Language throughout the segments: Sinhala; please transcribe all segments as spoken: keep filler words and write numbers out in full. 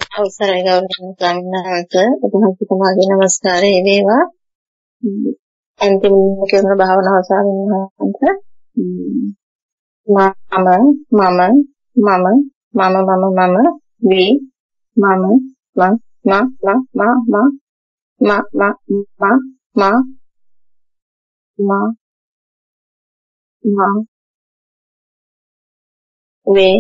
අවසරයි ගෞරවනීය ස්වාමීන් වහන්සේ උපහාසිතමාගේ නමස්කාරය වේවා. අන්තිම කරන භාවනාව ස්වාමීන් වහන්සේ මම මම මම මම මම මම වේ මම මම මම මම මම මම මම මම මම වේ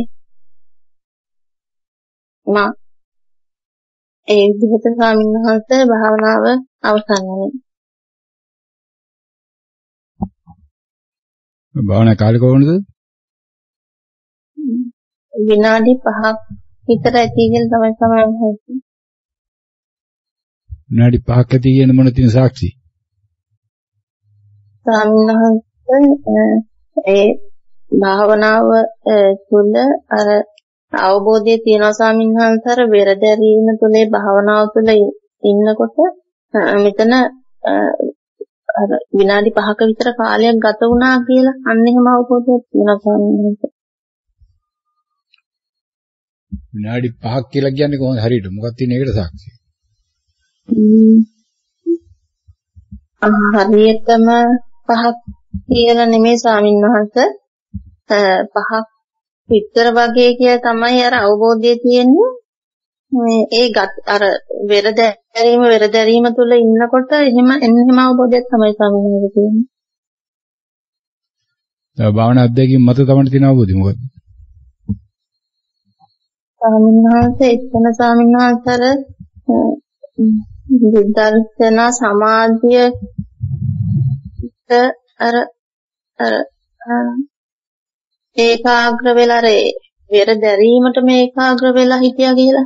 මම ඒ විදිහට ස්වාමීන් වහන්සේ භාවනාව අවසන් වෙනවා. භාවනා කාලය කොහොමද? විනාඩි පහක් විතර ඇති කියලා තමයි සමාන හොයන්නේ. විනාඩි පහක් ඇති කියන මොන තියෙන සාක්ෂි? ස්වාමීන් වහන්සේ ඒ භාවනාව තුළ අර අවබෝධය තියෙනවා ස්වාමීන් වහන්සේ අර වෙරදැරීම තුළේ භාවනාව තුළ ඉන්නකොට මෙතන අර විනාඩි පහක විතර කාලයක් ගත වුණා කියලා අන්න එහෙම අවබෝධයක් තියෙනවා ස්වාමීන් වහන්සේ. විනාඩි පහක් කියලා කියන්නේ කොහොමද හරියට? මොකක්ද තියෙන එකට සාක්ෂිය? හරියටම පහක් කියලා නෙමෙයි ස්වාමීන් වහන්සේ පහක් විතර වගේ කියලා තමයි අර අවබෝධය තියෙන්නේ. මේ ඒ අර වෙරදැරීම වෙරදැරීම තුල ඉන්නකොට එහෙම එහෙම අවබෝධයක් තමයි ස්වාමීන් වහන්සේ තියෙන්නේ. දැන් භාවනා අධ්‍යයනයේ මත තමයි තියෙන අවබෝධය මොකද්ද? ස්වාමීන් වහන්සේ එතන ස්වාමීන් වහන්සේ විදර්ශනා සමාධිය අර අර ඒකාග්‍ර වෙලා රේ වෙර දැරීමට මේ ඒකාග්‍ර වෙලා හිටියා කියලා.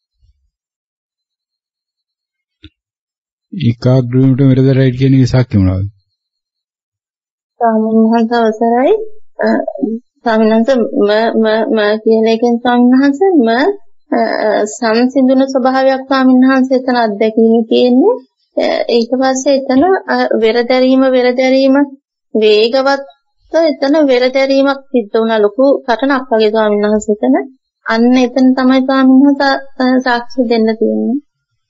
ඒකාග්‍ර වීමට වෙර දැරයි කියන එක සාක්ෂි මොනවද? ස්වාමීන් වහන්සේ අවසරයි ස්වාමීන් වහන්සේ ම ම ම කියන එකෙන් ස්වාමීන් වහන්සේ ම සංසිඳුන ස්වභාවයක් ස්වාමීන් වහන්සේ එතන අත්දැකීම තියෙන්නේ. ඊට පස්සේ එතන වෙරදැරීම වෙරදැරීම වේගවත් එතන වෙරදැරීමක් සිද්ධ වුණා ලොකු සටනක් වගේ ස්වාමීන් වහන්සේ එතන. අන්න එතන තමයි ස්වාමීන් වහන්සේ සාක්ෂි දෙන්න තියෙන්නේ.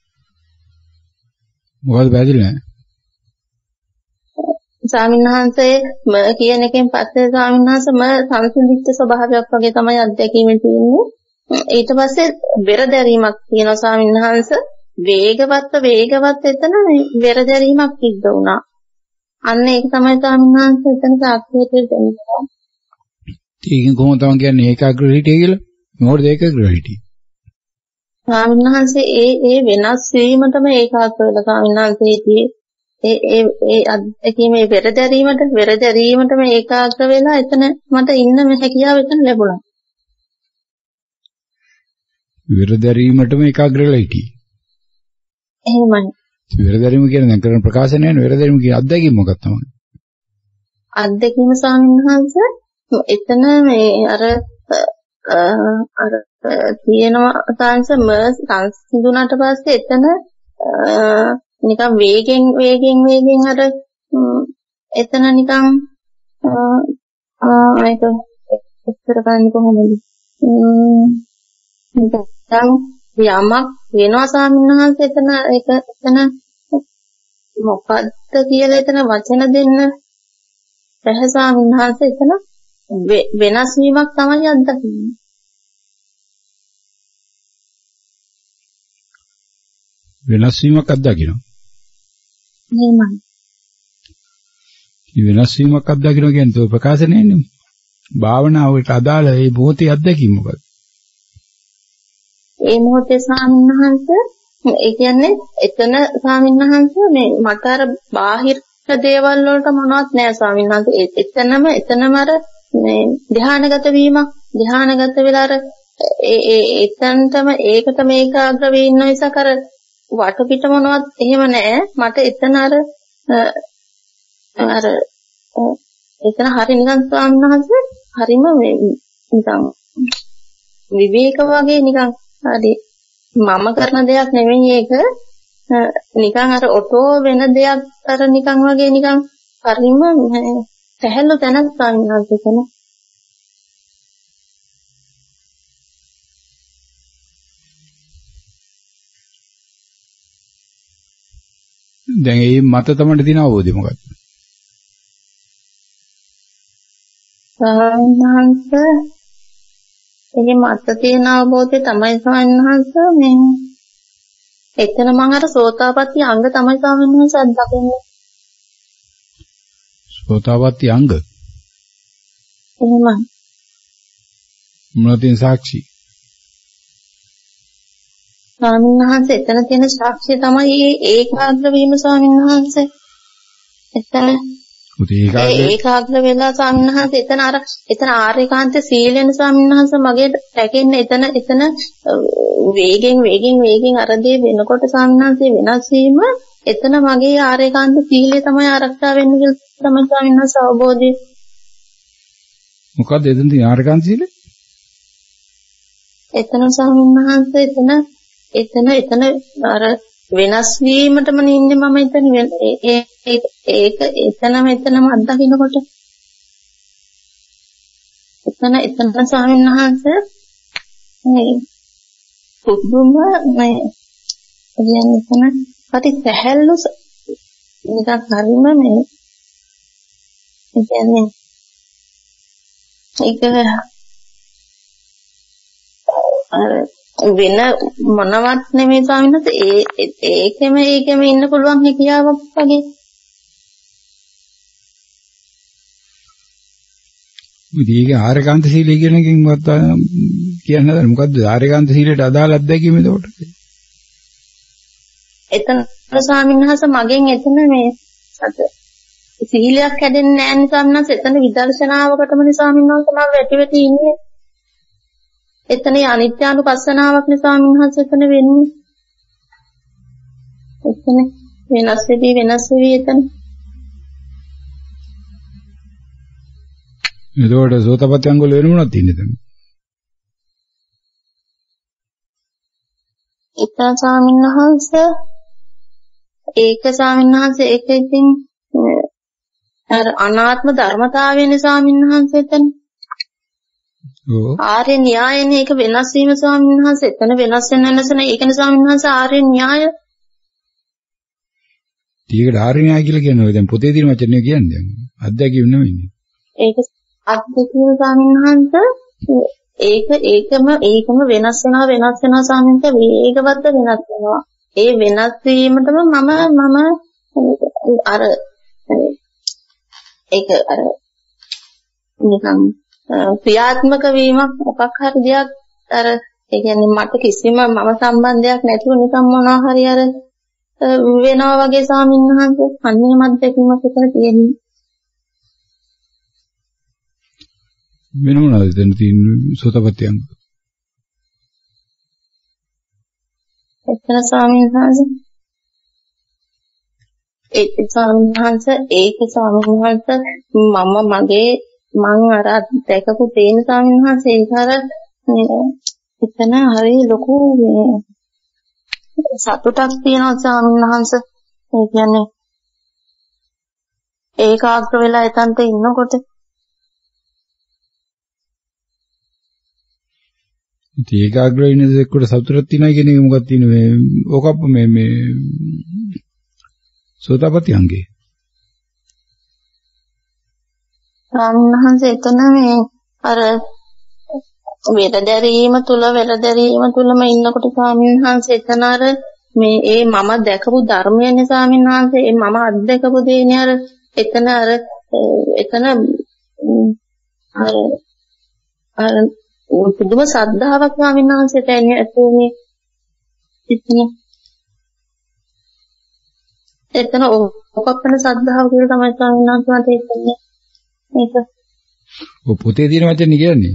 මොකද බැදිලා නැහැ? ස්වාමීන් වහන්සේ ම කියන එකෙන් පස්සේ ස්වාමීන් වහන්සේ ම සංසිඳිච්ච ස්වභාවයක් වගේ තමයි අත්දැකීම තියෙන්නේ. ඊට පස්සේ වෙරදැරීමක් තියෙනවා ස්වාමීන් වහන්සේ. වේගවත් වේගවත් එතන වෙරදැරීමක් සිද්ධ වුණා. අන්න ඒක තමයි ස්වාමීන් වහන්සේ එතන සාක්ෂියට දෙන්නේ. ඒකෙන් කොහොමද තමයි කියන්නේ ඒකාග්‍ර හිටිය කියලා? මොකද ඒකාග්‍ර හිටියේ? ස්වාමීන් වහන්සේ ඒ ඒ වෙනස් වීමටම ඒකාග්‍ර වෙලා ස්වාමීන් වහන්සේ හිටියේ. ඒ ඒ ඒ අත්දැකීමේ වෙරදැරීමට වෙරදැරීමටම ඒකාග්‍ර වෙලා එතන මට ඉන්න හැකියාව එතන ලැබුණා. වෙරදැරීමටම ඒකාග්‍ර වෙලා හිටියේ. එහෙමයි. වෙරදැරීම කියන්නේ දැන් කරන ප්‍රකාශනය නේ වෙරදැරීම කියන අත්දැකීම මොකක්ද තමයි? අත්දැකීම ස්වාමීන් වහන්සේ එතන මේ අර අර තියෙනවා සංසම සංසිඳුණාට පස්සේ එතන නිකන් වේගෙන් වේගෙන් වේගෙන් අර එතන නිකන් මේක ඉස්සර ගන්න කොහොමද? නිකන් යමක් වෙනවා ස්වාමීන් වහන්සේ එතන ඒක එතන මොකද්ද කියලා එතන වචන දෙන්න බැහැ ස්වාමීන් වහන්සේ එතන වෙනස් වීමක් තමයි අත්දකින්නේ. වෙනස් වීමක් අත්දකිනවා. එහෙමයි. මේ වෙනස් වීමක් අත්දකිනවා කියන්නේ તો ප්‍රකාශනයනේ. භාවනාවට අදාළ ඒ මොහොතේ අත්දැකීම මොකක්ද? ඒ මොහොතේ ස්වාමීන් වහන්සේ ඒ කියන්නේ එතන ස්වාමීන් වහන්සේ මේ මට අර බාහිර දේවල් වලට මොනවත් නෑ ස්වාමීන් වහන්සේ. එතනම එතනම අර මේ ධානාගත වීමක් ධානාගත වෙලා අර ඒ ඒ එතනටම ඒකට මේකාග්‍ර වෙ ඉන්න නිසා කර වටපිට මොනවත් එහෙම නෑ. මට එතන අර අර එතන හරිය නිකන් ස්වාමීන් වහන්සේ හරිම මේ නිකන් විවේක වගේ නිකන් හරි මම කරන දෙයක් නෙමෙයි ඒක නිකන් අර ඔටෝ වෙන දෙයක් අර නිකන් වගේ නිකන් හරිම සැහැල්ලු තැනක් ස්වාමීන් වහන්සේ කෙන දැන් මේ මත තමයි තියෙන අවබෝධය මොකක්ද? සාමහන්ස ඒ මත තියෙන අවබෝධය තමයි සාමහන්ස මේ එතන මම අර සෝතාපට්ටි අංග තමයි සාමහන්ස අත්දකින්නේ. සෝතාපට්ටි අංග එහෙමයි. මොනවද සාක්ෂි? ස්වාමීන් වහන්සේ එතන තියෙන සාක්ෂිය තමයි ඒකාග්‍ර වීම ස්වාමීන් වහන්සේ. එතන ඒකාග්‍ර වෙලා ස්වාමීන් වහන්සේ එතන අර එතන ආර්යකාන්ත සීලෙන් ස්වාමීන් වහන්සේ මගේ රැකෙන්නේ එතන එතන වේගෙන් වේගෙන් වේගෙන් අර දේ වෙනකොට ස්වාමීන් වහන්සේ වෙනස් වීම එතන මගේ ආර්යකාන්ත සීලය තමයි ආරක්ෂා වෙන්නේ කියලා තමයි ස්වාමීන් වහන්සේ අවබෝධය. මොකද්ද එතන තියෙන ආර්යකාන්ත සීලය? එතන ස්වාමීන් වහන්සේ එතන එතන එතන අර වෙනස් වීමටම නින්නේ මම එතන ඒක ඒක එතනම එතනම අත්දකින්නකොට එතන එතන ස්වාමීන් වහන්සේ මේ පුදුම මේ කියන්නේ එතන හරි සැහැල්ලු නිකන් හරිම මේ කියන්නේ ඒක අර වෙන මොනවත් නෙමෙයි ස්වාමීන් වහන්සේ ඒ ඒකෙම ඒකෙම ඉන්න පුළුවන් හැකියාවක් වගේ. උදේක ආර්යකාන්ත සීලය කියන එකෙන් මොකක්ද කියන්නේ? මොකද්ද ආර්යකාන්ත සීලයට අදාළ අත්දැකීම එතකොට? එතන ස්වාමීන් වහන්සේ මගෙන් එතන මේ සත සීලයක් කැඩෙන්නේ නැහැ නේ ස්වාමීන් වහන්සේ. එතන විදර්ශනාවකටම නේ ස්වාමීන් වහන්සේ මම වැටි වැටි ඉන්නේ. එතන අනිත්‍යානුපස්සනාවක් නේ ස්වාමීන් වහන්සේ එතන වෙන්නේ. එතන වෙනස් වෙවි වෙනස් වෙවි එතන. එතකොට සෝතපට්ටි අංගවල වෙන මොනවද තියෙන්නේ එතන? එතන ස්වාමීන් වහන්සේ ඒක ස්වාමීන් වහන්සේ ඒක ඉතින් අර අනාත්ම ධර්මතාවයනේ ස්වාමීන් වහන්සේ එතන. ආර්ය න්‍යායනේ ඒක වෙනස් වීම ස්වාමීන් වහන්සේ එතන වෙනස් වෙන වෙනසන ඒකනේ ස්වාමීන් වහන්සේ ආර්ය න්‍යාය. ඊකට ආර්ය න්‍යාය කියලා කියන්නේ දැන් පොතේ තියෙන වචනේ කියන්නේ දැන් අත්දැකීම් නෙමෙයිනේ. ඒක අත්දැකීම් ස්වාමීන් වහන්සේ ඒක ඒකම ඒකම වෙනස් වෙනවා වෙනස් වෙනවා ස්වාමීන් වහන්සේ වේගවත් වෙනස් වෙනවා. ඒ වෙනස් වීමටම මම මම අර ඒක අර නිකන් ක්‍රියාත්මක වීමක් මොකක් හරි දෙයක් අර ඒ කියන්නේ මට කිසිම මම සම්බන්ධයක් නැතුව නිකන් මොනවා හරි අර වෙනවා වගේ ස්වාමීන් වහන්සේ අන්නේ මැදකීමක් විතර තියෙන්නේ. වෙන මොනවද දැන් තියෙන සෝතපට්ටි අංග? එතන ස්වාමීන් වහන්සේ ඒක ස්වාමීන් වහන්සේ ඒක ස්වාමීන් වහන්සේ මම මගේ මං අර දැකපු තේන ස්වාමීන් වහන්සේ ඒක අර එතන හරි ලොකු සතුටක් තියෙනවා ස්වාමීන් වහන්සේ. ඒ කියන්නේ ඒකාග්‍ර වෙලා එතනට ඉන්නකොට ඉතින් ඒකාග්‍ර වෙන දෙයකට සතුටක් තියෙනවා කියන එක මොකක්ද තියෙන්නේ මේ ඕකප්ප මේ මේ සෝතාපට්ටි අංගේ. සම්හන්සේ එතන මේ අර වෙරදැරීම තුල වෙරදැරීම තුලම ඉන්නකොට ස්වාමීන් වහන්සේ එතන අර මේ ඒ මම දැකපු ධර්මයනේ ස්වාමීන් වහන්සේ ඒ මම අත්දැකපු දේනේ අර එතන අර එතන අර අර පුදුම ශ්‍රද්ධාවක් ස්වාමීන් වහන්සේට ඇතුනේ එතන එතන ඔකප්පන ශ්‍රද්ධාව කියලා තමයි ස්වාමීන් වහන්සේ මට කියන්නේ. ඒක ඔය පොතේ තියෙන වචනේ කියන්නේ.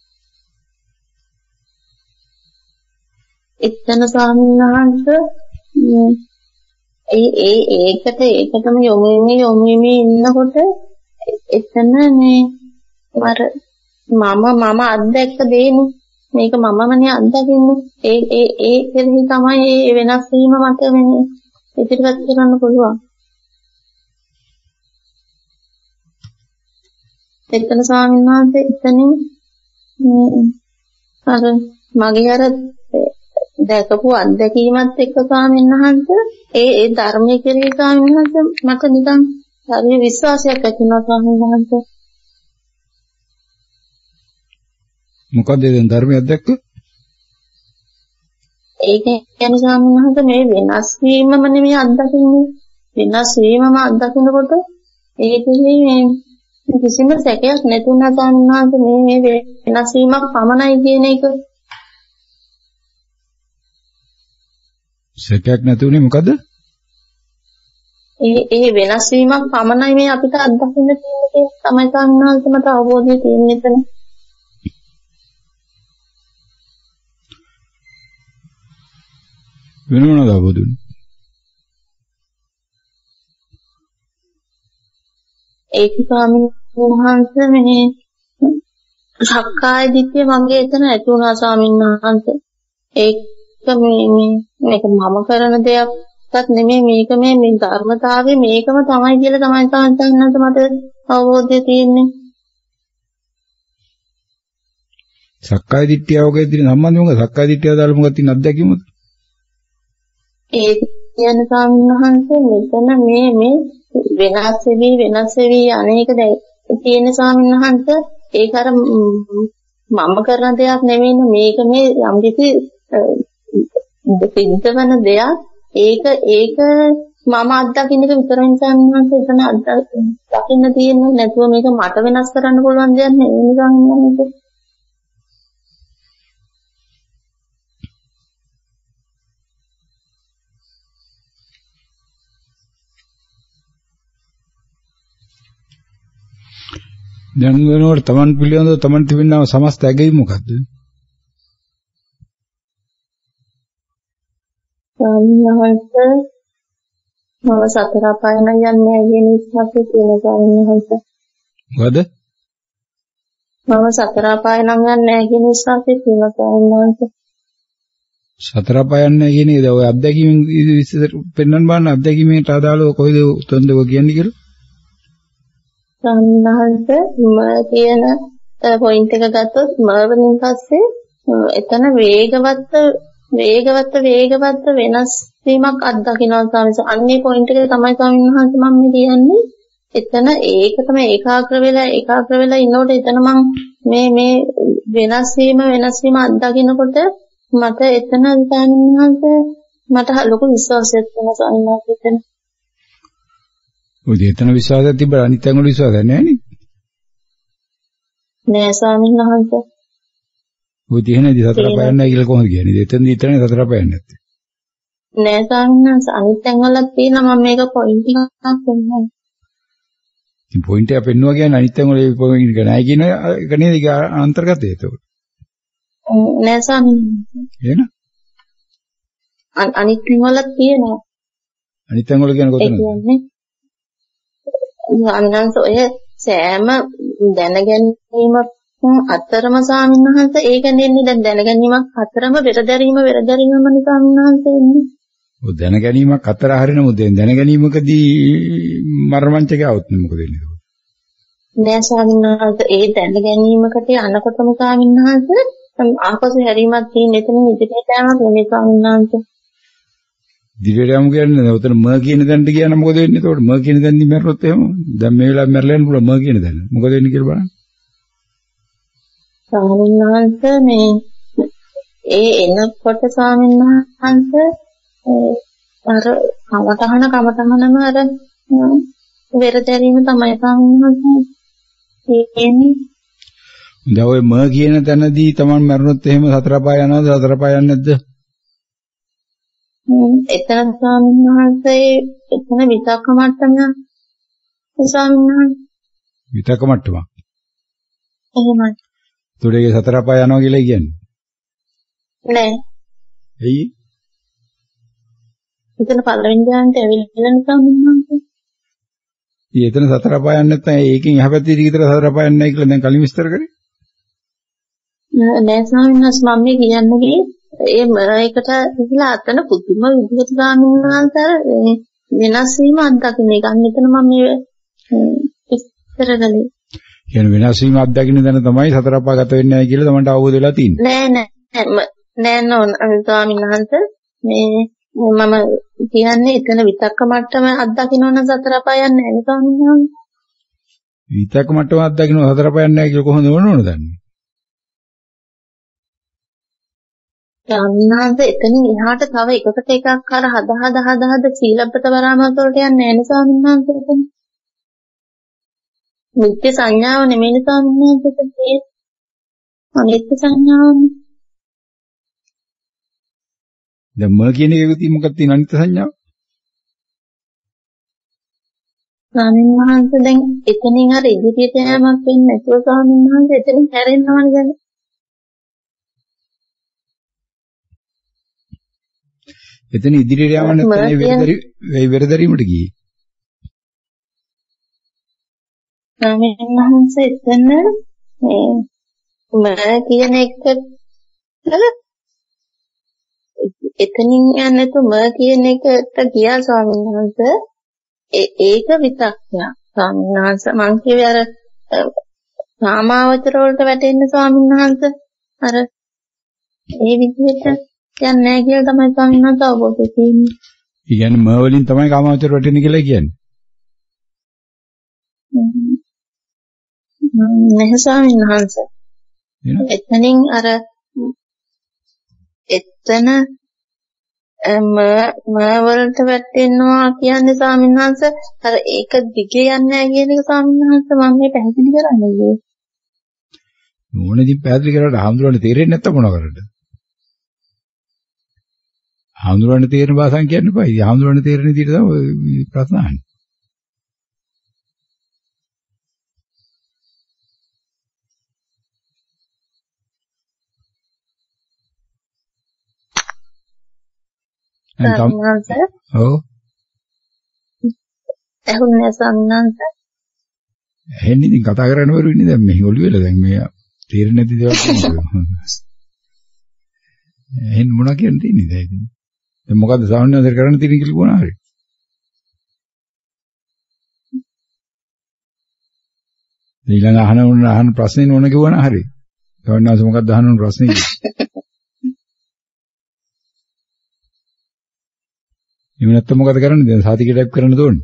එතන ස්වාමීන් වහන්සේ ඒ ඒ ඒකට ඒකටම යොමු වෙමි යොමු වෙමි ඉන්නකොට එතන මේ වර මම මම අත්දැක්ක දෙන්නේ මේක මමමනේ අත්දකින්නේ ඒ ඒ ඒ කෙරෙහි තමයි ඒ වෙනස් වීම මට මේ ඉදිරියට කරන්න පුළුවන්. එතන ස්වාමීන් වහන්සේ එතනින් අර මගේ අර දැකපු අත්දැකීමත් එක්ක ස්වාමීන් වහන්සේ ඒ ඒ ධර්මයේ කෙරෙහි ස්වාමීන් වහන්සේ මට නිකන් හරි විශ්වාසයක් ඇති වෙනවා ස්වාමීන් වහන්සේ. මොකද දැන් ධර්මයක් දැක්කොත්? ඒක කියන්නේ ස්වාමීන් වහන්සේ මේ වෙනස් වීමම නෙමෙයි අත්දකින්නේ. වෙනස් වීමම අත්දකින්නකොට ඒකෙහි මේ කිසිම සැකයක් නැතුණා ස්වාමීන් වහන්සේ මේ මේ වෙනස් වීමක් පමණයි කියන එක. සැකයක් නැතුනේ මොකද? ඒ ඒ වෙනස් වීමක් පමණයි මේ අපිට අත්දකින්න තියෙන්නේ තමයි ස්වාමීන් වහන්සේ මට අවබෝධය තියෙන්නේ එතන. වෙන මොනවද අවබෝධුනේ? ඒක ස්වාමීන් වහන්සේ මේ සක්කාය දිට්ඨිය මගේ එතන ඇති වුණා ස්වාමීන් වහන්සේ. ඒක මේ මේ මේක මම කරන දෙයක්වත් නෙමෙයි මේක මේ මේ ධර්මතාවයේ මේකම තමයි කියලා තමයි සාන්තන්නත් මට අවබෝධය තියෙන්නේ. සක්කාය දිට්ඨිය වගේ දින සම්බන්ධ මොකද? සක්කාය දිට්ඨිය දාලා මොකක්ද තියෙන අත්දැකීමද? ඒ කියන ස්වාමීන් වහන්සේ මෙතන මේ මේ වෙනස් වෙවි වෙනස් වෙවි අනේක තියෙන ස්වාමීන් වහන්සේ ඒක අර මම කරන දෙයක් නෙවෙයි මේක මේ යම් කිසි සිද්ධවන දෙයක් ඒක ඒක මම අත්දකින්න එක විතරයි ස්වාමීන් වහන්සේ එතන අත්දකින්න තියෙන්නේ නැතුව මේක මට වෙනස් කරන්න පුළුවන් දෙයක් නෙවෙයි ස්වාමීන් වහන්සේ. දැන් වෙනකොට තමන් පිළිබඳව තමන් තිබෙනව සමස්ත ඇගීම මොකද්ද? සාමිනහස මම සතර පායන යන්නේ කියන ඉස්සක්කේ තියෙන සාමිනහස. මොකද? මම සතර පායන යන්නේ කියන ඉස්සක්කේ තියෙන සාමිනහස. සතර පායන්නේ කියන එක ඔය අත්දැකීමෙන් විස්තර පෙන්වන්න බලන්න අත්දැකීමේට අදාළව කොහෙද උත්තන්ද ඔය කියන්නේ කියලා? සාමිනහස ම කියන පොයින්ට් එක ගත්තොත් ම වලින් පස්සේ එතන වේගවත් වේගවත් වේගවත් වෙනස් වීමක් අත්දකින්නවා ස්වාමීන්. අන්නේ පොයින්ට් එක තමයි ස්වාමීන් වහන්සේ මම කියන්නේ. එතන ඒක තමයි ඒකාග්‍ර වෙලා ඒකාග්‍ර වෙලා ඉන්නකොට එතන මම මේ මේ වෙනස් වීම වෙනස් වීම අත්දකින්නකොට මට එතන ස්වාමීන් වහන්සේ මට ලොකු විශ්වාසයක් තියෙනවා ස්වාමීන් වහන්සේ. ඔය එතන විශ්වාසයක් තිබ්බා අනිත් අංගවල විශ්වාසයක් නැහැ නේ. නෑ ස්වාමීන් වහන්සේ. ඔය තියෙනදී සතර පයන්නේ නැහැ කියලා කොහොමද කියන්නේ? එතනදී ඉතරනේ සතර පයන්නේ නැත්තේ. නෑ ස්වාමීන් වහන්සේ අනිත් අංගවලත් තියෙනවා මම මේක පොයින්ට් එකක් පෙන්නනවා. ඉතින් පොයින්ට් එක පෙන්නවා කියන්නේ අනිත් අංගවල ඒ පොයින්ට් එක නැහැ කියන එක නේද? ඒක අන්තර්ගතය ඒක. නෑ ස්වාමීන් වහන්සේ. එහෙනම් අනිත් අංගවලත් තියෙනවා. අනිත් අංගවල කියන්නේ කොතනද? ඒ කියන්නේ අන්නන්ස ඔය සෑම දැනගැනීමක් අතරම ස්වාමීන් වහන්සේ ඒක නෙන්නේ දැන් දැනගැනීමක් අතරම වෙරදැරීම වෙරදැරීමම ස්වාමීන් වහන්සේ ඉන්නේ. ඔය දැනගැනීමක් අතර හරිනම දැනගැනීමකදී මර්මංචක આવුත් මොකද වෙන්නේ? නෑ ස්වාමීන් වහන්සේ ඒ දැනගැනීමකට යනකොටම ස්වාමීන් වහන්සේ ආපසු හැරීමක් තියෙන එතන ඉදිරියට යනවා නෙමෙයි ස්වාමීන් වහන්සේ. දිවියට යමු කියන්නේ උතන ම කියන දැනට කියන මොකද වෙන්නේ? එතකොට ම කියන දැනදී මැරුණොත් එහෙම දැන් මේ වෙලාවේ මැරලා යන්න පුළුවන් ම කියන දැන. මොකද වෙන්නේ කියලා බලන්න. ස්වාමීන් වහන්සේ මේ ඒ එනකොට ස්වාමීන් වහන්සේ අර කමතහන කමතහනම අර වෙරදැරීම තමයි ස්වාමීන් වහන්සේ කියන්නේ. දැන් ඔය ම කියන තැනදී Taman මැරුණොත් එහෙම සතර පාය යනවද සතර පාය යන්නේ නැද්ද? එතන ස්වාමීන් වහන්සේ එතන විතක්ක මට්ටම ස්වාමීන් වහන්සේ විතක්ක මට්ටම. එහෙමයි. ඒතකොට ඒ සතර පාය යනවා කියලා කියන්නේ? නෑ. එයි. එතන පළවෙනි ධ්‍යානට ඇවිල්ලා ස්වාමීන් වහන්සේ. ඊ එතන සතර පාය යන්නේ නැත්නම් ඒකෙන් එහා පැත්තේ විතර සතර පාය යන්නේ නැහැ කියලා දැන් කලින් විස්තර කරේ? නෑ ස්වාමීන් වහන්සේ මම මේ කියන්නේ ඒ මරයකට ඉතලා අතන පුදුම විදිහට ස්වාමීන් වහන්සේ වෙනස් වීම අත්දකින්න එක. මෙතන මම මේ ඉස්තර ගලේ. කියන්නේ වෙනස් වීම අත්දකින්න දැන තමයි සතර පහ ගත වෙන්නේ නැහැ කියලා තමන්ට අවබෝධ වෙලා තියෙන්නේ. නෑ නෑ නෑ නෝ ස්වාමීන් වහන්සේ මේ මම කියන්නේ එතන විතක්ක මට්ටම අත්දකින්න ඕන සතර පායන්නේ නැහැ නේ ස්වාමීන් වහන්සේ. විතක්ක මට්ටම අත්දකින්න සතර පායන්නේ නැහැ කියලා කොහොමද ඕන ඕන දන්නේ? ස්වාමීන් වහන්සේ එතනින් එහාට තව එකකට එකක් අර හද හද හද හද සීලබ්බත පරාමාස වලට යන්නේ නැහැ නේ ස්වාමීන් වහන්සේ එතන. නිත්‍ය සංඥාව නෙමෙයි ස්වාමීන් වහන්සේ එතන. අනිත්‍ය සංඥාවනේ. දැන් ම කියන එකේ මොකක්ද තියෙන අනිත්‍ය සංඥාව? ස්වාමීන් වහන්සේ දැන් එතනින් අර ඉදිරියට යෑමක් වෙන්නේ නැතුව ස්වාමීන් වහන්සේ එතනින් හැරෙන්නවනේ දැන්. එතන ඉදිරියට යවන්න නැත්නම් වෙරදරි වෙරදරීමට ගියේ. ස්වාමීන් වහන්සේ එතන මේ ම කියන එකට එතනින් යන්නේ නැතු ම කියන එකට ගියා ස්වාමීන් වහන්සේ. ඒක විතක්කයක් ස්වාමීන් වහන්සේ. මං කියවේ අර සාමාවචර වලට වැටෙන්න ස්වාමීන් වහන්සේ අර ඒ විදිහට යන්නේ නැහැ කියලා තමයි ස්වාමීන් වහන්සේ අවබෝධ වෙන්නේ. ඒ කියන්නේ ම වලින් තමයි කාමාවචර වැටෙන්නේ කියලා කියන්නේ. නැහැ ස්වාමීන් වහන්සේ. එතනින් අර එතන ම ම වලට වැටෙනවා කියන්නේ ස්වාමීන් වහන්සේ අර ඒක දිගේ යන්නේ නැහැ කියන එක ස්වාමීන් වහන්සේ මම මේ පැහැදිලි කරන්නේ නේ. මොනේදී පැහැදිලි කරලා හඳුරන්න තේරෙන්නේ නැත්නම් මොන කරන්නද? හඳුරන්න තේරෙන භාෂාවෙන් කියන්න එපා. ඉතින් හඳුරන්න තේරෙන විදිහට තමයි ප්‍රශ්න අහන්නේ. සම්මානස ඔව් එහෙන්නේ සම්මානස එහෙන්නේ ඉතින් කතා කරන්න බැරුව ඉන්නේ දැන් මේ ඔළුව වෙලා දැන් මේ තේරෙන්නේ නැති දේවල් කියනවා එහෙන් මොනවා කියන්න තියෙන්නේ දැන් ඉතින් දැන් මොකද්ද සාමාන්‍යයෙන් කරන්න තියෙන්නේ කියලා කොහොමද හරි ඊළඟ අහන උන අහන ප්‍රශ්නේ නෝන කිව්වනම් හරි සාමාන්‍යයෙන් මොකද්ද අහන උන ප්‍රශ්නේ එහෙම නැත්නම් මොකද කරන්නේ දැන් සාතිකේ ටයිප් කරන්න ඕනේ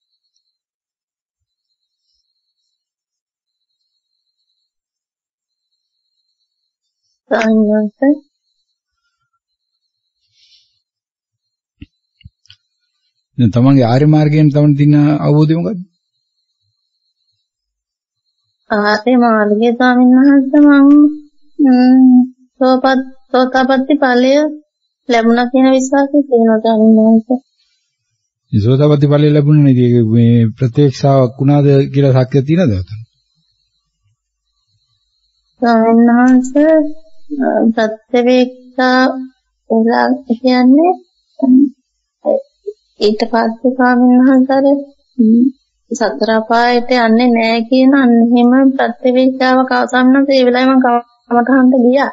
සාමාන්‍යයෙන් දැන් තමන්ගේ ආර්ය මාර්ගයෙන් තමන් දින අවබෝධය මොකද්ද ආර්ය මාර්ගයේ ස්වාමීන් වහන්සේ මම සෝපත් සෝතාපට්ටි ඵලය ලැබුණා කියන විශ්වාසය තියෙනවා ස්වාමීන් වහන්සේ. ඒ සෝතාපට්ටි ඵලය ලැබුණේ නේද මේ ප්‍රත්‍යක්ෂාවක් වුණාද කියලා සාක්ෂිය තියෙනවද උතන? ස්වාමීන් වහන්සේ ප්‍රත්‍යක්ෂා උලා කියන්නේ ඊට පස්සේ ස්වාමීන් වහන්සේ සතර පායට යන්නේ නැහැ කියන අන්න එහෙම ප්‍රත්‍යක්ෂාවක් ආසන්නස ඒ වෙලාවේ මම කමටහන්ට ගියා.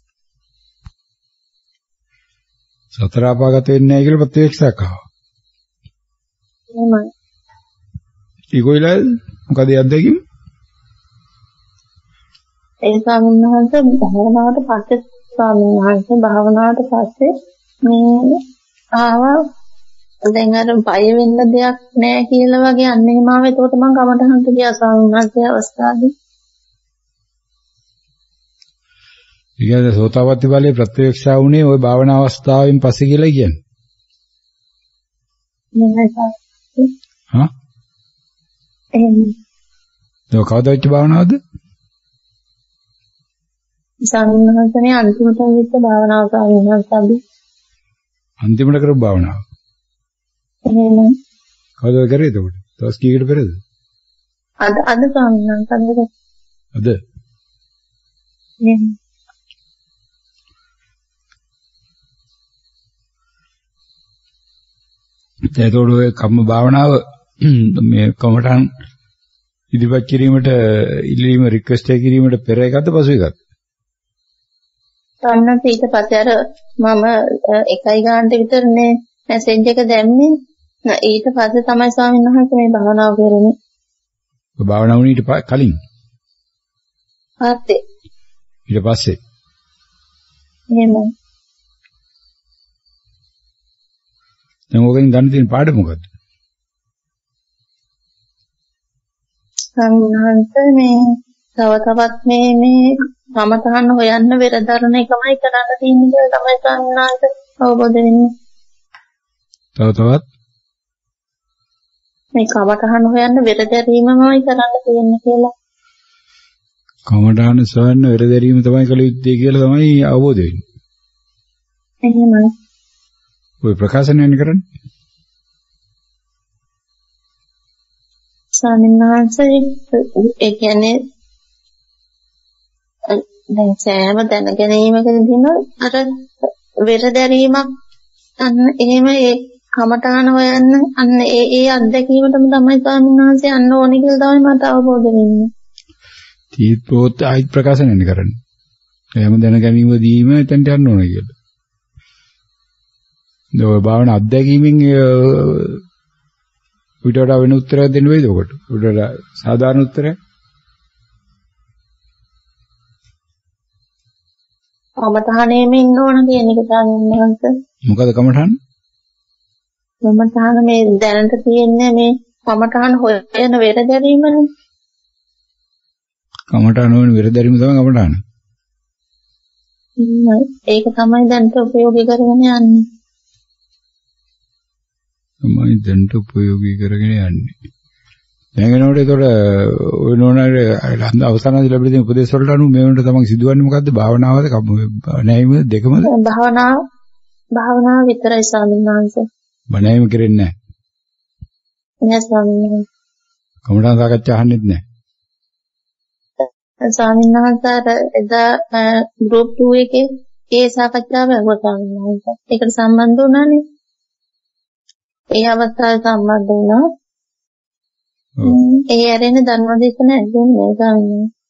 සතර අපාගත වෙන්නේ නැහැ කියලා ප්‍රත්‍යක්ෂයක් ආවා. එහෙමයි. ඊගොල්ලෝ මොකද යද්දකින්? ඒ ස්වාමීන් වහන්සේ භාවනාවට පස්සේ ස්වාමීන් වහන්සේ භාවනාවට පස්සේ මේ ආවා දැන් අර බය වෙන්න දෙයක් නැහැ කියලා වගේ අන්න එහෙම ආව. ඒකට මම කමටහන්ට ගියා ස්වාමීන් වහන්සේ අවස්ථාවේ. ඊගොල්ලෝ සෝතාපට්ටි ඵලයේ ප්‍රත්‍යක්ෂා වුණේ ওই භාවනා අවස්ථාවෙන් පස්සේ කියලා කියන්නේ. නේද? හා? එහෙනම් ඒක කවදාද වෙච්ච භාවනාවද? ස්වාමීන් වහන්සේනේ අන්තිමට වෙච්ච භාවනාව ස්වාමීන් වහන්සේ. අන්තිමට කරපු භාවනාව. එහෙනම් කවදාද කරේ එතකොට? දවස් කීයකට පෙරද? අද අද ස්වාමීන් වහන්සේ. අද? එහෙනම් එතකොට ඔය කම්ම භාවනාව මේ කමටන් ඉදිරිපත් කිරීමට ඉල්ලීම රික්වෙස්ට් එක කිරීමට පෙර එකක්ද පසු එකක්ද? සම්මත ඊට පස්සේ අර මම එකයි ගානට විතරනේ මැසේජ් එක දැම්මේ. ඊට පස්සේ තමයි ස්වාමීන් වහන්සේ මේ භාවනාව කරන්නේ. ඔය භාවනාව වුණේ ඊට කලින්? පස්සේ. ඊට පස්සේ. එහෙමයි. දැන් ඕකෙන් ගන්න තියෙන පාඩම මොකද්ද? සම්හාන්ත මේ තව තවත් මේ මේ සමතහන හොයන්න වෙරදරන එකමයි කරන්න තියෙන්නේ කියලා තමයි සම්හාන්ත අවබෝධ වෙන්නේ. තව තවත් මේ කමතහන හොයන්න වෙරදැරීමමයි කරන්න තියෙන්නේ කියලා. කමඨාන සොයන්න වෙරදැරීම තමයි කළ යුත්තේ කියලා තමයි අවබෝධ වෙන්නේ. එහෙමයි. ඔය ප්‍රකාශනයන් කරන්නේ. සාමිනාංශය ඒ කියන්නේ දැන් සෑම දැන ගැනීමකදීම අර වෙරදැරීමක් අන්න එහෙම ඒ කමඨාන හොයන්න අන්න ඒ ඒ අත්දැකීමටම තමයි සාමිනාංශය අන්න ඕනේ කියලා තමයි මට අවබෝධ වෙන්නේ. තීත්වෝත් ආයිත් ප්‍රකාශනයන් කරන්නේ. එහෙම දැන ගැනීමදීම එතනට යන්න ඕනේ කියලා. දෝ භාවනා අත්දැකීමෙන් ඊට වඩා වෙන උත්තරයක් දෙන්න වෙයිද ඔකට? ඊට වඩා සාධාරණ උත්තරයක්? කමඨානෙම ඉන්න ඕන කියන එක තමයි. මොකද කමඨාන? කමඨාන මේ දැනට තියෙන්නේ මේ කමඨාන හොයන වෙරදැරීමනේ. කමඨාන හොයන වෙරදැරීම තමයි කමඨාන. ඒක තමයි දැනට උපයෝගී කරගෙන යන්නේ. තමයි දැනට උපයෝගී කරගෙන යන්නේ. දැන් එනකොට ඒතකොට ඔය නෝනාගේ අවසානයේදී ලැබෙන දේ උපදේශ වලට අනුව මේ වෙනකොට තමයි සිදුවන්නේ මොකද්ද? භාවනාවද නැහිම දෙකමද? භාවනාව භාවනාව විතරයි ස්වාමීන් වහන්සේ. බණයිම කරන්නේ නැහැ. නෑ ස්වාමීන් වහන්සේ. කමඨාන් සාකච්ඡා අහන්නෙත් නැහැ. ස්වාමීන් වහන්සේ එදා ගෲප් two එකේ ඒ සාකච්ඡාව ඇහුවා ස්වාමීන් වහන්සේ. ඒකට සම්බන්ධ වුණානේ. ඒ අවස්ථාවේ සම්බන්ධ වුණා. ඒ ඇරෙන ධර්මදේශන ඇදුන්නේ ස්වාමීන් වහන්සේ.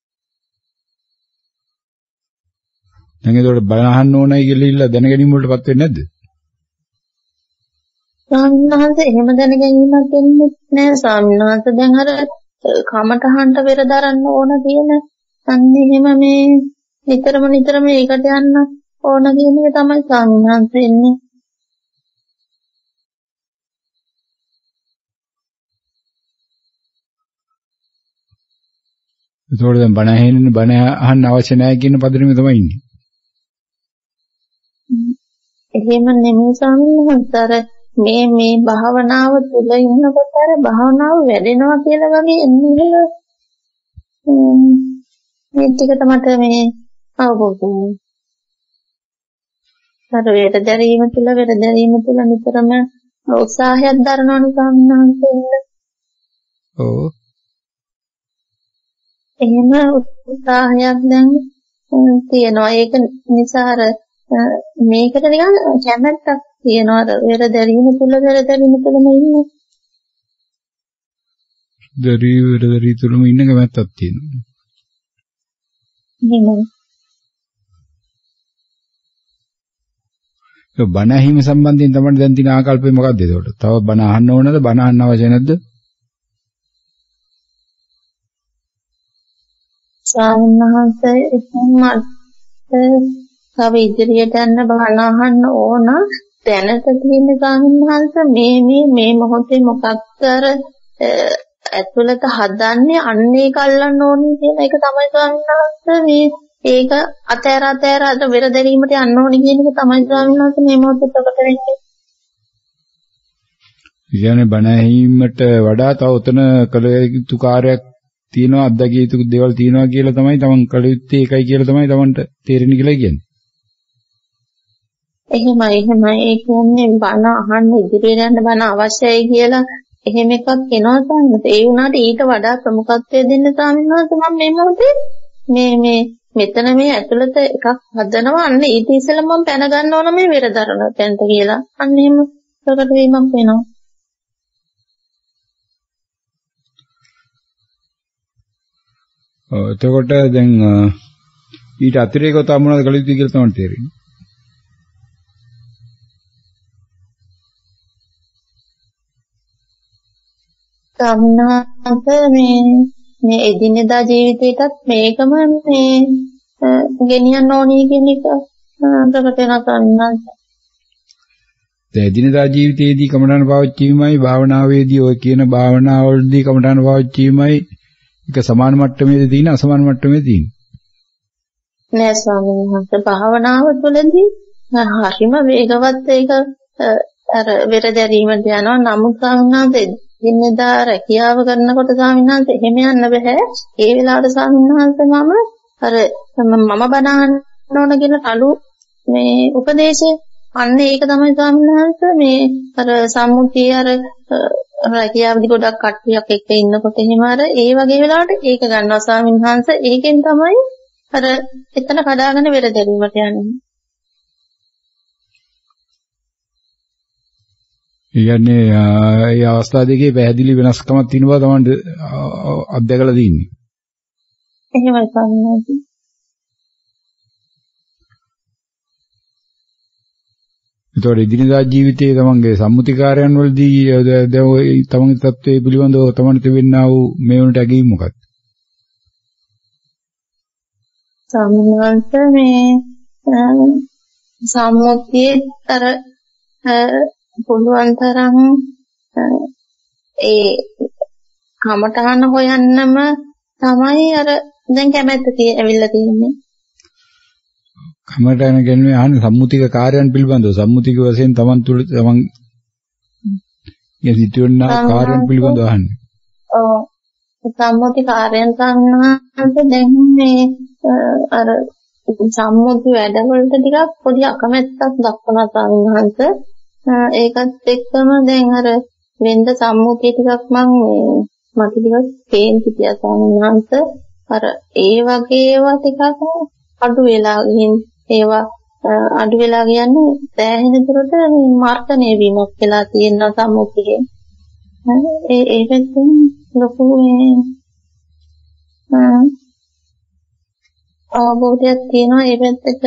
දැන් ඒකට බණ අහන්න ඕනයි කියලා ඉල්ල දැන ගැනීම වලටපත් වෙන්නේ නැද්ද? ස්වාමීන් වහන්සේ එහෙම දැන ගැනීමක් වෙන්නේ නැහැ ස්වාමීන් වහන්සේ. දැන් අර කමටහන්ට වෙර දරන්න ඕන කියන අන්න එහෙම මේ නිතරම නිතරම ඒකට යන්න ඕන කියන එක තමයි ස්වාමීන් වහන්සේ ඉන්නේ. ඒතකොට දැන් බණ ඇහෙන්න බණ අහන්න අවශ්‍ය නැහැ කියන පදනම තමයි ඉන්නේ. එහෙම නෙමෙයි ස්වාමීන් වහන්සේ. අර මේ මේ භාවනාව තුල ඉන්නකොට අර භාවනාව වැඩෙනවා කියලා වගේ එන්නේ. මේ ටිකට මට මේ අවබෝධ වුණා. අර වේද දැරීම තුල වේද දැරීම තුල නිතරම උත්සාහයක් දරනවනේ ස්වාමීන් වහන්සේ. ඔව්. එහෙම උත්සාහයක් දැන් තියෙනවා. ඒක නිසා අර මේකට නිකන් කැමැත්තක් තියෙනවා. අර වෙර දැරීම තුල වෙර දැරීම තුලම ඉන්නේ. දරී වෙර දරී තුලම ඉන්න කැමැත්තක් තියෙනවා. එහෙමයි. ඒ බණ ඇහිම සම්බන්ධයෙන් තමයි දැන් තියෙන ආකල්පය මොකක්ද ඒකට? තව බණ අහන්න ඕනද? බණ අහන්න අවශ්‍ය නැද්ද? ස්වාමීන් වහන්සේ එතුමාට තව ඉදිරියට යන්න බණ අහන්න ඕන. දැනට තියෙන ස්වාමීන් වහන්සේ මේ මේ මේ මොහොතේ මොකක්ද අර ඇතුළත හදන්නේ අන්න ඒක අල්ලන්න ඕනේ කියන එක තමයි ස්වාමීන් වහන්සේ මේ ඒක අතෑර අතෑර අද වෙර දැරීමට යන්න ඕනේ කියන එක තමයි ස්වාමීන් වහන්සේ මේ මොහොතේ ප්‍රකට වෙන්නේ. කියන්නේ බණ ඇහිීමට වඩා තව උතන කළ යුතු කාර්යයක් තියෙනවා, අත්දැකිය යුතු දේවල් තියෙනවා කියලා තමයි තමන් කළ යුත්තේ ඒකයි කියලා තමයි තමන්ට තේරෙන්නේ කියලා කියන්නේ. එහෙමයි එහෙමයි. ඒ කියන්නේ බණ අහන්න ඉදිරියට යන්න බණ අවශ්‍යයි කියලා එහෙම එකක් එනවා තමයි. ඒ වුණාට ඊට වඩා ප්‍රමුඛත්වය දෙන්න ස්වාමීන් වහන්සේ මම මේ මොහොතේ මේ මේ මෙතන මේ ඇතුළත එකක් හදනවා. අන්න ඊට ඉස්සෙල්ලා මම පැන ගන්න ඕන මේ වෙරදරන තැනට කියලා. අන්න එහෙම ප්‍රකට වීමක් වෙනවා. ඔව් එතකොට දැන් ඊට අතිරේකව තව මොනවද කළ යුතු කියලා තමයි තේරෙන්නේ. සම්මාත මේ මේ එදිනෙදා ජීවිතේටත් මේකම මේ ගෙනියන්න ඕනේ කියන එක ප්‍රකට වෙනවා සම්මාත. දැන් එදිනදා ජීවිතයේදී කමඨාන පාවිච්චි වීමයි භාවනාවේදී ඔය කියන භාවනාවලදී කමඨාන පාවිච්චි වීමයි එක සමාන මට්ටමේද තියෙන අසමාන මට්ටමේද තියෙන නෑ ස්වාමීන් වහන්සේ භාවනාව තුළදී හරිම වේගවත් ඒක අර වෙර දැරීමට යනවා නමුත් ස්වාමීන් වහන්සේ දිනදා රැකියාව කරනකොට ස්වාමීන් වහන්සේ එහෙම යන්න බෑ ඒ වෙලාවට ස්වාමීන් වහන්සේ මම අර මම බණහන්න ඕන කියන අලු මේ උපදේශය අන්න ඒක තමයි ස්වාමීන් වහන්සේ මේ අර සම්මුතිය අර රැකියාවදී ගොඩක් කට්ටියක් එක්ක ඉන්නකොට එහෙම අර ඒ වගේ වෙලාවට ඒක ගන්නවා ස්වාමීන් වහන්සේ ඒකෙන් තමයි අර එතන කඩාගෙන වෙර දැරීමට යන්නේ. ඒ කියන්නේ ඒ අවස්ථා දෙකේ පැහැදිලි වෙනස්කමක් තියෙන බව තමයි අත්දැකලා තියෙන්නේ. එහෙමයි ස්වාමීන් වහන්සේ. ඒතකොට ඉදිරියදා ජීවිතයේ තමන්ගේ සම්මුතිකාරයන් වලදී දැන් ඔය තමන්ගේ තත්ත්වයේ පිළිබඳව තමන්ට තිබෙනා වූ මේ වුණට ඇගීම මොකක්ද? සම්මත මේ සම්මුතියේ අර පුළුවන් තරම් ඒ කමටහන හොයන්නම තමයි අර දැන් කැමැත්ත tie ඇවිල්ලා තියෙන්නේ. කමටහන කියන්නේ අහන්නේ සම්මුතික කාර්යයන් පිළිබඳව සම්මුතික වශයෙන් තමන් තුළ තමන් යසිතුන කාර්යයන් පිළිබඳව අහන්නේ. ඔව් සම්මුති කාර්යයන් සම්මානට දැන් මේ අර සම්මුති වැඩවලට ටිකක් පොඩි අකමැත්තක් දක්වනවා සාමිනහන්ස. ඒකත් එක්කම දැන් අර වෙන්ද සම්මුතිය ටිකක් මම මේ මට ටිකක් පේන් සිටියා සාමිනහන්ස. අර ඒ වගේ ඒවා ටිකක් අඩු වෙලා ගින් ඒවා අඩු වෙලා කියන්නේ සෑහෙන දුරට මාර්ගණය වීමක් වෙලා තියෙන සම්මුතියේ. ඒ ඒ පැත්තෙන් ලොකු මේ අවබෝධයක් තියෙනවා ඒ පැත්තට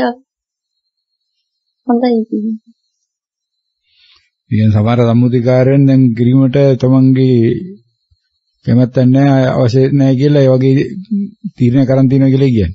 හොඳයි කියන්නේ. ඉතින් සමහර සම්මුතිකාරයන් දැන් කිරීමට තමන්ගේ කැමැත්තක් නැහැ අවශ්‍ය නැහැ කියලා ඒ වගේ තීරණ කරන් තියෙනවා කියලා කියන්නේ.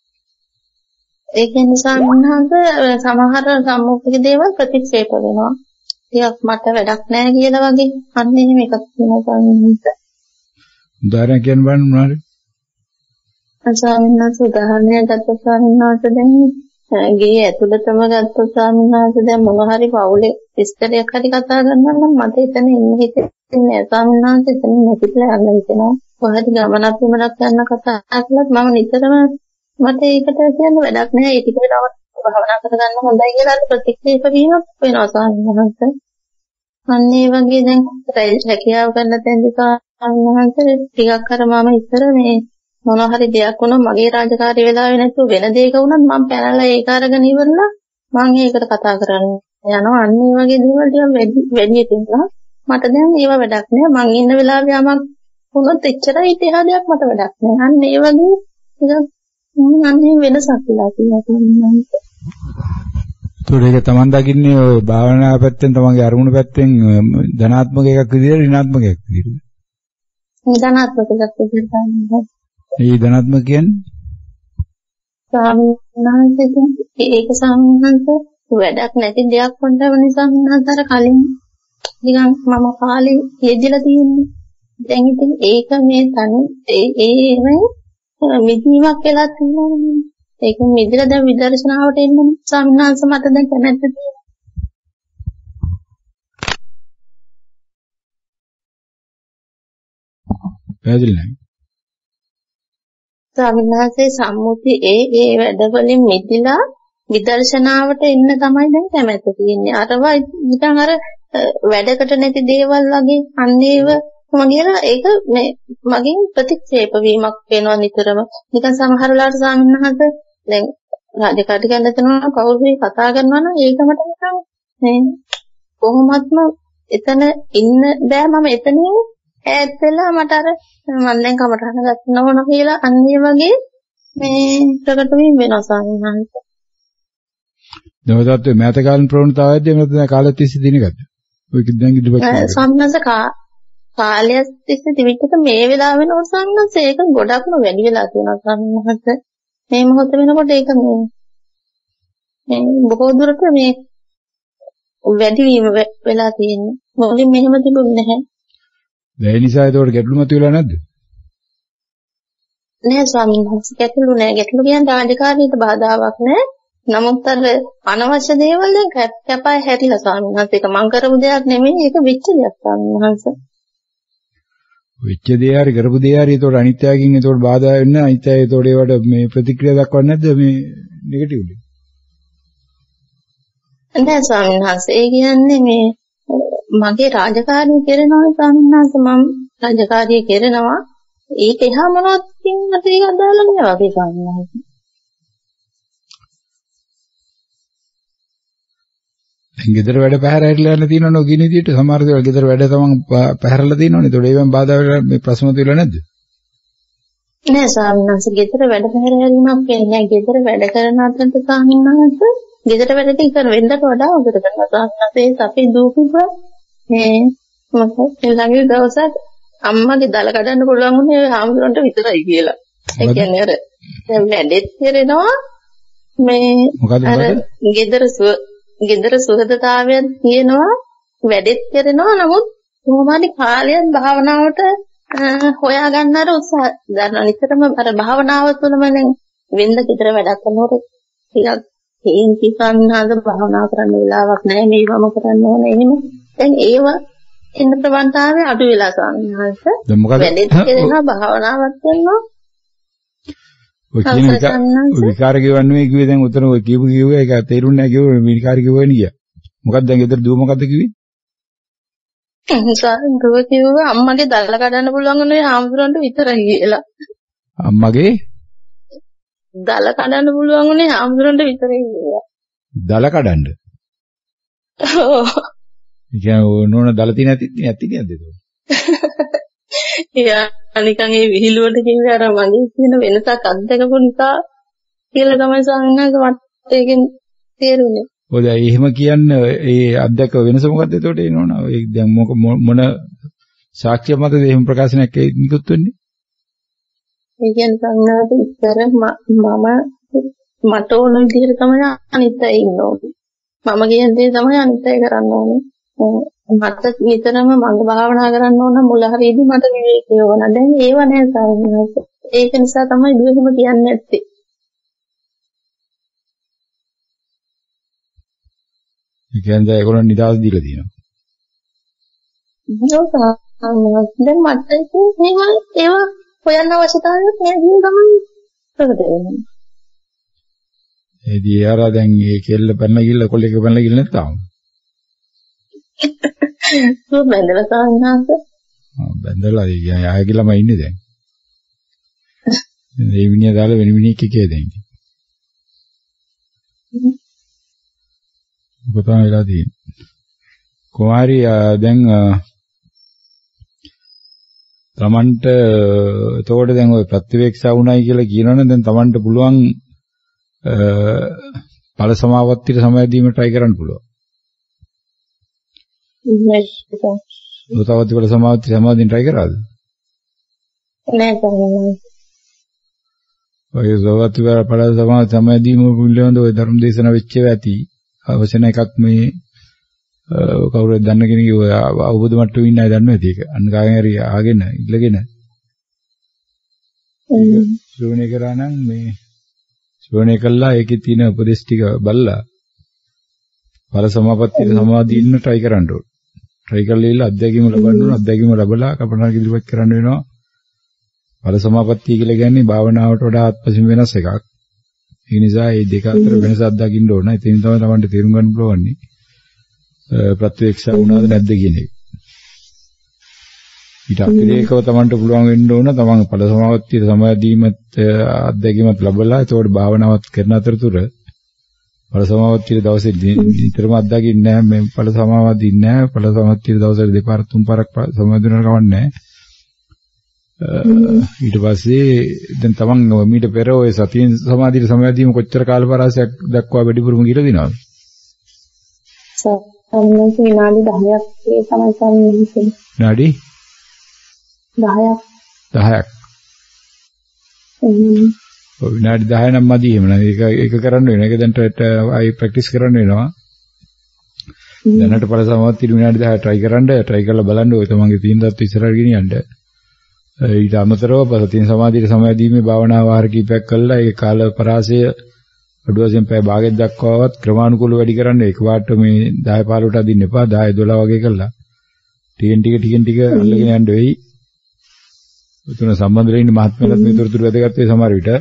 ඒ කියන්නේ සම්හංග සමහර සම්මුතික දේවල් ප්‍රතික්ෂේප වෙනවා. ටිකක් මට වැඩක් නැහැ කියලා වගේ අන්න එහෙම එකක් තියෙනවා සම්හංග. උදාහරණයක් කියන්න බලන්න මොනවාද? ස්වාමීන් වහන්සේ උදාහරණයක් ගත්ත ස්වාමීන් වහන්සේ දැන් ගේ ඇතුළතම ගත්ත ස්වාමීන් වහන්සේ දැන් මොන හරි පවුලේ විස්තරයක් හරි කතා කරනවා නම් මට එතන ඉන්න හිතෙන්නේ ස්වාමීන් වහන්සේ එතන නැතිලා යන්න හිතෙනවා. කොහොමද ගමනක් විමනක් යන කතා කළත් මම නිතරම මට ඒකට කියන්න වැඩක් නැහැ. ඒ ටික වෙලාවක් භාවනා කරගන්න හොඳයි කියලා ප්‍රතික්ෂේප වීමක් වෙනවා ස්වාමීන් වහන්සේ. අන්න ඒ වගේ දැන් රැකියාව කරන තැනදී ස්වාමීන් වහන්සේ ටිකක් අර මම ඉතර මේ මොන හරි දෙයක් වුණොත් මගේ රාජකාරී වෙලාවේ නැතුව වෙන දෙයක වුණත් මම පැනලා ඒක අරගෙන ඉවරලා මම ඒකට කතා කරන්න යනවා. අන්න ඒ වගේ දේවල් ටික වැඩි වැඩි තියෙනවා. මට දැන් ඒව වැඩක් නෑ. මං ඉන්න වෙලාවේ යමක් වුණොත් එච්චරයි ඊට එහා දෙයක් මට වැඩක් නෑ. අන්න ඒ වගේ ටිකක් අන්නේ වෙනසක් වෙලා තියෙනවා. ඒක තමන් දකින්නේ ඔය භාවනා පැත්තෙන් තමන්ගේ අරමුණ පැත්තෙන් ධනාත්මක එකක් විදියට ඍණාත්මක එකක් විදියට. ධනාත්මක එකක් විදියට තමයි. ඒ ධනාත්මක කියන්නේ සාමනාන්තයෙන් ඒක සාමනාන්ත වැඩක් නැති දෙයක් වුණා නිසා සාමනාන්තර කලින් නිකන් මම කාලේ යෙදিলা තියෙන්නේ. දැන් ඉතින් ඒක මේ තනි ඒ ඒ මිදීමක් වෙලා තියෙනවා. ඒක මිදලා දැන් විදර්ශනාවට එන්න සාමනාන්ත මට දැන් කැමැත්ත තියෙනවා. පැහැදිලි නැහැ. සාමනාන්තේ සම්මුති ඒ ඒ වැඩවලින් මිදලා විදර්ශනාවට එන්න තමයි දැන් කැමැත්ත තියෙන්නේ. අරවා නිකන් අර වැඩකට නැති දේවල් වගේ අන්නේව මගේලා ඒක මේ මගෙන් ප්‍රතික්ෂේප වීමක් වෙනවා නිතරම. නිකන් සමහර වෙලාවට සාමනාන්ත දැන් රාජකාරි ගන්න තනවා කවුරු හරි කතා කරනවා නම් ඒක මට නිකන් මේ කොහොමත්ම එතන ඉන්න බෑ. මම එතනින් ඈත් වෙලා මට අර මම දැන් කමටහන ගන්න ඕන කියලා අන්න ඒ වගේ මේ ප්‍රකට වීම වෙනවා සාමනාන්ත. දවසත් මෑත කාලන ප්‍රවණතාවයක්ද එහෙම නැත්නම් කාලය තිස්සේ දිනගත්ද? ඔය දැන් ඉදිරියට සම්මත කාලය තිස්සේ තිබිච්චක මේ වෙලාව වෙනකොට සම්මත ඒක ගොඩක්ම වැඩි වෙලා තියෙනවා සම්මත. මේ මොහොත වෙනකොට ඒක මේ මේ බොහෝ දුරට මේ වැඩි වීම වෙලා තියෙන්නේ. මොකද මෙහෙම තිබුණේ නැහැ. ඒ නිසා ඒකට ගැටලු මතුවලා නැද්ද? නෑ ස්වාමීන් වහන්සේ ගැටලු නෑ. ගැටලු කියන්නේ රාජකාරියට බාධාවක් නෑ. නමුත් අර අනවශ්‍ය දේවල් දැන් කැපයි හැරිලා ස්වාමීන් වහන්සේ. ඒක මං කරපු දෙයක් නෙමෙයි. ඒක වෙච්ච දෙයක් ස්වාමීන් වහන්සේ. වෙච්ච දේ හරි කරපු දේ හරි ඒතකොට අනිත්‍යයෙන් ඒතකොට බාධා වෙන්නේ අනිත්‍යය ඒතකොට ඒවට මේ ප්‍රතික්‍රියා දක්වන්නේ නැද්ද මේ නෙගටිව්ලි? නෑ ස්වාමීන් වහන්සේ. ඒ කියන්නේ මේ මගේ රාජකාරිය කරනවා ස්වාමීන් වහන්සේ. මම රාජකාරිය කරනවා. ඒක එහා මොනවද කියන්නට ඒක අදාළ නෑ වගේ ස්වාමීන් වහන්සේ. දැන් ගෙදර වැඩ පැහැර හැරිලා යන තියෙනවනේ ඔය විදිහට සමහර දේවල් ගෙදර වැඩ තමන් පැහැරලා තියෙනවනේ. ඒතකොට ඒවෙන් බාධා වෙලා මේ ප්‍රශ්න තියෙලා නැද්ද? නෑ ස්වාමීන් වහන්සේ. ගෙදර වැඩ පැහැර හැරීමක් කියන්නේ නෑ. ගෙදර වැඩ කරන අතරත් ස්වාමීන් වහන්සේ ගෙදර වැඩ ටික කර වෙන්නට වඩා හොඳට කරනවා ස්වාමීන් වහන්සේ. අපි දූපුව මේ මොකද ළඟේ දවසක් අම්මගේ දල කඩන්න පුළුවන් වුණේ හාමුදුරන්ට විතරයි කියලා. ඒ කියන්නේ අර දැන් වැඩෙත් කරනවා මේ අර ගෙදර සුව ගෙදර සුහදතාවයක් තියෙනවා වැඩෙත් කරනවා. නමුත් කොහොමද කාලයක් භාවනාවට හොයා ගන්න අර උත්සාහ ගන්න නිතරම අර භාවනාව තුළම දැන් වෙන්න ගෙදර වැඩක් කරනකොට ටිකක් හේන්ති කන්නාද භාවනා කරන්න වෙලාවක් නැහැ මේවම කරන්න ඕනේ එහෙම. දැන් ඒව එන්න ප්‍රවණතාවය අඩු වෙලා ස්වාමීන් වහන්සේ. දැන් මොකද වැඩෙත් කරනවා භාවනාවක් කරනවා. ඔය කියන විකාර ගෙවන්නේ කිව්වේ දැන් උතන ඔය කියපු කිව්වේ ඒක තේරුන්නේ නැහැ කිව්වේ විකාර ගෙවන්නේ කියා. මොකක්ද දැන් ගෙදර දුව මොකද්ද කිව්වේ? දුව කිව්වා අම්මගේ දල්ල කඩන්න පුළුවන් උනේ හාමුදුරන්ට විතරයි කියලා. අම්මගේ දල කඩන්න පුළුවන් උනේ හාමුදුරන්ට විතරයි කියලා. දල කඩන්න? ඔව්. ඒ කියන්නේ නෝන දල තියෙන ඇති නැති නේද ඒක? එයා අනිකන් ඒ විහිළුවට කිව්වේ අර මගේ කියන වෙනසක් අත්දකපු නිසා කියලා තමයි සංඥාක මට ඒකෙන් තේරුනේ. ඔය දැන් එහෙම කියන්නේ ඒ අත්දක වෙනස මොකද්ද එතකොට එනවන? ඒ දැන් මොක මොන සාක්ෂිය මතද එහෙම ප්‍රකාශනයක් නිකුත් වෙන්නේ? ඒ කියන්නේ සංඥාට ඉස්සර මම මට ඕන විදිහට තමයි අනිත් අය ඉන්න ඕනේ. මම කියන දේ තමයි අනිත් අය කරන්න ඕනේ. මට නිතරම මඟ භාවනා කරන්න ඕන මුල හරියදී මට විවේකී ඕන. දැන් ඒව නැහැ සාමාන්‍යයෙන්. ඒක නිසා තමයි දුවෙම කියන්නේ නැත්තේ. ඒ කියන්නේ ඒගොල්ලන් නිදාස් දීලා තියෙනවා. දැන් මට මේවා ඒවා හොයන්න අවශ්‍යතාවයක් නැහැ කියන තමයි ප්‍රකට වෙන්නේ. ඒදී ආරා දැන් මේ කෙල්ල පැනලා ගිහලා කොල්ලෙක් පැනලා ගිහලා නැත්නම් සෝ බැඳලා සාන්නාස ආ බැඳලා ඉතින් ආයෙ ළමයි ඉන්නේ දැන් මේ විනිය දාලා වෙන විනියක් එකේ දැන් මොකද වෙලා තියෙන්නේ කුමාරි දැන් තමන්ට එතකොට දැන් ওই ප්‍රතිවේක්ෂා වුණයි කියලා කියනවනේ දැන් තමන්ට පුළුවන් ඵල සමාපත්තියට සමවැදීම try කරන්න පුළුවන්. දෝතවති වල සමාධි සමාධියෙන් try කරාද? නෑ කරන්නේ. ඔය දෝතවති වල පළ සමාධි සමාධියම පිළිබඳව ඔය ධර්ම දේශනා වෙච්ච ඇති. අවශ්‍ය නැ එකක් මේ කවුරුද දන්න කෙනෙක් ඔය අවබෝධ මට්ටමේ ඉන්න අය දන්නවා ඇති ඒක. අන්න කාගෙන් හරි ආගෙන ඉල්ලගෙන. ශ්‍රවණය කරා නම් මේ ශ්‍රවණය කළා ඒකේ තියෙන උපදේශ ටික බලලා ඵල සමාපත්තියේ සමාධිය ඉන්න try කරන්න ඕන. try කරලා ඉල්ල අධ්‍යයනය ලබන්න ඕන. අධ්‍යයනය ලැබලා කපනාක ඉදිරිපත් කරන්න වෙනවා. ඵල සමාපත්තිය කියලා කියන්නේ භාවනාවට වඩා අත්පසින් වෙනස් එකක්. ඒ නිසා මේ දෙක අතර වෙනසක් දකින්න ඕන. එතනින් තමයි Tamanට තේරුම් ගන්න පුළුවන්. ප්‍රත්‍යක්ෂ වුණාද නැද්ද කියන එක. ඊට අතිරේකව Tamanට පුළුවන් වෙන්න ඕන Taman ඵල සමාපත්තියේ සමාධියමත් අධ්‍යයනයත් ලැබලා ඒතකොට භාවනාවත් කරන අතරතුර ඵල සමාපත්තියේ දවසේ නිතරම අත්දකින්නේ නැහැ මේ ඵල සමාපත්තිය නැහැ ඵල සමාපත්තියේ දවසේ දෙපාර තුන් පාරක් සමාධියන කවන්නේ ඊට පස්සේ දැන් තමන් මීට පෙර ඔය සතියෙන් සමාධියට සමාධියම කොච්චර කාල පරාසයක් දක්වා වැඩිපුරම කියලා දිනවද? සම්මත විනාඩි දහයක් ඒ තමයි සම්මත. විනාඩි දහයක්. දහයක්. හ්ම්. ඔය විනාඩි දහය නම් මදි එහෙම නේද? ඒක ඒක කරන්න වෙනවා. ඒක දැන් ආයි ප්‍රැක්ටිස් කරන්න වෙනවා. දැනට ඵල සමාපatti විනාඩි දහය try කරන්න try කරලා බලන්න ඔය තමන්ගේ තීන දත්ත ඉස්සරහට ගෙනියන්න. ඊට අමතරව සතිය සමාධියට සමය දීමේ භාවනා වාර කීපයක් කළා. ඒ කාල පරාසය අඩු වශයෙන් පැය භාගයක් දක්වාවත් ක්‍රමානුකූලව වැඩි කරන්න. එකපාරට මේ දහය පහළොවට අදින්න එපා. දහය දොළහ වගේ කළා. ටිකෙන් ටික ටිකෙන් ටික අල්ලගෙන යන්න වෙයි. උතුන සම්බන්ධ වෙන්න මහත්මයාත් මේ තොරතුරු වැදගත් වේ සමහර විට.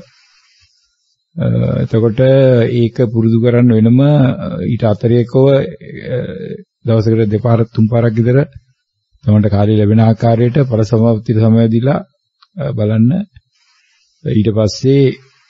එතකොට ඒක පුරුදු කරන්න වෙනම ඊට අතරේකව දවසකට දෙපාර තුන් පාරක් විතර තමන්ට කාලය ලැබෙන ආකාරයට ඵල සමාප්තියට සමය දීලා බලන්න. ඊට පස්සේ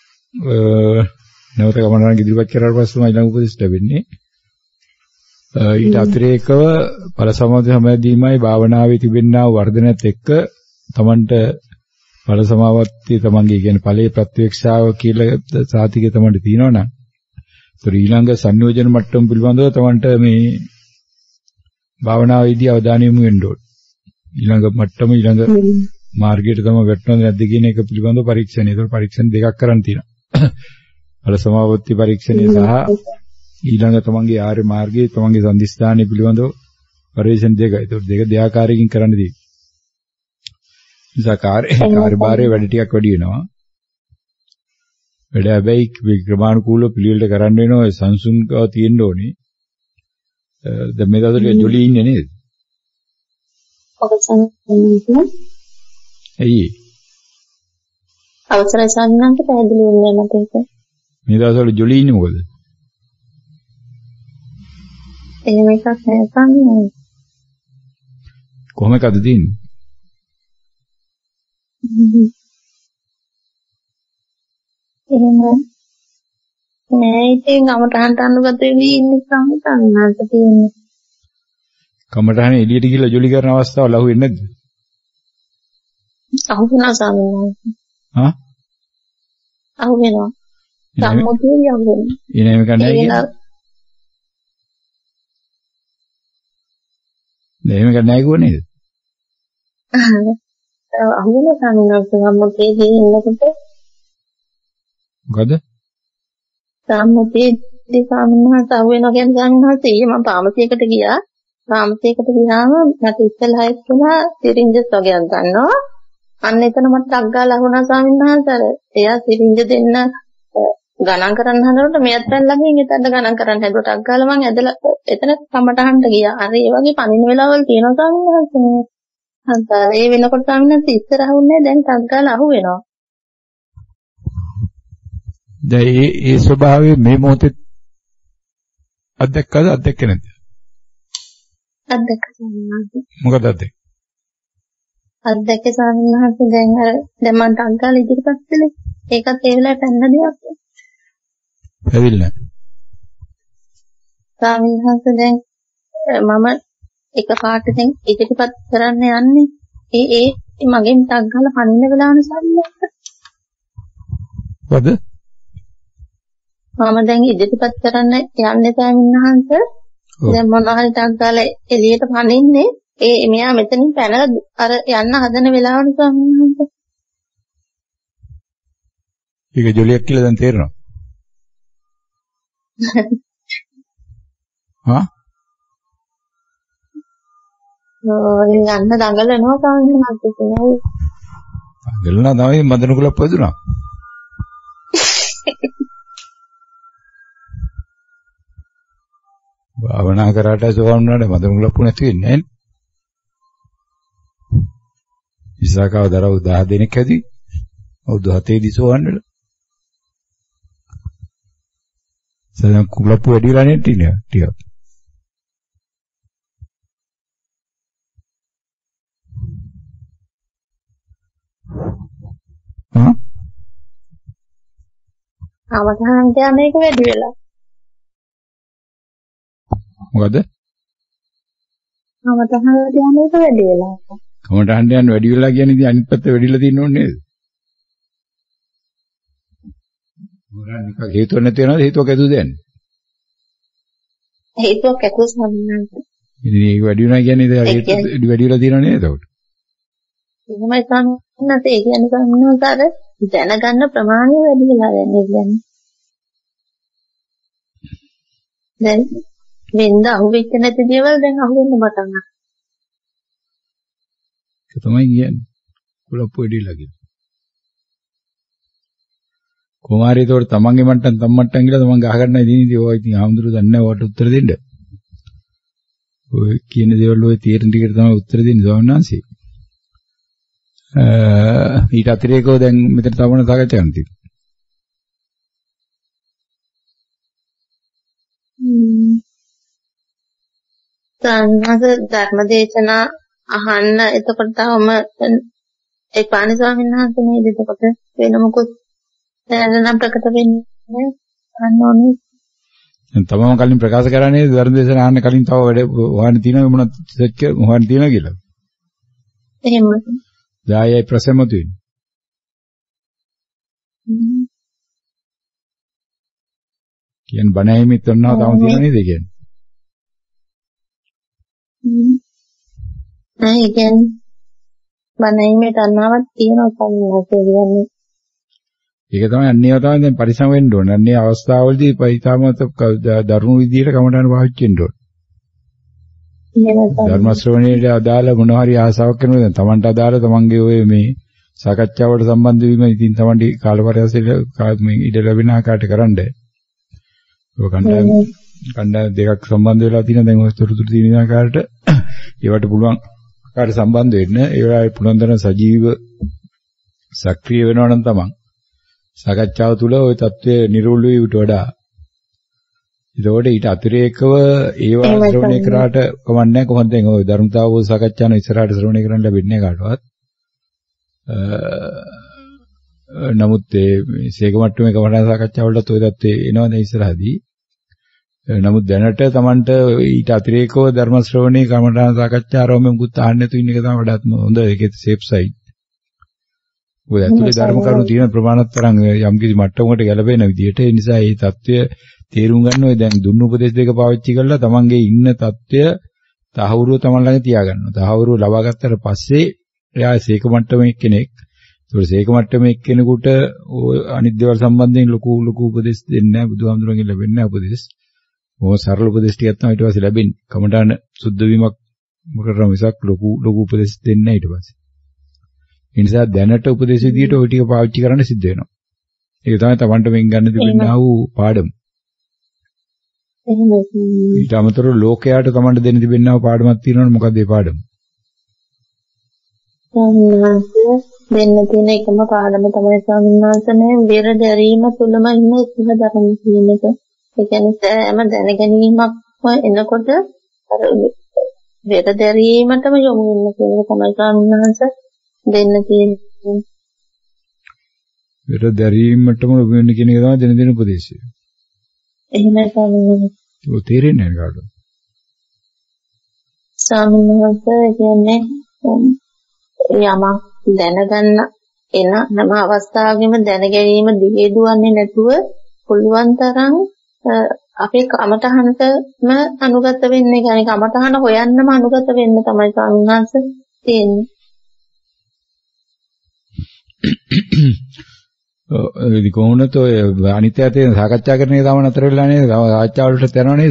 නැවත ගමනක් ඉදිරිපත් කරලා පස්සෙම ඊළඟ උපදෙස් ලැබෙන්නේ. ඊට අතිරේකව ඵල සමාප්තිය සමය දීමයි භාවනාවේ තිබෙනා වර්ධනයත් එක්ක තමන්ට ඵල සමාප්තිය තමන්ගේ කියන්නේ ඵලයේ ප්‍රත්‍යක්ෂාව කියලා සාතිකය තමන්ට තියෙනවා නම් ඒතර ඊළඟ සංයෝජන මට්ටම පිළිබඳව තමන්ට මේ භාවනාවේදී අවධානය යොමු වෙන්න ඕනේ. ඊළඟ මට්ටම ඊළඟ මාර්ගයට තමයි වැටෙනවද නැද්ද කියන එක පිළිබඳව පරීක්ෂණය. ඒතර පරීක්ෂණ දෙකක් කරන් තියෙනවා. ඵල සමාපatti පරීක්ෂණය සහ ඊළඟ තමන්ගේ ආර්ය මාර්ගයේ තමන්ගේ සම්දිස්ථානය පිළිබඳව පරීක්ෂණ දෙකයි. ඒතර දෙක දෙආකාරයකින් කරන්න දෙයි. නිසා කාර්ය කාර්යභාරය වැඩි ටිකක් වැඩි වෙනවා. වැඩ හැබැයි ක්‍රමානුකූලව පිළිවෙලට කරන්න වෙනවා. ඒ සංසුන්කව තියෙන්න ඕනේ. දැන් මේ දවස්වල ජොලි ඉන්නේ නේද? ඔබ සම්පූර්ණ ඇයි? අවසරයි සම්මානට පැහැදිලි වුණේ මට ඒක. මේ දවස්වල ජොලි ඉන්නේ මොකද? එහෙම එකක් නෑ සම්මාන. කොහොම එකද තියෙන්නේ? එහෙම නෑ ඉතින් අමතහන්ට අනුගත වෙවි ඉන්නේ සම්මානට තියෙන්නේ. කමටහනේ එළියට ගිහලා ජොලි කරන අවස්ථාව ලහු වෙන්නේ නැද්ද? අහු වෙනවා සම්මාන. හා? අහු වෙනවා. සම්මුතිය අහු වෙනවා. ඊනේම කන්නේ කියන්නේ. එහෙම කන්නේ නැහැ කිව්ව නේද? අහු වෙනවා සම්මුතියදී ඉන්නකොට. මොකද? සම්මුතියදී සම්මානට අහු වෙනවා කියන්නේ සම්මානට ඊයේ මම පාමසියකට ගියා. පාමසියකට ගියාම මට ඉස්සෙල්ලා හිතුණා සිරින්ජස් වගේක් ගන්නවා. අන්න එතන මට ටක් ගාලා අහුණා ස්වාමීන් වහන්සේ. එයා සිරින්ජ දෙන්න ගණන් කරන්න හදනකොට මෙයත් ළඟින් එතන ගණන් කරන්න හැදුවා. ටක් ගාලා මම ඇදලා එතන කමටහන්ට ගියා. අර ඒ වගේ පණින වෙලාවල් තියෙනවා ස්වාමීන් වහන්සේ. අන්තර ඒ වෙනකොට ස්වාමීන් වහන්සේ ඉස්සර අහුන්නේ දැන් ටක් ගාලා අහු වෙනවා. දැන් මේ මේ ස්වභාවය මේ මොහොතේ අත්දැක්කද අත්දැක්කේ නැද්ද? අත්දැක්ක ස්වාමීන් වහන්සේ. මොකද අත්දැක්කේ? අත්දැකේ ස්වාමීන් වහන්සේ දැන් අර දැන් මම ටක් ගාලා ඉදිරිපත් කළේ. ඒකත් ඒ වෙලාවට පැන්න දෙයක්. ඇවිල්ලා. ස්වාමීන් වහන්සේ දැන් මම එක පාට දැන් ඉදිරිපත් කරන්න යන්නේ. ඒ ඒ මගෙන් ටක් ගාලා පනින්න වෙලාවන ස්වාමීන් වහන්සේ. වද? මම දැන් ඉදිරිපත් කරන්න යන්නේ ස්වාමීන් වහන්සේ. දැන් මොනවා හරි ටක් ගාලා එළියට පනින්නේ. ඒ මෙයා මෙතනින් පැනලා අර යන්න හදන වෙලාවට ස්වාමීන් වහන්සේ. ඒක ජොලියක් කියලා දැන් තේරෙනවා. හා? ඔය යන්න දඟලනවා ස්වාමීන් වහන්සේ. දඟලනවා තමයි මදන කුලප් වදුනා. භාවනා කරාට සෝවන් වුණාට මදන කුලප් නැති වෙන්නේ නැහැ. ඉස්සාකව දරව දහ දෙනෙක් ඇති. අවුරුදු හතේ දී සෝවන් වෙලා. සදන් කුලප් වැඩි වෙලා නේ ටික ටික. හා? අවධානය යන එක වැඩි වෙලා. මොකද? අවධානය යන එක වැඩි වෙලා. කමටහන් යන වැඩි වෙලා කියන්නේ ඉතින් අනිත් පැත්ත වැඩිලා තියෙන්න ඕනේ නේද? මොකක්ද නිකන් හේතුවක් නැති වෙනවද හේතුවක් ඇතුළද යන්නේ? හේතුවක් ඇතුළද සම්මත. ඉතින් ඒක වැඩි වෙනවා කියන්නේ ඉතින් වැඩි වෙලා තියෙනව නේද එතකොට? එහෙමයි සම්මත. ඒ කියන්නේ සම්මත අර දැනගන්න ප්‍රමාණය වැඩි වෙලා යන්නේ කියන්නේ. දැන් වෙන්ද අහුවෙච්ච නැති දේවල් දැන් අහුවෙන්න පටන් ගන්නවා. ඒක තමයි කියන්නේ. කුලප්පු වෙඩිලා කියන. කුමාරී ඒතකොට තමන්ගේ මට්ටම් තම මට්ටම් කියලා තමන් ගහගන්නයි දින ඉතින් ඔය ඉතින් ආම්දුරු දන්නේ නැහැ ඔයාලට උත්තර දෙන්න. ඔය කියන දේවල් ඔය තීරණ ටිකට තමයි උත්තර දෙන්නේ ස්වාමීන් වහන්සේ. ඊට අතිරේකව දැන් මෙතන තවන සාකච්ඡා කරන්න තියෙනවා. සංඝ ධර්මදේශනා අහන්න එතකොට තවම ඒ පාණි ස්වාමීන් වහන්සේ නේද එතකොට වෙන මොකොත් දැනනම් ප්‍රකට වෙන්නේ අහන්න ඕනේ. දැන් තමම කලින් ප්‍රකාශ කරන්නේ ධර්මදේශනා අහන්න කලින් තව වැඩ වහන්න තියෙනවා මොනවද සෙට් වහන්න තියෙනවා කියලා. එහෙමයි. දායයි ප්‍රසමතු වෙන්නේ. කියන්නේ බණ ඇහිමිත් ඔන්නවා තම තියෙන නේද කියන්නේ. හ්ම්. නෑ කියන්නේ බණ ඇහිමිත් අන්නාවක් තියෙනවා තමයි කියන්නේ. ඒක තමයි අන්නේව තමයි දැන් පරිසම් වෙන්න ඕනේ. අන්නේ අවස්ථාවවලදී පරිතාමත දරුණු විදියට කමටහන් පාවිච්චි වෙන්න ඕනේ. ධර්ම ශ්‍රවණයට අදාළ මොනවා හරි ආසාවක් කරනවා දැන් Tamanට අදාළ Tamanගේ ඔය මේ සාකච්ඡාවට සම්බන්ධ වීම ඉතින් Tamanට කාලපරයසෙට මේ ඉඩ ලැබෙන ආකාරයට කරන්න. ඔය කණ්ඩායම් කණ්ඩායම් දෙකක් සම්බන්ධ වෙලා තියෙනවා දැන් ඔය තොරතුරු තියෙන ආකාරයට ඒවට පුළුවන් ආකාරයට සම්බන්ධ වෙන්න ඒ වෙලාවේ පුනන්දන සජීව සක්‍රිය වෙනවා නම් Taman සාකච්ඡාව තුළ ওই தત્ත්වය නිරෝල් වීමට වඩා ඒකෝට ඊට අතිරේකව ඒවා ශ්‍රවණය කරාට කමන්නේ කොහොමද දැන් ඔය ධර්මතාවෝ සාකච්ඡාන ඉස්සරහට ශ්‍රවණය කරන්න ලැබෙන්නේ කාටවත්. නමුත් මේ සීක මට්ටමේ කමඨා සාකච්ඡාවලට ඔය தත්ත්වේ එනවා දැන් ඉස්සරහදී. නමුත් දැනට Tamanට ඊට අතිරේකව ධර්ම ශ්‍රවණේ කමඨා සාකච්ඡා ආරම්භෙ මුකුත් අහන්න නැතු ඉන්න එක තමයි වඩාත් හොඳ. ඒකේ සේෆ් සයිඩ්. ඔය ඇතුලේ ධර්ම කරුණු තියෙන ප්‍රමාණවත් තරම් යම් කිසි මට්ටමකට ගැලපෙන විදිහට ඒ නිසා මේ தත්ත්වය තේරුම් ගන්න ඔය දැන් දුන්නු උපදේශ දෙක පාවිච්චි කරලා තමන්ගේ ඉන්න தත්ත්වය තහවුරුව තමන් ළඟ තියාගන්නවා. තහවුරුව ලබා ගත්තට පස්සේ එයා සීක මට්ටමේ කෙනෙක්. ඒතකොට සීක මට්ටමේ කෙනෙකුට ඔය අනිත් දේවල් සම්බන්ධයෙන් ලොකු ලොකු උපදේශ දෙන්නේ නැහැ. බුදුහාමුදුරන්ගෙන් ලැබෙන්නේ නැහැ උපදේශ. මොකද සරල උපදේශ ටිකක් තමයි ඊට පස්සේ ලැබෙන්නේ. කමඨාන සුද්ධ වීමක් මොකටද මිසක් ලොකු ලොකු උපදේශ දෙන්නේ නැහැ ඊට පස්සේ. ඒ නිසා දැනට උපදේශ විදියට ওই ටික පාවිච්චි කරන්න සිද්ධ වෙනවා. ඒක තමයි තමන්ට මෙන් ගන්න දෙන්නා වූ පාඩම. ඊට අමතරව ලෝකයට තමන්ට දෙන්න තිබෙනා වූ පාඩමක් තියෙනවනේ මොකක්ද ඒ පාඩම? දෙන්න තියෙන එකම පාඩම තමයි ස්වාමීන් වහන්සේ මේ වෙර දැරීම තුළම ඉන්න සුභ ධර්ම කියන එක. ඒ කියන්නේ සෑම දැනගැනීමක්ම එනකොට අර වෙර දැරීමටම යොමු වෙන්න කියන එක තමයි ස්වාමීන් වහන්සේ දෙන්න තියෙන්නේ. වෙර දැරීමටම යොමු වෙන්න කියන එක තමයි දෙන දෙන උපදේශය. එහෙමයි ස්වාමීන් වහන්සේ. ඒක තේරෙන්නේ නැහැ කාටවත්. ස්වාමීන් වහන්සේ කියන්නේ යමක් දැනගන්න එන හැම අවස්ථාවෙම දැන ගැනීම දිගේ දුවන්නේ නැතුව පුළුවන් තරම් අපේ කමතහනටම අනුගත වෙන්නේ يعني කමතහන හොයන්නම අනුගත වෙන්න තමයි ස්වාමීන් වහන්සේ තියෙන්නේ. ඒ කොහොමද ඔය අනිත්‍යයතේ සාකච්ඡා කරන එක තම නතර වෙලා නේද? සාකච්ඡා වලට යනවා නේද?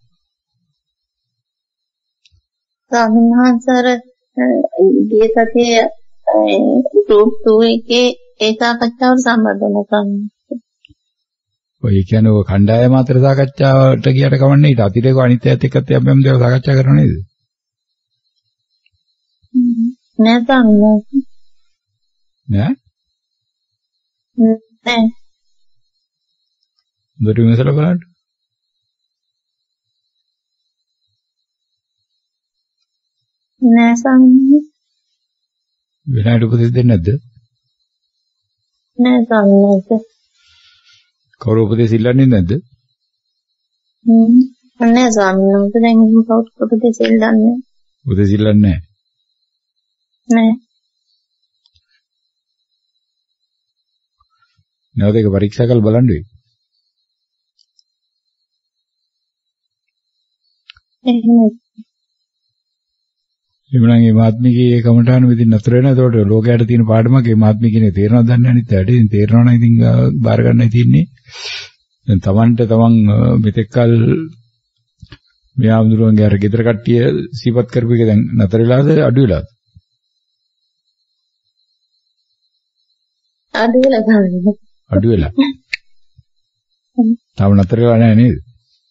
ස්වාමීන් වහන්සේ ගිය සතියේ ගෲප් two එකේ ඒ සාකච්ඡාවට සම්බන්ධ වුණා. ඔය කියන්නේ ඔය කණ්ඩායම අතර සාකච්ඡාවට ගියට කවන්නේ ඊට අතිරේක අනිත්‍යයත් එක්කත් යම් දේවල් සාකච්ඡා කරනව නේද? නෑ ස්වාමීන් වහන්සේ. නෑ? නෑ. දෙට විමසලා බලන්න. නෑ ස්වාමීන් වෙනාට උපදෙස් දෙන්නේ නැද්ද? නෑ ස්වාමීන් වහන්සේ. කවුරු උපදෙස් ඉල්ලන්නේ නැද්ද? හ්ම් නෑ ස්වාමීන් වහන්සේ දැන් කවුරු උපදෙස් ඉල්ලන්නේ? උපදෙස් ඉල්ලන්නේ නෑ. නෑ. නැවත ඒක පරීක්ෂා කරලා බලන්න වෙයි. එහෙමයි. එමුනම් මේ මාත්මිකී ඒ කමඨාන විදිහින් නතර වෙනවා. ඒතකොට ලෝකයට තියෙන පාඩමක් මේ මාත්මිකීනේ තේරෙනවද දන්නේ අනිත් ඇට. ඉතින් තේරෙනවා නම් ඉතින් බාර ගන්නයි තියෙන්නේ. දැන් Tamanට Taman මෙතෙක්කල් මේ ආම්දුරුවන්ගේ අර ගෙදර කට්ටිය සීපත් කරපු එක දැන් නතර වෙලාද අඩු වෙලාද? අඩු වෙලා තමයි. අඩු වෙලා. තාම නතර වෙලා නැහැ නේද?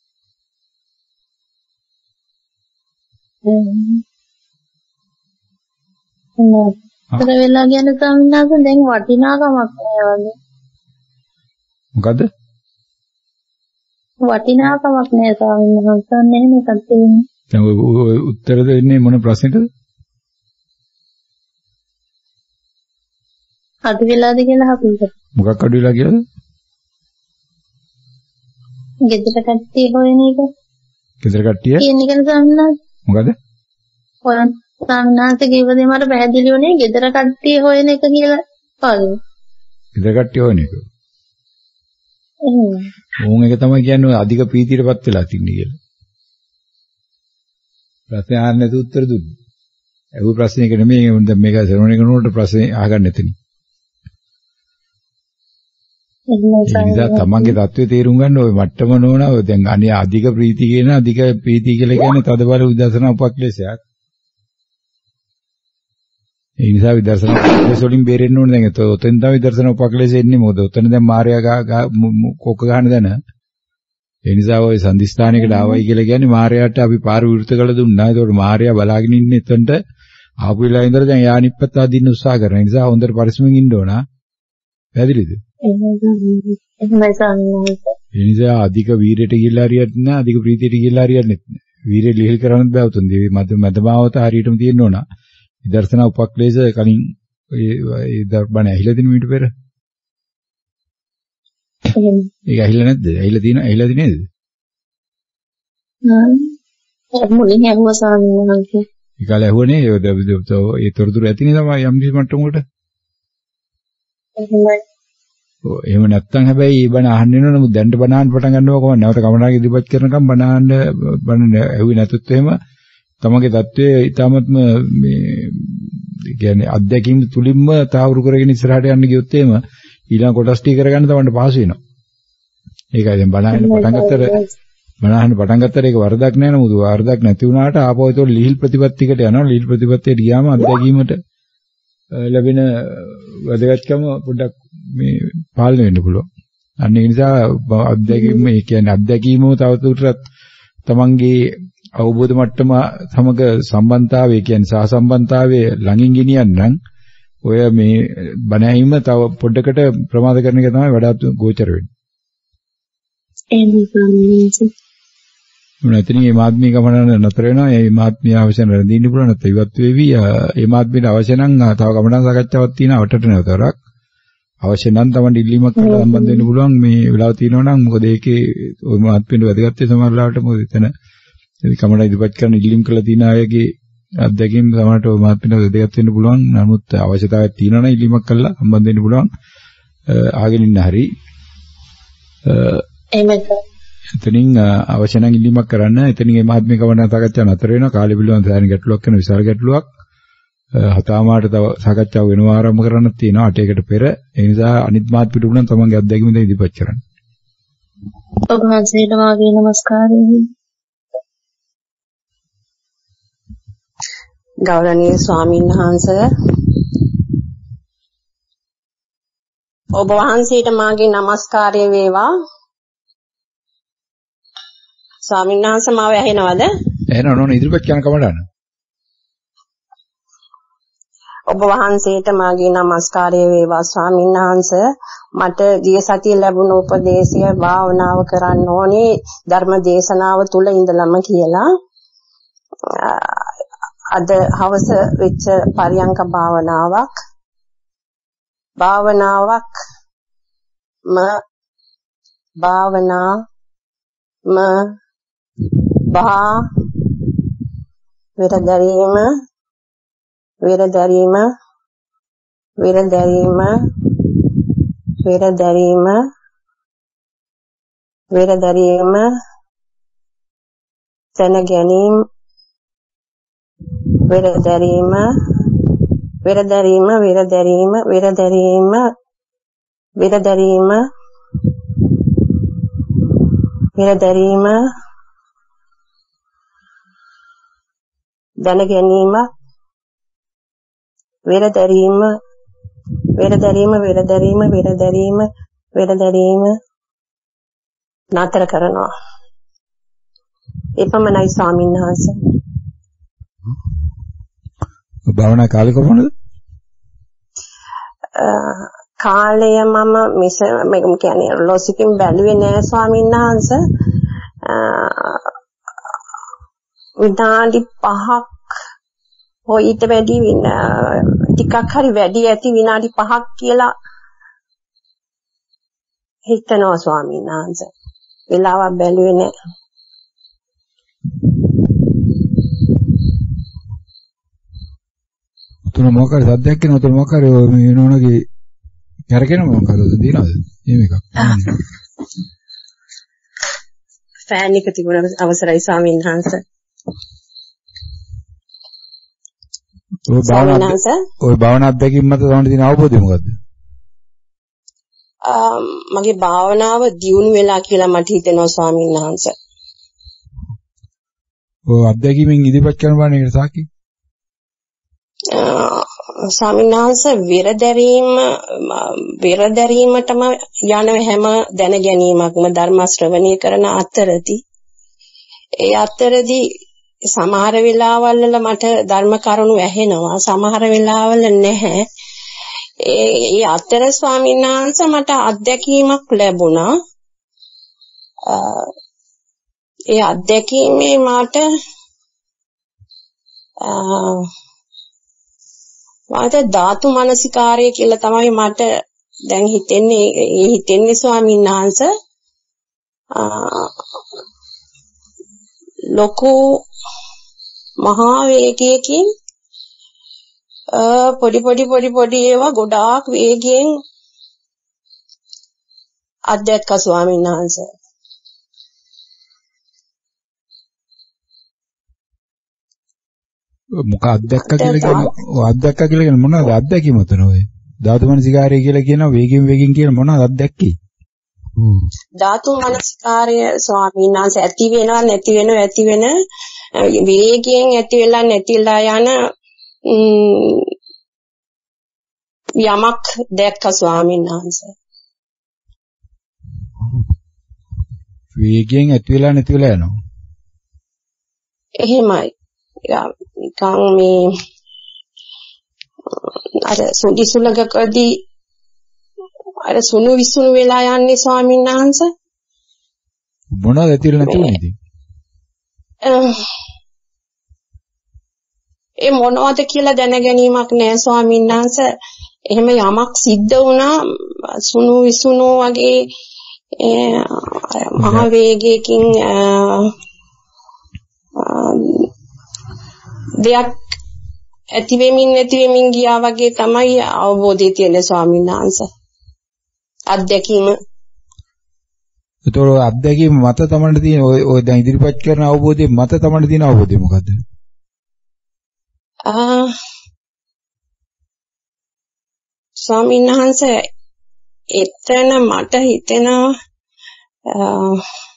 නතර වෙලා කියන සම්මාස දැන් වටිනාකමක් නැහැ වගේ. මොකද්ද? වටිනාකමක් නැහැ ස්වාමීන් වහන්සේ නෙමෙයි මේකත් තියෙන්නේ. දැන් ඔය උත්තර දෙන්නේ මොන ප්‍රශ්නෙටද? අඩු වෙලාද කියලා අපිට. මොකක් අඩු වෙලා කියලාද? ගෙදර කට්ටිය හොයන එක. ගෙදර කට්ටිය? කියන එක සම්මාස. මොකද? හොයන සම්මාස කියවදේ මට පැහැදිලි වුණේ ගෙදර කට්ටිය හොයන එක කියලා වගේ. ගෙදර කට්ටිය හොයන එක. එහෙනම් ඕන් එක තමයි කියන්නේ අධික ප්‍රීතියටපත් වෙලා තින්නේ කියලා. ප්‍රශ්න අහන්න නැතුව උත්තර දුන්නේ. ඒ ප්‍රශ්නයක නෙමෙයි දැන් මේක සරණ කරනකොට ප්‍රශ්නේ අහගන්න එතනින්. ඒ නිසා තමන්ගේ தત્ත්වය තේරුම් ගන්න ඔය මට්ටම නෝනා ඔය දැන් අනේ අධික ප්‍රීති කියන අධික ප්‍රීති කියලා කියන්නේ තදබල විදර්ශනා උපක්ලේශයක්. ඒ නිසා විදර්ශනා උපක්ලේශ වලින් බේරෙන්න ඕනේ දැන් ඔතෙන් තමයි විදර්ශනා උපක්ලේශ එන්නේ මොකද ඔතන දැන් මාර්යා කොක්ක ගන්න දන. ඒ නිසා ඔය සම්දිස්ථානයකට ආවයි කියලා කියන්නේ මාර්යාට අපි පාර විරුද්ධ කළ දුන්නා. ඒකට මාර්යා බලාගෙන ඉන්නේ එතනට ආපු වෙලාව ඉඳලා දැන් යා නිප්පත් ආදින්න උත්සාහ කරන නිසා හොඳට පරිස්සමෙන් ඉන්න ඕන. පැහැදිලිද? එහෙමයි සම්මාස. ඒ නිසා අධික වීරයට ගිහිල්ලා හරියත් නැහැ අධික ප්‍රීතියට ගිහිල්ලා හරියත් නැහැ. වීරය ලිහිල් කරන්නත් බෑ උතුම්. මේ මද මදමාවත හරියටම තියෙන්න ඕන. විදර්ශනා උපක්ලේශ කලින් ඒ බණ ඇහිලා දින මීට පෙර. එහෙම. ඒක ඇහිලා නැද්ද? ඇහිලා තියෙන ඇහිලාද නේද? හ්ම්. ඒ මුලින් ඇහුවා ස්වාමීන් වහන්සේ. ඒ කාලේ ඇහුවනේ ඒ තොරතුරු ඇතිනේ තමයි යම් කිසි මට්ටමකට. එහෙමයි. ඔව් එහෙම නැත්තම් හැබැයි මේ බණ අහන්න වෙනවා නමුත් දැන්ට බණ අහන්න පටන් ගන්නවා කොහොමද නැවත කමනාගේ ඉදිරිපත් කරනකම් බණ අහන්න බණ ඇහුවේ නැතුත් එහෙම තමගේ தત્ත්වය ඊටමත්ම මේ කියන්නේ අත්දැකීම් තුලින්ම තාවුරු කරගෙන ඉස්සරහට යන්න ගියොත් එහෙම ඊළඟ කොටස් ටී කරගන්න තමන්ට පහසු වෙනවා. ඒකයි දැන් බණ අහන්න පටන් ගත්තට බණ අහන්න පටන් ගත්තට ඒක වරදක් නෑ නමුත් වරදක් නැති වුණාට ආපහු ඒක ලිහිල් ප්‍රතිපත්තියකට යනවා. ලිහිල් ප්‍රතිපත්තියට ගියාම අත්දැකීමට ලැබෙන වැදගත්කම පොඩ්ඩක් මේ පාලනය වෙන්න පුළුවන්. අන්න ඒ නිසා අත්දැකීම ඒ කියන්නේ අත්දැකීමම තවදුරටත් තමන්ගේ අවබෝධ මට්ටම සමග සම්බන්ධතාවය කියන්නේ සහසම්බන්ධතාවයේ ළඟින් ගෙනියන්න ඔය මේ බණ ඇහිම තව පොඩ්ඩකට ප්‍රමාද කරන එක තමයි වඩාත් ගෝචර වෙන්නේ. එහෙනම් මොනතරම් මේ මාත්මී ගමන නතර වෙනවා. මේ මාත්මී අවශ්‍ය නැරඳින්න පුළුවන් නැත්නම් ඉවත් වෙවි. මේ මාත්මීට අවශ්‍ය නම් තව ගමන සාකච්ඡාවක් තියෙනවා වටට නැවතරක්. අවශ්‍ය නම් තමයි ඉල්ලීමක් කරලා සම්බන්ධ වෙන්න පුළුවන් මේ වෙලාව තියෙනවා නම් මොකද ඒකේ ওই මාත්මීට වැදගත් ඒ සමහරලාට මොකද එතන කමඩ ඉදිරිපත් කරන ඉල්ලීම් කරලා තියෙන අයගේ අත්දැකීම් සමහරට ওই මාත්මීට වැදගත් වෙන්න පුළුවන්. නමුත් අවශ්‍යතාවයක් තියෙනවා නම් ඉල්ලීමක් කරලා සම්බන්ධ වෙන්න පුළුවන්. ආගෙන ඉන්න හරි. එහෙමයි. එතනින් අවශ්‍ය නම් ඉල්ලීමක් කරන්න. එතනින් මේ මහත්මිය කවණ සාකච්ඡා නතර වෙනවා. කාලය පිළිබඳ සෑහෙන ගැටලුවක් කරන විශාල ගැටලුවක්. හතාමාට තව සාකච්ඡාව වෙනවා ආරම්භ කරන්නත් තියෙනවා අටයකට පෙර. ඒ නිසා අනිත් මාත් පිටු වුණා තමන්ගේ අත්දැකීම දැන් ඉදිරිපත් කරන්න. ඔබ වහන්සේට මාගේ নমස්කාරය. ගෞරවනීය ස්වාමීන් වහන්සේ ඔබ වහන්සේට මාගේ নমස්කාරය වේවා. ස්වාමීන් වහන්සේ මාව ඇහෙනවද? ඇහෙනව නෝන ඉදිරිපත් කරන කමඩාන. ඔබ වහන්සේට මාගේ নমස්කාරය වේවා ස්වාමීන් වහන්සේ. මට ගිය සතියේ ලැබුණ උපදේශය භාවනාව කරන්න ඕනේ ධර්ම දේශනාව තුල ඉඳලම කියලා. අද හවස වෙච්ච පරියංක භාවනාවක් භාවනාවක් ම භාවනා ම බා විරදරීම විරදරීම විරදරීම විරදරීම විරදරීම තන ගැනීම විරදරීම විරදරීම විරදරීම විරදරීම විරදරීම විරදරීම දැන ගැනීම වෙර දැරීම වෙර දැරීම වෙර දැරීම වෙර දැරීම වෙර දැරීම නතර කරනවා. එපමණයි ස්වාමීන් වහන්සේ. භාවනා කාලේ කොහොමද? කාලය මම මිස මම කියන්නේ ලොසිකින් බැලුවේ නෑ ස්වාමීන් වහන්සේ. විනාඩි පහක් හොය ඊට වැඩි ටිකක් හරි වැඩි ඇති විනාඩි පහක් කියලා හිතනවා ස්වාමීන් වහන්සේ. වෙලාවක් බැලුවේ නෑ. උතුන මොකක්ද සද්දයක් කියන උතුන මොකක්ද මේ නෝනගේ කරගෙන මොකක්ද දිනවද? එහෙම එකක්. ෆෑන් එක තිබුණ අවසරයි ස්වාමීන් වහන්සේ. ඔය භාවනා ඔය භාවනා අධ්‍යක්ෂින් මත තමයි තියෙන අවබෝධය මොකද්ද? මගේ භාවනාව දියුණු වෙලා කියලා මට හිතෙනවා ස්වාමීන් වහන්සේ. ඔය අධ්‍යක්ෂින් ඉදිරිපත් කරන බාන එකට සාකි. ස්වාමීන් වහන්සේ වෙරදැරීම වෙරදැරීමටම යන හැම දැන ගැනීමක්ම ධර්ම ශ්‍රවණය කරන අතරදී ඒ අතරදී සමහර වෙලාවල් වල මට ධර්ම කරුණු ඇහෙනවා සමහර වෙලාවල් නැහැ. ඒ ඒ අතර ස්වාමීන් වහන්සේ මට අත්දැකීමක් ලැබුණා. ඒ අත්දැකීමේ මට මට ධාතු මනසිකාරය කියලා තමයි මට දැන් හිතෙන්නේ. ඒ හිතෙන්නේ ස්වාමීන් වහන්සේ ලොකු මහා වේගයකින් පොඩි පොඩි පොඩි පොඩි ඒවා ගොඩාක් වේගයෙන් අධ්‍යාත්ම ස්වාමීන් වහන්සේ. මොකක් අධ්‍යාත්ම කියලා කියන්නේ අධ්‍යාත්ම කියලා කියන්නේ මොනවද අධ්‍යාත්ම උතන ඔය ධාතු මනසිකාරය කියලා කියනවා වේගින් වේගින් කියන මොනවද අධ්‍යාත්මයි? ධාතු මනසිකාරය ස්වාමීන් වහන්සේ ඇති වෙනවා නැති වෙනවා ඇති වෙන වේගයෙන් ඇති වෙලා නැතිලා යන යමක් දැක්ක ස්වාමීන් වහන්සේ. වේගයෙන් ඇති වෙලා නැති වෙලා යනවා. එහෙමයි. නිකන් මේ අර සුදි සුලගකදී අර සුණු විසුණු වෙලා යන්නේ ස්වාමීන් වහන්සේ. මොනවද ඇති වෙලා නැති වෙන්නේ? ඒ මොනවද කියලා දැන ගැනීමක් නෑ ස්වාමීන් වහන්සේ. එහෙම යමක් සිද්ධ වුණා සුණු විසුණු වගේ මහ වේගයකින් දෙයක් ඇති වෙමින් නැති වෙමින් ගියා වගේ තමයි අවබෝධය තියෙන ස්වාමීන් වහන්සේ. අත්දැකීම. ඒතකොට අත්දැකීම මත තමයි තියෙන ඔය ඔය දැන් ඉදිරිපත් කරන අවබෝධයේ මත තමයි තියෙන අවබෝධය මොකද්ද? ආ ස්වාමීන් වහන්සේ එතන මට හිතෙනවා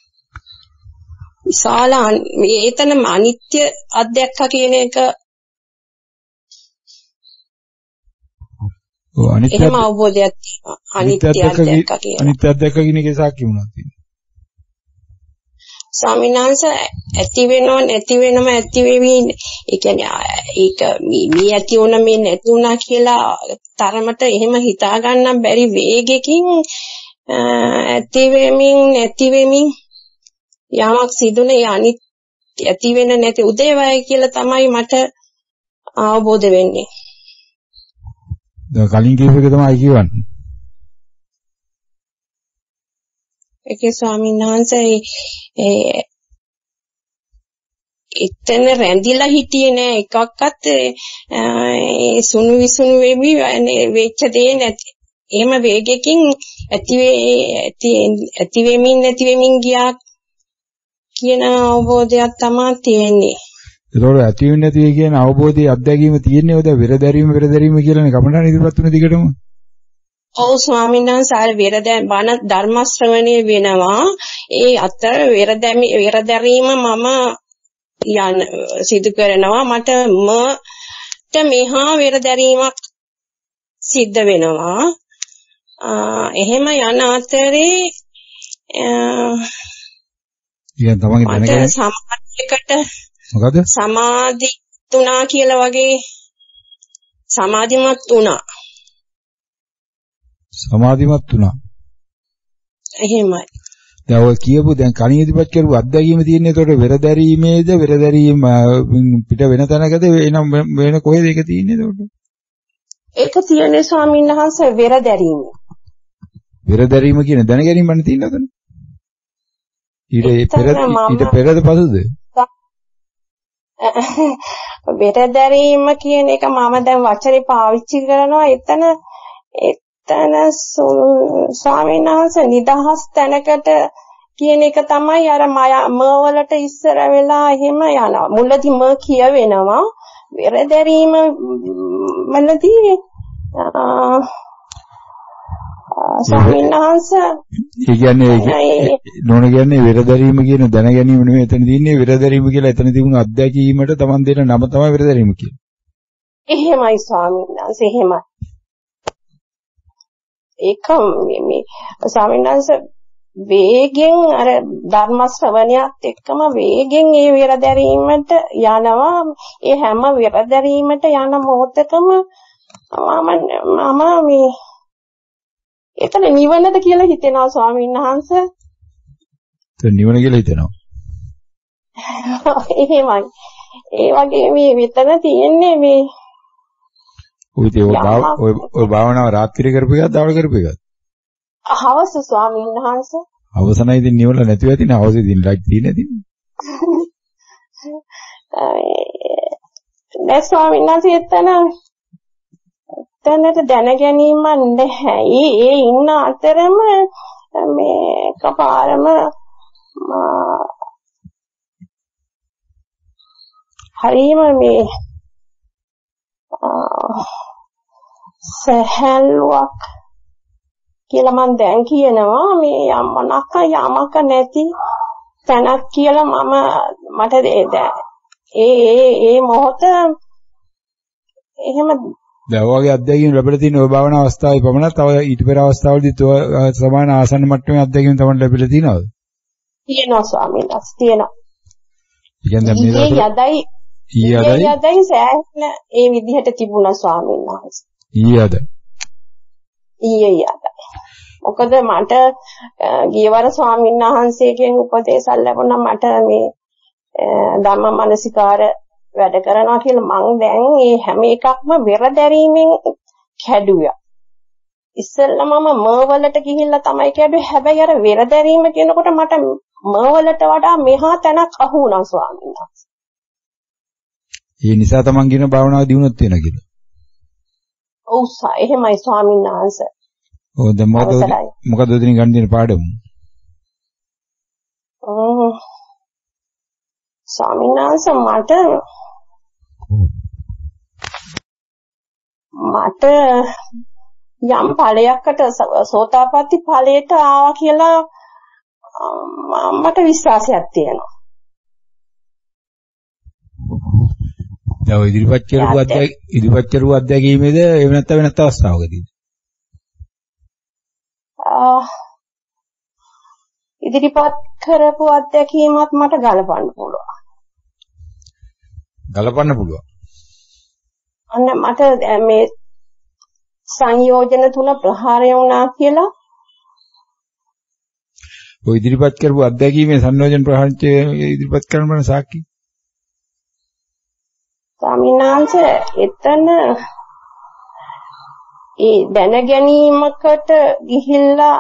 විශාල එතන අනිත්‍ය අධ්‍යාත්ම කියන එක ඔව් අනිත්‍ය එහෙම අවබෝධයක් තියෙනවා. අනිත්‍ය අධ්‍යාත්ම කියන අනිත්‍ය අධ්‍යාත්ම කියන එකේ සාක්ෂි මොනවද තියෙන්නේ? ස්වාමීන් වහන්සේ ඇති වෙනව නැති වෙනම ඇති වෙවි ඒ කියන්නේ ඒක මේ ඇති වුණ මේ නැති වුණා කියලා තරමට එහෙම හිතා ගන්න බැරි වේගකින් ඇති වෙමින් නැති වෙමින් යමක් සිදුනේ අනිත් ඇති වෙන නැති උදේවයි කියලා තමයි මට අවබෝධ වෙන්නේ. දැන් කලින් කියපු එක තමයි කියවන්නේ. ඒකේ ස්වාමීන් වහන්සේ ඒ එතන රැඳිලා හිටියේ නෑ එකක්වත් ඒ සුණු විසුණු වෙවි වෙච්ච දේ නැති. එහෙම වේගකින් ඇති ඇති වෙමින් නැති වෙමින් ගියා කියන අවබෝධයක් තමයි තියෙන්නේ. ඒතකොට ඇති වෙන්නේ නැති වෙයි කියන අවබෝධයේ අත්දැකීම තියෙන්නේ ඔය දැන් වෙරදැරීම වෙරදැරීම කියලානේ කමඩාන ඉදිරිපත් වෙන දිගටම. ඔව් ස්වාමීන් වහන්සේ ආර වෙරදැන් බණ ධර්ම ශ්‍රවණය වෙනවා. ඒ අතර වෙරදැමි වෙරදැරීම මම යන සිදු කරනවා මට මට මෙහා වෙරදැරීමක් සිද්ධ වෙනවා. එහෙම යන අතරේ ඉතින් තමන්ගේ දැනගෙන සමාධියකට මොකද සමාධි තුනා කියලා වගේ සමාධිමත් වුණා. සමාධිමත් වුණා. එහෙමයි. දැන් ඔය කියපු දැන් කණිය ඉදිරිපත් කරපු අත්දැකීම තියෙන්නේ ඒතකොට වෙරදැරීමේද වෙරදැරීම පිට වෙන තැනකද එනම් වෙන කොහෙද ඒක තියෙන්නේ ඒතකොට? ඒක තියෙන්නේ ස්වාමීන් වහන්සේ වෙරදැරීම. වෙරදැරීම කියන දැනගැනීමක් තියෙනවද? ඊට පෙර ඊට පෙරද පසුද? වෙරදැරීම කියන එක මම දැන් වචනේ පාවිච්චි කරනවා එතන එතන ස්වාමීන් වහන්සේ නිදහස් තැනකට කියන එක තමයි අර ම වලට ඉස්සර වෙලා එහෙම යනවා. මුලදී ම කියවෙනවා වෙරදැරීම මනදී ස්වාමීන් වහන්සේ ඒ කියන්නේ නෝන කියන්නේ වෙරදැරීම කියන දැන ගැනීම නෙමෙයි එතන තියෙන්නේ වෙරදැරීම කියලා එතන තිබුණු අත්දැකීමට Taman දෙන නම තමයි වෙරදැරීම කියන්නේ. එහෙමයි ස්වාමීන් වහන්සේ එහෙමයි. ඒක මේ ස්වාමීන් වහන්සේ වේගෙන් අර ධර්ම ශ්‍රවණයත් එක්කම වේගෙන් ඒ වෙරදැරීමට යනවා. ඒ හැම වෙරදැරීමට යන මොහොතකම මම මම මේ එතන නිවනද කියලා හිතෙනවා ස්වාමීන් වහන්සේ. එතන නිවන කියලා හිතෙනවා. එහෙමයි. ඒ වගේ මේ මෙතන තියෙන්නේ මේ ඔය ඔය ඔය භාවනාව රාත්‍රියේ කරපු එකද දවල් කරපු එකද? හවස ස්වාමීන් වහන්සේ. අවසනයි ඉතින් නිවල නැතුව ඇතිනේ හවස ඉතින් ලයිට් තියෙන්නේ ඉතින්. දැන් ස්වාමීන් වහන්සේ එතන එතනට දැන ගැනීමක් නැහැ. ඒ ඒ ඉන්න අතරම මේ කපාරම හරීම මේ සහැල්ලුවක් කියලා මම දැන් කියනවා මේ යමනක යමක නැති තැනක් කියලා මම මට ඒ ඒ ඒ මොහොත එහෙම දැන් ඔයගේ අත්දැකීම් ලැබිලා තියෙන ඔය භාවනා අවස්ථාවේ පමණක් තව ඊට පෙර අවස්ථාවලදීත් ඔය සමාන ආසන්න මට්ටමේ අත්දැකීම් තමයි ලැබිලා තියෙනවද? තියෙනවා ස්වාමීන් වහන්සේ තියෙනවා. කියන්නේ මේ යදයි ඊයේ යදයි සෑහෙන ඒ විදිහට තිබුණා ස්වාමීන් වහන්සේ. ඊයේ යද. ඊයේ යදයි. මොකද මට ගියවර ස්වාමීන් වහන්සේගෙන් උපදේශ ලැබුණා මට මේ ධම්ම මානසිකාර වැඩ කරනවා කියලා මං දැන් මේ හැම එකක්ම වෙරදැරීමෙන් කැඩුවා. ඉස්සෙල්ලා මම ම වලට ගිහිල්ලා තමයි කැඩුවේ. හැබැයි අර වෙරදැරීම කියනකොට මට ම වලට වඩා මෙහා තැනක් අහු වුණා ස්වාමීන් වහන්සේ. ඒ නිසා තමන් කියන භාවනාව දිනුනොත් වෙන කියලා. ඔව් සා එහෙමයි ස්වාමීන් වහන්සේ. ඔව් දැන් මොකද මොකද දෙනින් ගන්න දෙන පාඩම? ඔව් ස්වාමීන් වහන්සේ මට මට යම් ඵලයකට සෝතාපට්ටි ඵලයට ආවා කියලා මට විශ්වාසයක් තියෙනවා. දැන් ඉදිරිපත් කරපු අධ්‍යය ඉදිරිපත් කරපු අධ්‍යයීමේද එහෙම නැත්නම් වෙනත් අවස්ථාවකදීද? ආ ඉදිරිපත් කරපු අධ්‍යයීමත් මට ගලපන්න පුළුවන්. ගලපන්න පුළුවන්. අන්න මට මේ සංයෝජන තුන ප්‍රහාරය වුණා කියලා ඔය ඉදිරිපත් කරපු අධ්‍යයීමේ සංයෝජන ප්‍රහාරය ඉදිරිපත් කරන බන සාක්ෂි ස්වාමීනාංශ එතන ඒ දැන ගැනීමකට ගිහිල්ලා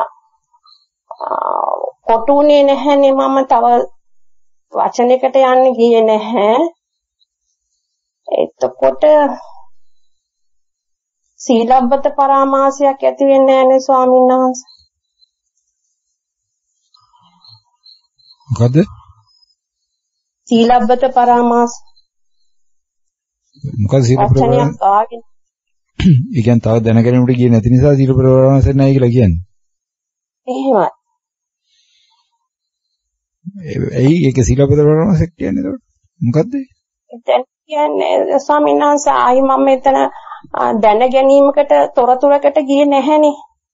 කොටුනේ නැහැනේ මම තව වචනයකට යන්න ගියේ නැහැ. එතකොට සීලබ්බත පරාමාසයක් ඇති වෙන්නේ නැහැනේ ස්වාමීන් වහන්සේ. මොකද? සීලබ්බත පරාමාස. මොකද සීල ප්‍රවරණ? ඒ කියන්නේ තව දැනගැනීමට ගියේ නැති නිසා සීල ප්‍රවරණ නැහැ කියලා කියන්නේ. එහෙමයි. එයි ඒක සීලබ්බත පරාමාසයක් කියන්නේ ඒකට. මොකද්ද? දැන් කියන්නේ ස්වාමීන් වහන්සේ ආයි මම එතන දැන ගැනීමකට තොරතුරකට ගියේ නැහැනේ.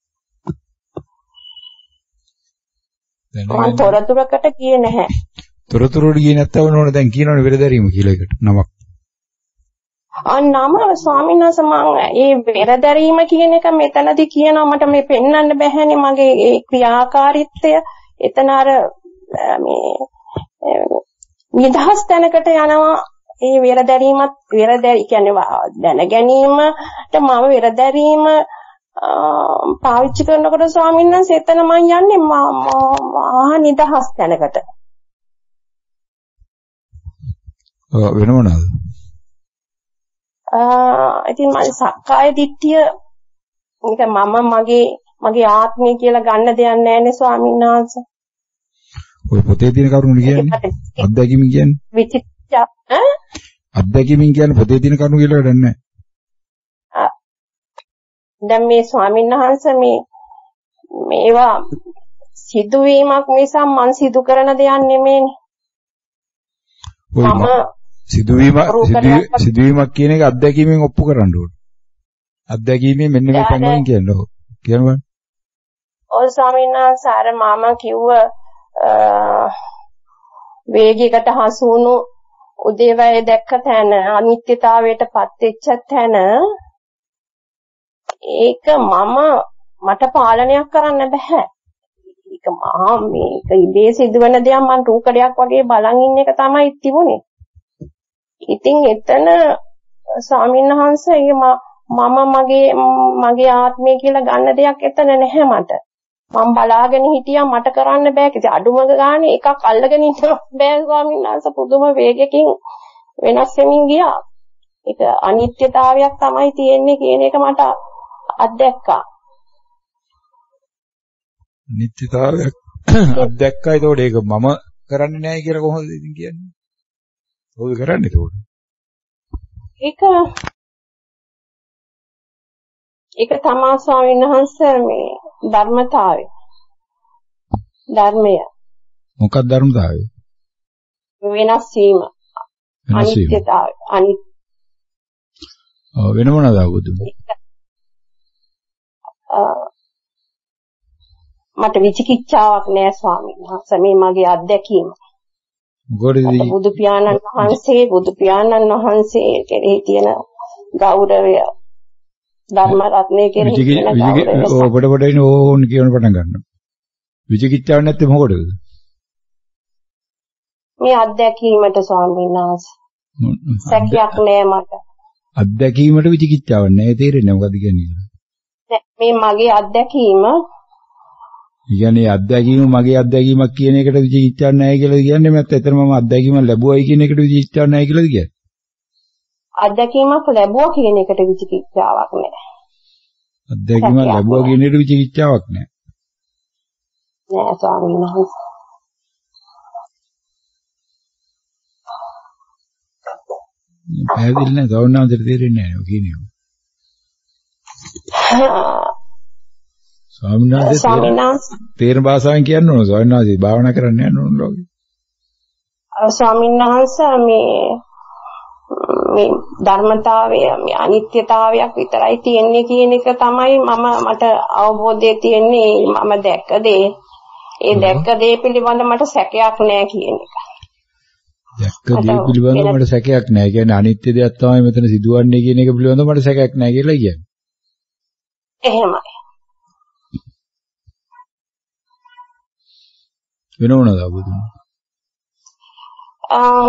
මම තොරතුරකට ගියේ නැහැ. තොරතුරට ගියේ නැත්තව නෝන දැන් කියනවනේ වෙරදැරීම කියලා එකට නමක්. අන්නම ස්වාමීන් වහන්සේ මම මේ වෙරදැරීම කියන එක මෙතනදී කියනවා මට මේ පෙන්වන්න බැහැනේ මගේ ඒ ක්‍රියාකාරීත්වය. එතන අර මේ නිදහස් තැනකට යනවා. ඒ වෙරදැරීමත් වෙරදැරි කියන්නේ දැන ගැනීමට මම වෙරදැරීම පාවිච්චි කරනකොට ස්වාමීන් වහන්සේ එතන මම යන්නේ මහා නිදහස් තැනකට. ඔව් වෙන මොනවාද? ආ ඉතින් මම සක්කාය දිට්ඨිය නික මම මගේ මගේ ආත්මය කියලා ගන්න දෙයක් නැහැ ස්වාමීන් වහන්සේ. ඔය පොතේ තියෙන කරුණු කියන්නේ අත්දැකීම් කියන්නේ විචිත්‍ර ඈ අත්දැකීම් කියන්නේ පොතේ තියෙන කරුණු කියලා වැඩක් නැහැ. දැන් මේ ස්වාමීන් වහන්සේ මේ මේවා සිදුවීමක් නිසා මං සිදු කරන දෙයක් නෙමෙයිනේ. මම සිදුවීම සිදුවීමක් කියන එක අත්දැකීමෙන් ඔප්පු කරන්න ඕනේ. අත්දැකීමෙන් මෙන්න මේ තැනින් කියන්නේ. ඔව් කියනවා. ඔය ස්වාමීන් වහන්සේ අර මම කිව්ව වේගයකට හසු වුණු උදේවැය දැක්ක තැන අනිත්‍යතාවයටපත් වෙච්ච තැන ඒක මම මට පාලනයක් කරන්න බෑ. ඒක මහා මේක ඉබේ සිදුවන දෙයක් මම රූකඩයක් වගේ බලන් ඉන්න එක තමයි තිබුණේ. ඉතින් එතන ස්වාමීන් වහන්සේ මම මගේ මගේ ආත්මය කියලා ගන්න දෙයක් එතන නැහැ මට. මම බලාගෙන හිටියා මට කරන්න බෑ. කිසි අඩුම ගානේ එකක් අල්ලගෙන ඉන්න බෑ ස්වාමීන් වහන්සේ පුදුම වේගකින් වෙනස් වෙමින් ගියා. ඒක අනිත්‍යතාවයක් තමයි තියෙන්නේ කියන එක මට අත්දැක්කා. අනිත්‍යතාවයක් අත්දැක්කා. ඒතකොට ඒක මම කරන්නේ නැහැ කියලා කොහොමද ඉතින් කියන්නේ? ඔව් කරන්නේ ඒතකොට. ඒක ඒක තමයි ස්වාමීන් වහන්සේ මේ ධර්මතාවය. ධර්මය. මොකක්ද ධර්මතාවය? වෙනස් වීම. අනිත්‍යතාවය. අනිත් ඔව් වෙන මොනවාද අවබෝධුනේ? මට විචිකිච්ඡාවක් නෑ ස්වාමීන් වහන්සේ මේ මගේ අත්දැකීම. මොකටද බුදු පියාණන් වහන්සේ බුදු පියාණන් වහන්සේ කෙරෙහි තියෙන ගෞරවය ධර්ම රත්නයේ කෙරෙහි තියෙන ගෞරවය. ඔව් පොඩ පොඩ ඉන්න ඕන් කියන පටන් ගන්නවා. විචිකිච්ඡාවක් නැත්තේ මොකටද? මේ අත්දැකීමට ස්වාමීන් වහන්සේ. සැකයක් නෑ මට. අත්දැකීමට විචිකිච්ඡාවක් නෑ තේරෙන්නේ මොකද්ද කියන්නේ? මේ මගේ අත්දැකීම කියන්නේ අත්දැකීම මගේ අත්දැකීමක් කියන එකට විචිකිච්ඡාවක් නැහැ කියලා කියන්නේ නැත්නම් එතන මම අත්දැකීමක් ලැබුවයි කියන එකට විචිකිච්ඡාවක් නැහැ කියලාද කියන්නේ? අත්දැකීමක් ලැබුවා කියන එකට විචිකිච්ඡාවක් නැහැ. අත්දැකීමක් ලැබුවා කියන එකට විචිකිච්ඡාවක් නැහැ. නෑ ස්වාමීන් වහන්සේ. පැහැදිලි නැහැ ගෞණාන්තර තේරෙන්නේ නැහැ කියන්නේ. ස්වාමීන් වහන්සේ තේරෙන භාෂාවෙන් කියන්න ඕන ස්වාමීන් වහන්සේ භාවනා කරන්න යන්න ඕන ලෝකෙ. ස්වාමීන් වහන්සේ මේ මේ ධර්මතාවය මේ අනිත්‍යතාවයක් විතරයි තියෙන්නේ කියන එක තමයි මම මට අවබෝධය තියෙන්නේ. මම දැක්ක දේ ඒ දැක්ක දේ පිළිබඳ මට සැකයක් නැහැ කියන එක. දැක්ක දේ පිළිබඳව මට සැකයක් නැහැ. කියන්නේ අනිත්‍ය දෙයක් තමයි මෙතන සිදුවන්නේ කියන එක පිළිබඳව මට සැකයක් නැහැ කියලා කියන්නේ. එහෙමයි. වෙන මොනවද අවබෝධුනේ? ආ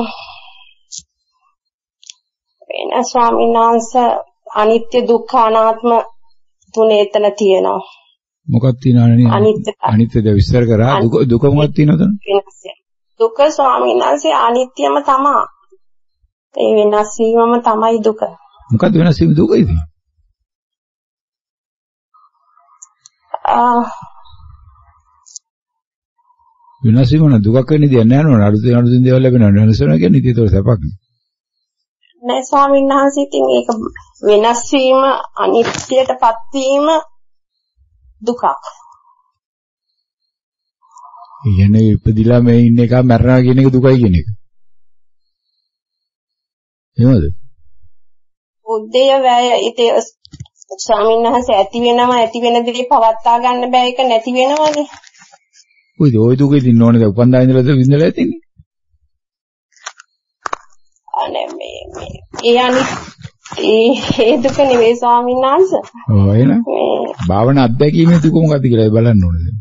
වෙන ස්වාමීන් වහන්සේ අනිත්‍ය දුක්ඛ අනාත්ම තුනේ එතන තියෙනවා. මොකක්ද තියෙනවනේ? අනිත්‍ය අනිත්‍යද විස්තර කරා දුක දුක මොකක්ද තියෙනවද? දුක ස්වාමීන් වහන්සේ අනිත්‍යම තමයි. ඒ වෙනස් වීමම තමයි දුක. මොකක්ද වෙනස් වීම දුකයිද? ආ වෙනස් වීම න දුකක් වෙන්නේ දෙයක් නෑ නෝන. අලුතෙන් අලුතෙන් දේවල් ලැබෙනවා. වෙනස් වෙනවා කියන්නේ ඉතින් ඒක සැපක් නේ. නෑ ස්වාමීන් වහන්සේ ඉතින් ඒක වෙනස් වීම අනිත්‍යයටපත් වීම දුකක්. කියන්නේ ඉපදිලා මේ ඉන්න එක මැරෙනවා කියන එක දුකයි කියන එක. එහෙමද? උදේ වැය ඉතේ ස්වාමීන් වහන්සේ ඇති වෙනවා ඇති වෙන දේ පවත්වා ගන්න බෑ ඒක නැති වෙනවනේ. ඔය ඔය දුකේ ඉන්න ඕනේ දැන් උපන්දා ඉඳලාද විඳලා ඇතිනේ. අනේ මේ මේ ඒ අනිත් ඒ ඒ දුක නෙවෙයි ස්වාමීන් වහන්සේ. ඔව් එහෙනම් භාවනා අත්දැකීමේ දුක මොකක්ද කියලා බලන්න ඕනේ දැන්.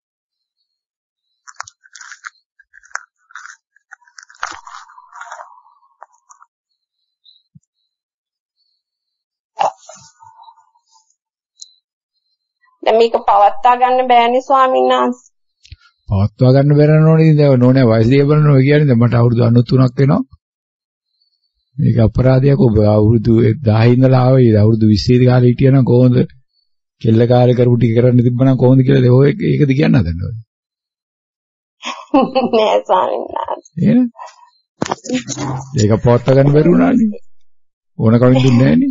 දැන් මේක පවත්වා ගන්න බෑනේ ස්වාමීන් වහන්සේ. පවත්වා ගන්න බැරි නෝනේ දැන් නෝනේ වයසේ බලනවා කියන්නේ දැන් මට අවුරුදු අනූ තුනක් වෙනවා. මේක අපරාධයක් ඔබ අවුරුදු දහය ඉඳලා ආවේ අවුරුදු විස්සේ කාලේ හිටියනම් කොහොමද කෙල්ල කාර්ය කරපු ටික කරන්න තිබ්බනම් කොහොමද කියලා ඔය ඒකද කියන්න හදන්නේ. නෑ ස්වාමීන් වහන්සේ. එහෙනම් ඒක පවත්වා ගන්න බැරි වුණානේ. ඕන කලින් දුන්නේ නෑනේ.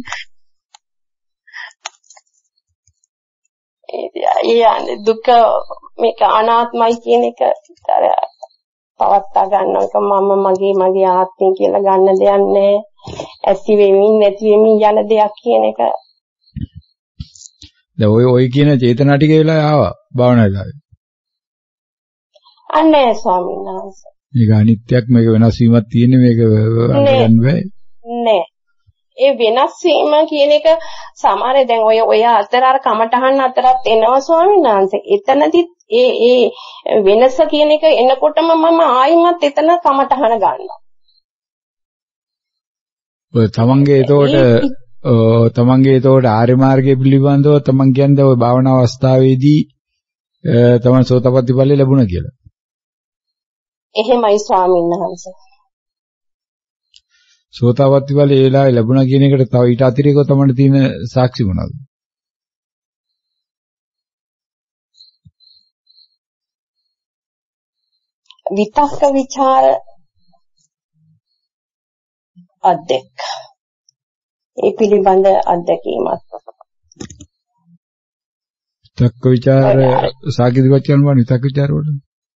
ඒ යන්නේ දුක මේක අනාත්මයි කියන එක අර පවත්වා ගන්න එක මම මගේ මගේ ආත්මය කියලා ගන්න දෙයක් නෑ. ඇති වෙමින් නැති වෙමින් යන දෙයක් කියන එක. දැන් ඔය ඔය කියන චේතනා ටික වෙලා ආවා භාවනා වෙලාවේ. අනේ ස්වාමීන් වහන්සේ. මේක අනිත්‍යක් මේක වෙනස් වීමක් තියෙන්නේ මේක ගන්න බෑ. නෑ. ඒ වෙනස් වීම කියන එක සමහර දැන් ඔය ඔය අතර අර කමටහන් අතරත් එනවා ස්වාමීන් වහන්සේ. එතනදිත් ඒ ඒ වෙනස කියන එක එනකොටම මම ආයිමත් එතන කමටහන ගන්නවා. ඔය තමන්ගේ ඒතකොට තමන්ගේ ඒතකොට ආර්ය මාර්ගයේ පිළිබඳව තමන් කියන්නේ ඔය භාවනා අවස්ථාවේදී තමන් සෝතපට්ටි ඵලෙ ලැබුණා කියලා. එහෙමයි ස්වාමීන් වහන්සේ. සෝතාපට්ටි ඵලෙ ඒ වෙලාවේ ලැබුණා කියන එකට තව ඊට අතිරේකව තමයි තියෙන සාක්ෂි මොනවද? විතක්ක ਵਿਚාර අධ්‍යක්. ඒ පිළිබඳ අත්දැකීමක්. විතක්ක ਵਿਚාර සාකිදිවත් කරනවා විතක්ක ਵਿਚාර වල.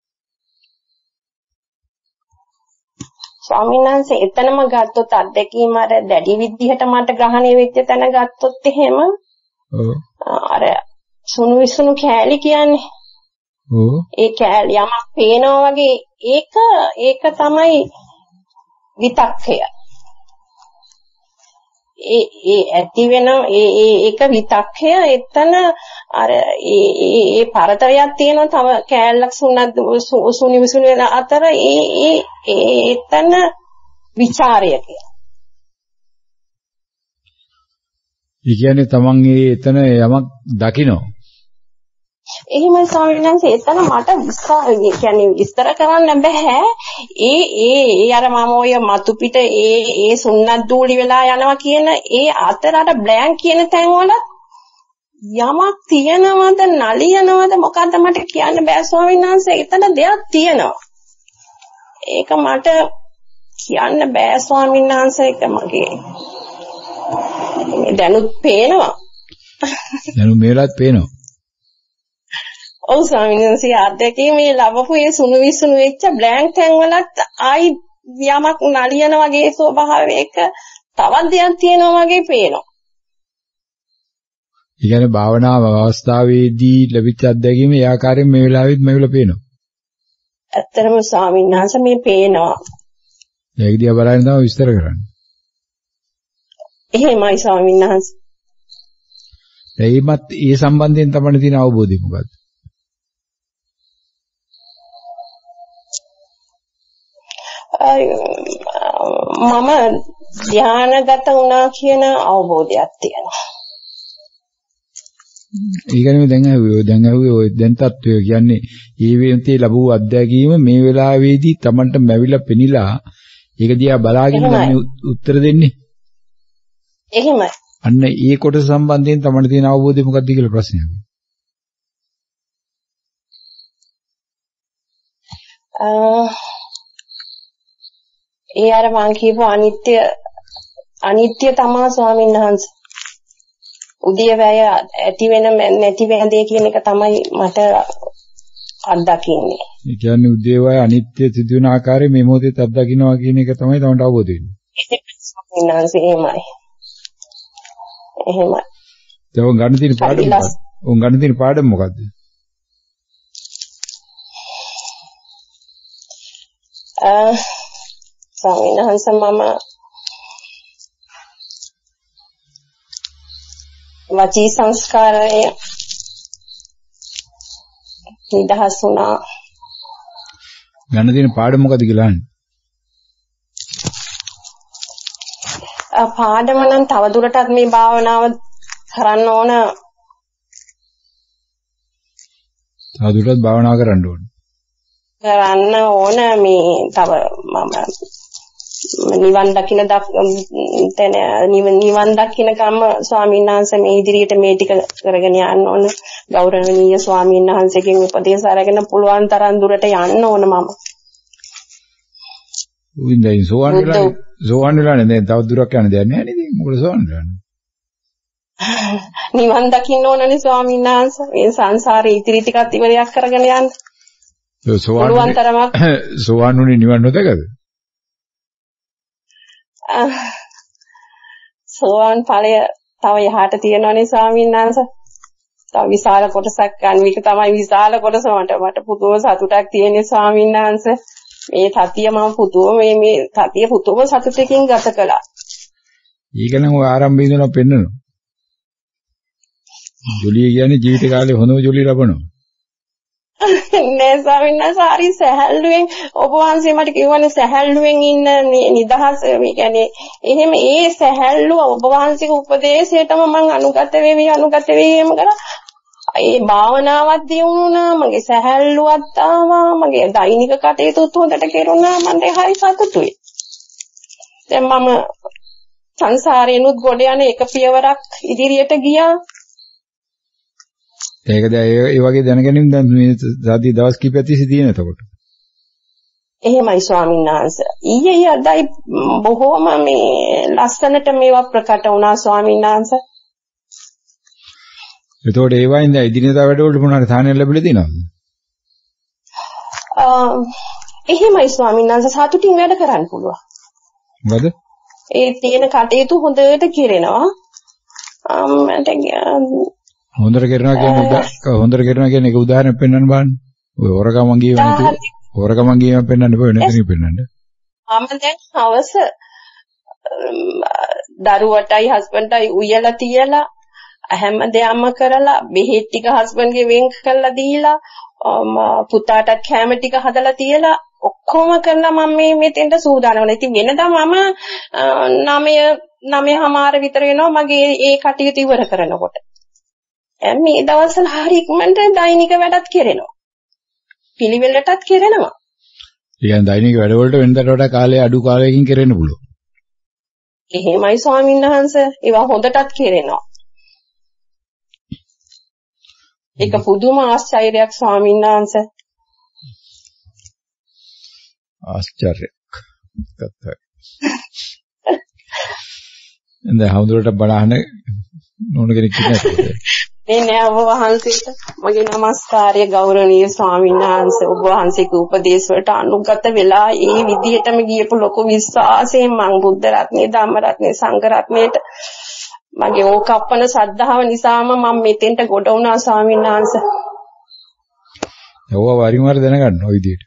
ස්වාමීන් වහන්සේ එතනම ගත්තොත් අත්දැකීම අර දැඩි විදිහට මට ග්‍රහණය වෙච්ච තැන ගත්තොත් එහෙම ඔව් අර සුණු විසුණු කෑලි කියන්නේ ඔව් ඒ කෑලි යමක් පේනවා වගේ ඒක ඒක තමයි විතක්කය ඒ ඒ ඇති වෙන ඒ ඒ ඒක විතක්කය එතන අර ඒ ඒ ඒ පරතරයක් තියෙනවා තව කෑල්ලක් සුණක් සුණු විසුණු වෙන අතර ඒ ඒ ඒ එතන ਵਿਚාරය කියලා. ඒ කියන්නේ තමන් ඒ එතන යමක් දකිනවා. එහෙමයි ස්වාමීන් වහන්සේ එතන මට විස්තර කියන්නේ විස්තර කරන්න බෑ. ඒ ඒ අර මම ඔය මතු පිට ඒ ඒ සුන්නත් දූලි වෙලා යනවා කියන ඒ අතර අර බ්ලැන්ක් කියන තැන් වල යමක් තියනවද නලියනවද මොකද්ද මට කියන්න බෑ ස්වාමීන් වහන්සේ. එතන දෙයක් තියෙනවා. ඒක මට කියන්න බෑ ස්වාමීන් වහන්සේ. ඒක මගේ දැනුත් පේනවා. දැනු මේලත් පේනවා. ඔව් ස්වාමීන් වහන්සේ අත්දැකීමේ ලැබපු ඒ සුණු විසුණු වෙච්ච බ්ලැන්ක් තැන් වලත් ආයි යමක් නලියන වගේ ස්වභාවයක තවත් දෙයක් තියෙනවා වගේ පේනවා. ඒ කියන්නේ භාවනා අවස්ථාවේදී ලැබිච්ච අත්දැකීම ඒ ආකාරයෙන් මේ වෙලාවෙත් මේ වෙලාව පේනවා. ඇත්තටම ස්වාමීන් වහන්සේ මේ පේනවා. ඒක දිහා බලන්න තමයි විස්තර කරන්නේ. එහෙමයි ස්වාමීන් වහන්සේ. ඒමත් ඒ සම්බන්ධයෙන් තමයි තියෙන අවබෝධය මොකද්ද? මම ධානයගත වුණා කියන අවබෝධයක් තියෙනවා. ඒ කියන්නේ දැන් ආවේ දැන් ආවේ ඔය දැන් තත්වය කියන්නේ ඒ වෙනතේ ලැබූ අත්දැකීම මේ වෙලාවේදී Tamanට මැවිලා පෙනිලා ඒක දිහා බලාගෙන මේ උත්තර දෙන්නේ. එහෙමයි. අන්න ඒ කොටස සම්බන්ධයෙන් Tamanට තියෙන අවබෝධය මොකක්ද කියලා ප්‍රශ්නයක්. ඒ අර මං කියපු අනිත්‍ය අනිත්‍ය තමයි ස්වාමීන් වහන්සේ. උදේවැය ඇති වෙන නැති වෙන දේ කියන එක තමයි මට අත්දකින්නේ. ඒ කියන්නේ උදේවැය අනිත්‍ය සිදුවන ආකාරය මේ මොහොතේ අත්දකින්නවා කියන එක තමයි තමන්ට අවබෝධ වෙන්නේ. ඉන්නාන්සේ එහෙමයි. එහෙමයි. දැන් උන් ගන්න තියෙන පාඩම මොකක්ද? උන් ගන්න තියෙන පාඩම මොකද්ද? අ ස්වාමීන් වහන්සේ මම වචී සංස්කාරය නිදහස් වුණා. ගන්න තියෙන පාඩම මොකද්ද කියලා අහන්නේ? පාඩම නම් තවදුරටත් මේ භාවනාව කරන්න ඕන. තවදුරටත් භාවනා කරන්න ඕන. කරන්න ඕන මේ තව මම නිවන් දකින්න තැන නිවන් දකින්න කම ස්වාමීන් වහන්සේ මේ ඉදිරියට මේ ටික කරගෙන යන්න ඕන. ගෞරවනීය ස්වාමීන් වහන්සේගෙන් උපදේශ අරගෙන පුළුවන් තරම් දුරට යන්න ඕන මම. උින්දයි සෝවන් වෙලා සෝවන් වෙලා නේ තව දුරක් යන්න දෙයක් නැහැ නේද? මොකද සෝවන් වෙලානේ. නිවන් දකින්න ඕනනේ ස්වාමීන් වහන්සේ. මේ සංසාරේ ඉතිරි ටිකත් ඉවරයක් කරගෙන යන්න. සෝවන් පුළුවන් තරමක් සෝවන් උනේ නිවන් නොදකද? සෝවන් ඵලය තව යහට තියෙනවනේ ස්වාමීන් වහන්සේ. තව විශාල කොටසක් ගන්න එක තමයි විශාල කොටස මට මට පුදුම සතුටක් තියෙන්නේ ස්වාමීන් වහන්සේ. මේ තතිය මම පුදුම මේ මේ තතිය පුදුම සතුටකින් ගත කළා. ඊක නම් ඔය ආරම්භයේ ඉඳලා පෙන්නනවා. ජොලිය කියන්නේ ජීවිත කාලේ හොඳම ජොලිය ලබනවා. නෑ ස්වාමීන් වහන්සේ හරි සැහැල්ලුවෙන් ඔබ වහන්සේ මට කියවනේ සැහැල්ලුවෙන් ඉන්න නිදහස මේ කියන්නේ එහෙම ඒ සැහැල්ලුව ඔබ වහන්සේගේ උපදේශයටම මම අනුගත වෙවි අනුගත වෙවීම කරා. ඒ භාවනාවක් දියුණුනා මගේ සැහැල්ලුවක් ආවා මගේ දෛනික කටයුතු හොඳට කෙරුණා මම හරි සතුටුයි. දැන් මම සංසාරේනුත් ගොඩ යන එක පියවරක් ඉදිරියට ගියා. ඒකද ඒ වගේ දැනගැනීම දැන් මේ සාදී දවස් කිහිපයක් තිස්සේ තියෙන එතකොට. එහෙමයි ස්වාමීන් වහන්සේ. ඊයේ අදයි බොහෝම මේ ලස්සනට මේවා ප්‍රකට වුණා ස්වාමීන් වහන්සේ. එතකොට ඒ වයින් දැන් ඉදිරියදා වැඩවලට මොනවාරි සාහනයක් ලැබිලා තියෙනවද? අ එහෙමයි ස්වාමීන් වහන්සේ සතුටින් වැඩ කරන්න පුළුවන්. මොකද? ඒ තියෙන කටයුතු හොඳට කෙරෙනවා. මට හොඳට කරනවා කියන්නේ හොඳට කරනවා කියන්නේ ඒක උදාහරණයක් පෙන්වන්න බලන්න. ඔය හොරගම ගියේ නැති හොරගම ගියම පෙන්වන්න බෑ නැතිනේ පෙන්වන්න. මම දැන් හවස දරුවටයි හස්බන්ඩ්ටයි උයලා තියලා හැම දෙයක්ම කරලා බෙහෙත් ටික හස්බන්ඩ්ගේ වෙන් කරලා දීලා පුතාටත් කැම ටික හදලා තියලා ඔක්කොම කරලා මම මේ මෙතෙන්ට සූදානම් වෙනවා. ඉතින් වෙනදා මම නවය නවයමාර විතර වෙනවා මගේ ඒ කටයුතු ඉවර කරනකොට. මේ දවස්වල හරි ඉක්මනට දෛනික වැඩත් කෙරෙනවා. පිළිවෙලටත් කෙරෙනවා. ඒ කියන්නේ දෛනික වැඩවලට වෙනදට වඩා කාලය අඩු කාලයකින් කෙරෙන්න පුළුවන්. එහෙමයි ස්වාමීන් වහන්සේ. ඒවා හොඳටත් කෙරෙනවා. ඒක පුදුම ආශ්චර්යයක් ස්වාමීන් වහන්සේ. ආශ්චර්යයක්. තත්ත්වය. දැන් හවුදරට බලහන නෝන කෙනෙක් ඉන්නේ. මේ නෑ ඔබ වහන්සේට මගේ নমස්කාරය ගෞරවනීය ස්වාමීන් වහන්සේ ඔබ වහන්සේගේ උපදේශ වලට අනුගත වෙලා ඒ විදිහටම ගියපු ලොකු විශ්වාසයෙන් මම බුද්ධ රත්නේ ධම්ම රත්නේ සංඝ රත්නේට මගේ ඕකප්පන ශ්‍රද්ධාව නිසාම මම මෙතෙන්ට ගොඩ වුණා ස්වාමීන් වහන්සේ. ඔව් වරින් වර දැනගන්න ওই විදිහට.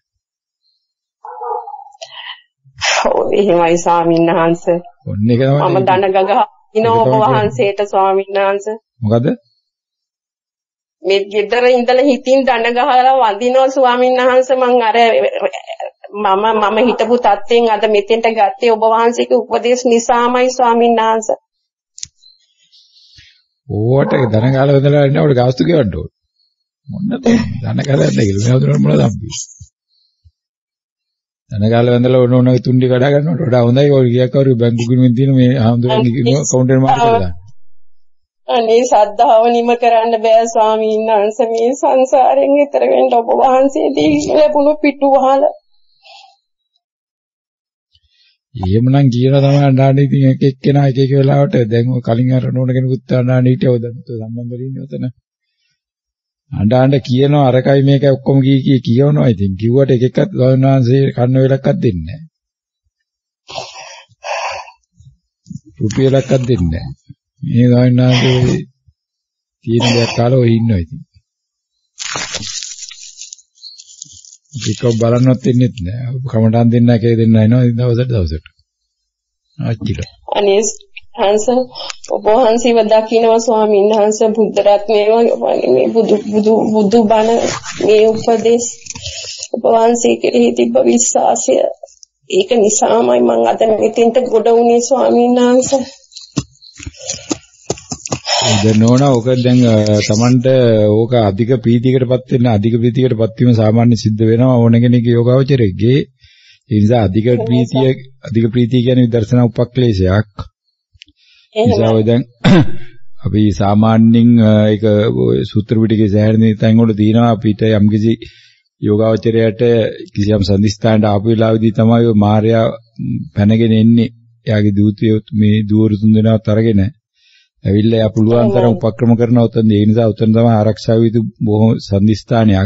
ඔව් එහෙමයි ස්වාමීන් වහන්සේ. ඔන්න ඒක තමයි මම දන ගගහ ඉන ඔබ වහන්සේට ස්වාමීන් වහන්සේ. මොකද? මේ ගෙදර ඉඳලා හිතින් දන ගහලා වඳිනවා ස්වාමීන් වහන්සේ මං අර මම මම හිටපු තත්ත්වෙන් අද මෙතෙන්ට ගත්තේ ඔබ වහන්සේගේ උපදේශ නිසාමයි ස්වාමීන් වහන්සේ. ඕවට දන ගහලා වදලා ඉන්න උඩ ගාස්තු ගෙවන්න ඕන. මොන්නද දන ගහලා ඉන්න කියලා මේ හඳුනන මොනවද අපි. දන ගහලා වදලා ඕන ඕන තුන්ඩි කඩා ගන්නවට වඩා හොඳයි ඔය ගියක් කවුරු බැංකු ගිණුවෙන් තියෙන මේ හඳුනන කවුන්ටර් මාර්කට් එක දාන්න. අනේ ශ්‍රද්ධාව නිම කරන්න බෑ ස්වාමීන් වහන්සේ මේ සංසාරයෙන් ඈතර වෙන්න ඔබ වහන්සේ දී ලැබුණු පිටුවහල. එහෙමනම් කියන තමයි අඬන්නේ ඉතින් එක එක්කෙනා එක එක වෙලාවට දැන් ඔය කලින් අර නෝන කෙනෙකුත් අඬන්නේ හිටියව දැන් සම්බන්ධ වෙන්නේ උතන. අඬ අඬ කියනවා අරකයි මේකයි ඔක්කොම කී කී කියවනවා ඉතින් කිව්වට එක එකක් ගවනාංශේ කන්න වෙලක්වත් දෙන්නේ නැහැ. රුපියලක්වත් දෙන්නේ නැහැ. මේ ගායනාවේ තියෙන දෙයක් කාලා ඔය ඉන්නවා ඉතින්. ඒක බලන්නවත් ඉන්නේ නැහැ. කමටහන් දෙන්න එකේ දෙන්න එනවා දවසට දවසට. ආච්චිට. අනේ හංස ඔබ වහන්සේව දකින්නවා ස්වාමීන් වහන්සේ බුද්ධ රත්නයේ මේ බුදු බුදු බුදු බණ මේ උපදේශ ඔබ වහන්සේ කෙරෙහි තිබ්බ විශ්වාසය ඒක නිසාමයි මම අද මෙතෙන්ට ගොඩ වුණේ ස්වාමීන් වහන්සේ. දැන් නෝනා ඔක දැන් Tamanට ඕක අධික ප්‍රීතියකටපත් වෙන්න අධික ප්‍රීතියකටපත් වීම සාමාන්‍ය සිද්ධ වෙනවා ඕන කෙනෙක්ගේ යෝගාවචරයේ. ඒ නිසා අධික ප්‍රීතිය අධික ප්‍රීතිය කියන්නේ විදර්ශනා උපක්ලේශයක්. ඒ නිසා ඔය දැන් අපි සාමාන්‍යයෙන් ඒක සූත්‍ර පිටකේ සෑහෙන තැන් වල තියෙනවා අපිට යම්කිසි යෝගාවචරයට කිසියම් සම්දිස්ථානට ආපු වෙලාවේදී තමයි ඔය මාර්යා පැනගෙන එන්නේ. එයාගේ දූතයෝ මේ දුවරු තුන් දෙනාත් අරගෙන ඇවිල්ලා එයා පුළුවන් තරම් උපක්‍රම කරනවා උතන. ඒ නිසා උතන තමයි ආරක්ෂා වී යුතු බොහොම සම්දිස්ථානයක්.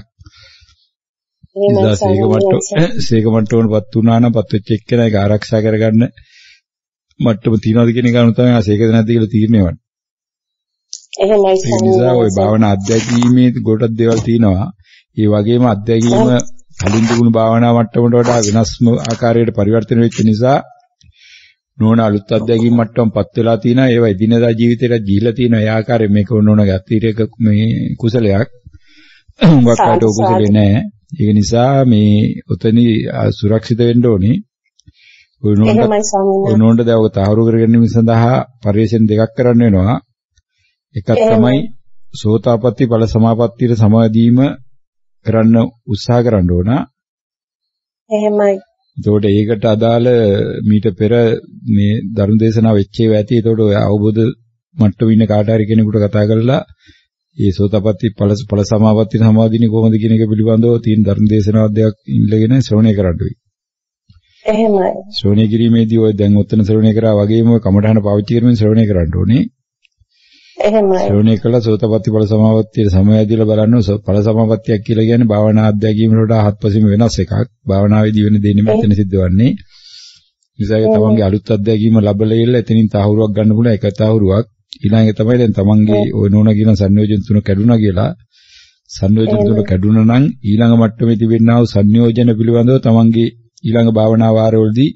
ඒ නිසා සීක මට්ටමටපත් වුණා නම් පත් වෙච්ච එක්කෙනා ඒක ආරක්ෂා කරගන්න මට්ටම තියනවාද කියන එක අනුව තමයි ආ සීකද නැද්ද කියලා තීරණය වෙන්නේ. එහෙමයි. ඒ නිසා ওই භාවනා අධ්‍යක්ීමේ ගොඩක් දේවල් තියෙනවා. ඒ වගේම අධ්‍යක්ීම කලින් තිබුණු භාවනා මට්ටමට වඩා වෙනස්ම ආකාරයකට පරිවර්තන වෙච්ච නිසා නෝන අලුත් අධ්‍යක්ීම මට්ටමපත් වෙලා තියෙනවා. ඒවා එදිනදා ජීවිතේට ගිහිලා තියෙනවා. ඒ ආකාරයෙන් මේක නෝනගේ අතිරේක මේ කුසලයක්. වක්කට කුසලේ නෑ. ඒක නිසා මේ ඔතනි සුරක්ෂිත වෙන්න ඕනේ. ඔය නෝනට දැන් ඔක තහවුරු කර ගැනීම සඳහා පරිශ්‍රණ දෙකක් කරන්න වෙනවා. එකක් තමයි සෝතාපට්ටි ඵල සමාපත්තියට සමාදීම කරන්න උත්සාහ කරන්න ඕන. එහෙමයි. එතකොට ඒකට අදාළ මීට පෙර මේ ධර්ම දේශනාව වෙච්ච ඒවා ඇති. එතකොට ඔය අවබෝධ මට්ටමේ ඉන්න කාට හරි කෙනෙකුට කතා කරලා මේ සෝතාපට්ටි ඵල ඵල සමාපත්තියට සමාදීනේ කොහොමද කියන එක පිළිබඳව තියෙන ධර්ම දේශනාවක් දෙයක් ඉල්ලගෙන ශ්‍රවණය කරන්න වෙයි. එහෙමයි. ශ්‍රවණය කිරීමේදී ඔය දැන් ඔතන ශ්‍රවණය කරා වගේම කමඨහන පාවිච්චි කරමින් ශ්‍රවණය කරන්න ඕනේ. එහෙමයි. ශ්‍රවණය කළා සෝතපට්ටි ඵල සමාපත්තියට සමවැදීලා බලන්න ඵල සමාපත්තියක් කියලා කියන්නේ භාවනා අධ්‍යක්ීම වලට හත්පසීම වෙනස් එකක්. භාවනාවේදී වෙන දේ නෙමෙයි එතන සිද්ධ වෙන්නේ. ඉතින් තමන්ගේ අලුත් අධ්‍යක්ීම ලැබලා ඉල්ල එතනින් තහවුරුවක් ගන්න පුළුවන් එක තහවුරුවක්. ඊළඟ තමයි දැන් තමන්ගේ ওই නෝන කියන සංයෝජන තුන කැඩුනා කියලා. සංයෝජන තුන කැඩුනා නම් ඊළඟ මට්ටමේ තිබෙනා වූ සංයෝජන පිළිබඳව තමන්ගේ ඊළඟ භාවනා වාරවලදී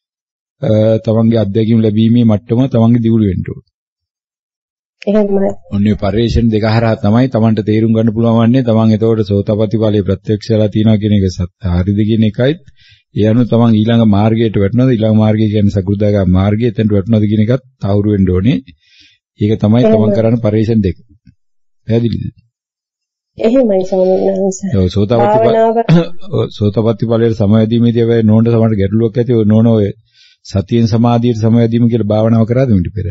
තමන්ගේ අධ්‍යක්ීම ලැබීමේ මට්ටම තමන්ගේ දියුණු වෙන්න ඕනේ. එහෙමයි. ඔන්නේ පරිේශන දෙක හරහා තමයි Tamanට තේරුම් ගන්න පුළුවන් වන්නේ Taman එතකොට සෝතාපට්ටි ඵලයේ ප්‍රත්‍යක්ෂලා තියෙනවා කියන එක සත්‍ය හරිද කියන එකයි. ඒ අනුව Taman ඊළඟ මාර්ගයට වැටෙනවද ඊළඟ මාර්ගය කියන්නේ සකෘදාගාම මාර්ගය එතනට වැටෙනවද කියන එකත් තහවුරු වෙන්න ඕනේ. ඒක තමයි Taman කරන්න පරිේශන දෙක. පැහැදිලිද? එහෙමයි ස්වාමීන් වහන්සේ. ඔව් සෝතාපට්ටි සෝතාපට්ටි ඵලයේ සමවැදීමේදී අපි නෝනට සමහර ගැටලුවක් ඇති. ඔය නෝන ඔය සතියෙන් සමාධියට සමවැදීම කියලා භාවනාව කරාද මිට පෙර?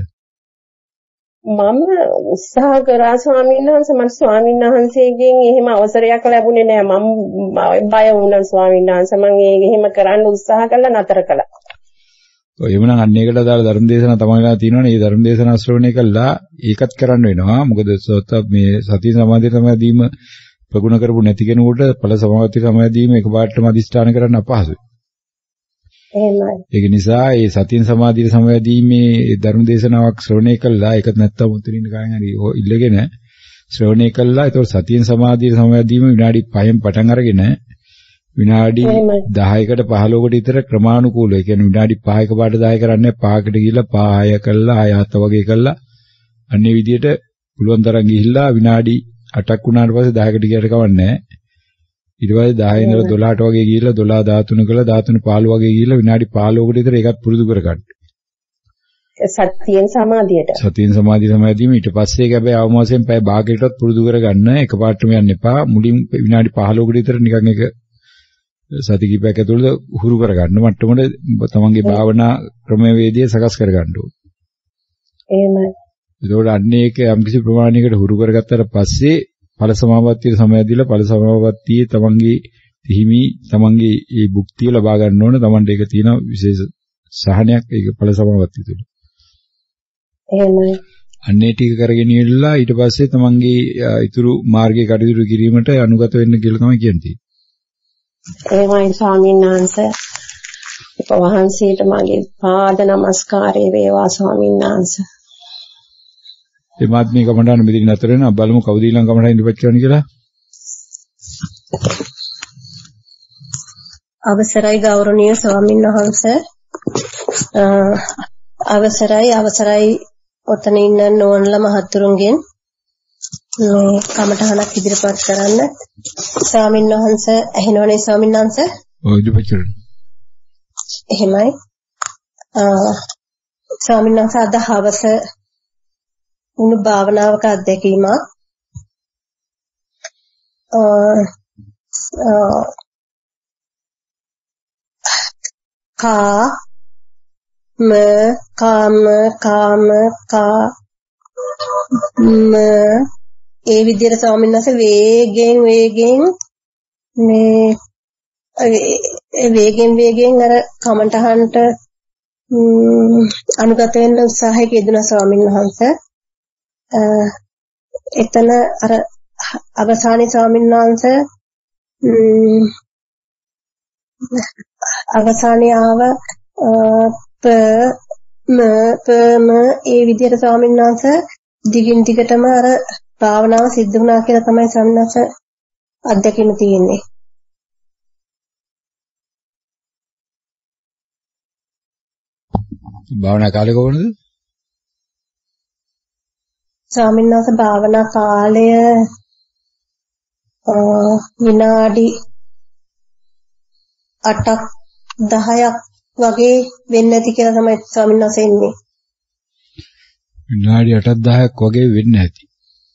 මම උත්සාහ කරා ස්වාමීන් වහන්සේ මට ස්වාමීන් වහන්සේගෙන් එහෙම අවසරයක් ලැබුණේ නෑ. මම බය වුණා ස්වාමීන් වහන්සේ. මම ඒක එහෙම කරන්න උත්සාහ කළා නතර කළා. ඔය එමුනම් අන්න ඒකට අදාළ ධර්ම දේශනා තමයිලා තියෙනවනේ. මේ ධර්ම දේශනා ශ්‍රවණය කළා ඒකත් කරන්න වෙනවා. මොකද සෝත මේ සති සමාධිය සමාදීම ප්‍රගුණ කරපු නැති කෙනෙකුට ඵල සමාධි සමාදීම එකපාරටම අදිෂ්ඨාන කරන්න අපහසුයි. එහෙමයි. ඒක නිසා මේ සතිය සමාධිය සමාදීමේ ධර්ම දේශනාවක් ශ්‍රවණය කළා. ඒකත් නැත්තම් උතරින් කායන් හරි ඉල්ලගෙන ශ්‍රවණය කළා. ඒතකොට සතිය සමාධිය සමාදීම විනාඩි පහෙන් පටන් අරගෙන විනාඩි දහයකට පහළොවකට විතර ක්‍රමානුකූලව. ඒ කියන්නේ විනාඩි පහක පාට දහය කරන්නේ පහකට ගිහිල්ලා පහය කළා ආය හත වගේ කළා. අන්නේ විදිහට පුළුවන් තරම් ගිහිල්ලා විනාඩි අටක් වුණාට පස්සේ දහයකට ගියට කවන්නේ ඊට පස්සේ දහය ඉඳලා දොළහට වගේ ගිහිල්ලා දොළහ දහතුන කළා දහතුන පහළොව වගේ ගිහිල්ලා විනාඩි පහළොවකට විතර ඒකත් පුරුදු කරගන්න. සතියෙන් සමාධියට. සතියෙන් සමාධිය සමාදීම ඊට පස්සේ ඒක හැබැයි අවම වශයෙන් පැය භාගයකටත් පුරුදු කරගන්න. එකපාරටම යන්න එපා. මුලින් විනාඩි පහළොවකට විතර නිකන් ඒක සති කිපයක් ඇතුළත හුරු කරගන්න මට්ටමට තමන්ගේ භාවනා ක්‍රමවේදය සකස් කරගන්න ඕනේ. එහෙමයි. ඒකෝට අන්න ඒක යම්කිසි ප්‍රමාණයකට හුරු කරගත්තට පස්සේ ඵල සමාපත්තියට සමවැදීලා ඵල සමාපත්තියේ තමන්ගේ හිමි තමන්ගේ මේ භුක්තිය ලබා ගන්න ඕන. තමන්ට ඒක තියෙන විශේෂ සහනයක් ඒක ඵල සමාපත්තිය තුළ. එහෙමයි. අන්නේ ටික කරගෙන ඉල්ලලා ඊට පස්සේ තමන්ගේ ඊතුරු මාර්ගයේ කටයුතු කිරීමට අනුගත වෙන්න කියලා තමයි කියන්නේ. එහෙමයි ස්වාමීන් වහන්සේ. වහන්සේට මගේ පාද නමස්කාරය වේවා ස්වාමීන් වහන්සේ. ඒ මාත්මී කමඩාන මෙදින අතර වෙනවා බලමු කවුද ඊළඟ කමඩාන ඉඳපත් කරන්නේ කියලා. අවසරයි ගෞරවනීය ස්වාමීන් වහන්සේ. අවසරයි අවසරයි ඔතන ඉන්න නෝන්ල මහතුරුන්ගෙන් මේ කමටහනක් ඉදිරිපත් කරන්න. ස්වාමීන් වහන්සේ ඇහෙනවනේ ස්වාමීන් වහන්සේ? ඔව් ඉදිරිපත් කරන්න. එහෙමයි. ස්වාමීන් වහන්සේ අද හවස උණු භාවනාවක අත්දැකීමක්. කා ම කාම කාම කා ම ඒ විදිහට ස්වාමීන් වහන්සේ වේගෙන් වේගෙන් මේ වේගෙන් වේගෙන් අර කමටහන්ට අනුගත වෙන්න උත්සාහයක යෙදුණා ස්වාමීන් වහන්සේ. එතන අර අවසානයේ ස්වාමීන් වහන්සේ අවසානයේ ආව ප ම ප ම ඒ විදිහට ස්වාමීන් වහන්සේ දිගින් දිගටම අර භාවනාව සිද්ධ වුණා කියලා තමයි ස්වාමීන් වහන්සේ අත්දැකීම තියෙන්නේ. භාවනා කාලේ කොහොමද? ස්වාමීන් වහන්සේ භාවනා කාලය විනාඩි අටක් දහයක් වගේ වෙන්නේ නැති කියලා තමයි ස්වාමීන් වහන්සේ ඉන්නේ. විනාඩි අටක් දහයක් වගේ වෙන්නේ නැති.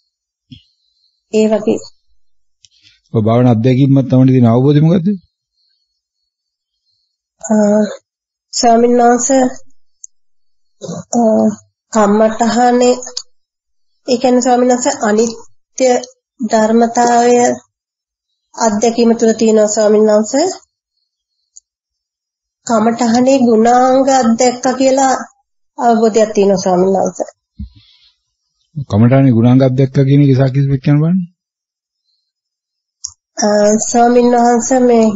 ඒ වගේ. ඔය භාවනා අධ්‍යක්ීමත් තමයි තියෙන අවබෝධය මොකද්ද? ස්වාමීන් වහන්සේ කම්මටහනේ ඒ කියන්නේ ස්වාමීන් වහන්සේ අනිත්‍ය ධර්මතාවය අධ්‍යක්ීම තුළ තියෙනවා ස්වාමීන් වහන්සේ. කමඨහනේ ගුණාංග අධ්‍යක්ක කියලා අවබෝධයක් තියෙනවා ස්වාමීන් වහන්සේ. කමඨහනේ ගුණාංග අධ්‍යක්ක කියන එක සාකච්ඡා වෙච්චන බලන්න. ස්වාමීන් වහන්සේ මේ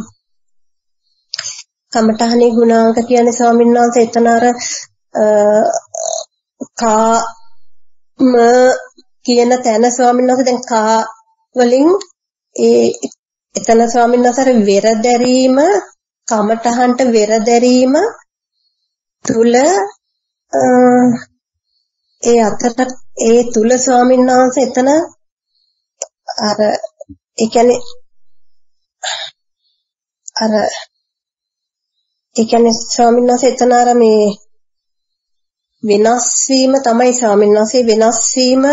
කමඨහනේ ගුණාංග කියන්නේ ස්වාමීන් වහන්සේ එතන අර කා ම කියන තැන ස්වාමීන් වහන්සේ දැන් කා වලින් ඒ එතන ස්වාමීන් වහන්සේ වෙරදැරීම කමඨහන්ට වෙරදැරීම තුල ඒ අතට ඒ තුල ස්වාමීන් වහන්සේ එතන අර ඒ කියන්නේ අර ඒ කියන්නේ ස්වාමීන් වහන්සේ එතන අර මේ වෙනස් වීම තමයි ස්වාමීන් වහන්සේ වෙනස් වීම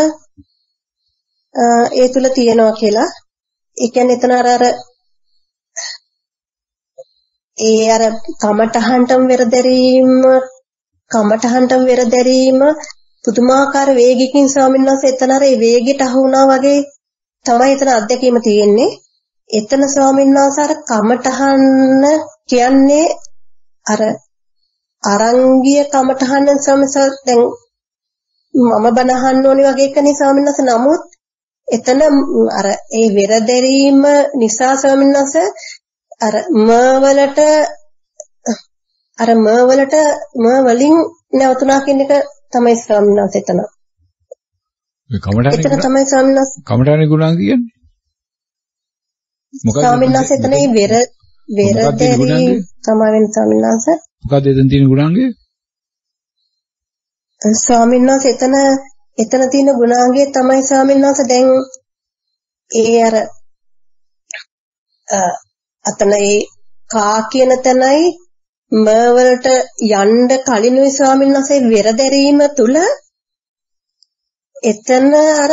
ඒ තුල තියෙනවා කියලා. ඒ කියන්නේ එතන අර අර ඒ අර කමඨහන්ටම වෙරදැරීම කමඨහන්ටම වෙරදැරීම පුදුමාකාර වේගකින් ස්වාමීන් වහන්සේ එතන අර ඒ වේගයට අහු වුණා වගේ තමයි එතන අත්දැකීම තියෙන්නේ. එතන ස්වාමීන් වහන්සේ අර කමඨහන්න කියන්නේ අර අරංගිය කමඨහන්න සමස දැන් මම බනහන්න ඕනි වගේ එකනේ ස්වාමීන් වහන්සේ. නමුත් එතන අර ඒ වෙරදැරීම නිසා ස්වාමීන් වහන්සේ අර ම වලට අර ම වලට ම වලින් නැවතුණා කියන එක තමයි ස්වාමීන් වහන්සේ එතන. ඒ කමඨානේ එතන තමයි ස්වාමීන් වහන්සේ කමඨානේ ගුණාංග කියන්නේ. මොකක්ද ස්වාමීන් වහන්සේ එතන මේ වෙර වෙරදැරි සමාවෙන් ස්වාමීන් වහන්සේ මොකක්ද එතන තියෙන ගුණාංගය? ස්වාමීන් වහන්සේ එතන එතන තියෙන ගුණාංගය තමයි ස්වාමීන් වහන්සේ දැන් ඒ අර අතන ඒ කා කියන තැනයි ම වලට යන්න කලිනුයි ස්වාමීන් වහන්සේ වෙරදැරීම තුල එතන අර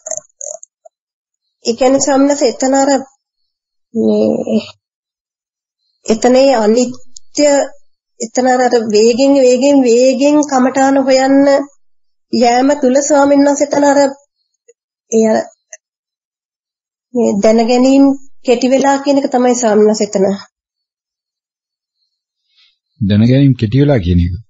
ඒ කියන්නේ ස්වාමීන් වහන්සේ එතන අර මේ එතනේ අනිත්‍ය එතන අර වේගෙන් වේගෙන් වේගෙන් කමඨාන හොයන්න යෑම තුල ස්වාමීන් වහන්සේ එතන අර ඒ අර මේ දැන ගැනීම කෙටි වෙලා කියන එක තමයි ස්වාමීන් වහන්සේ එතන දැන ගැනීම කෙටි වෙලා කියන එක.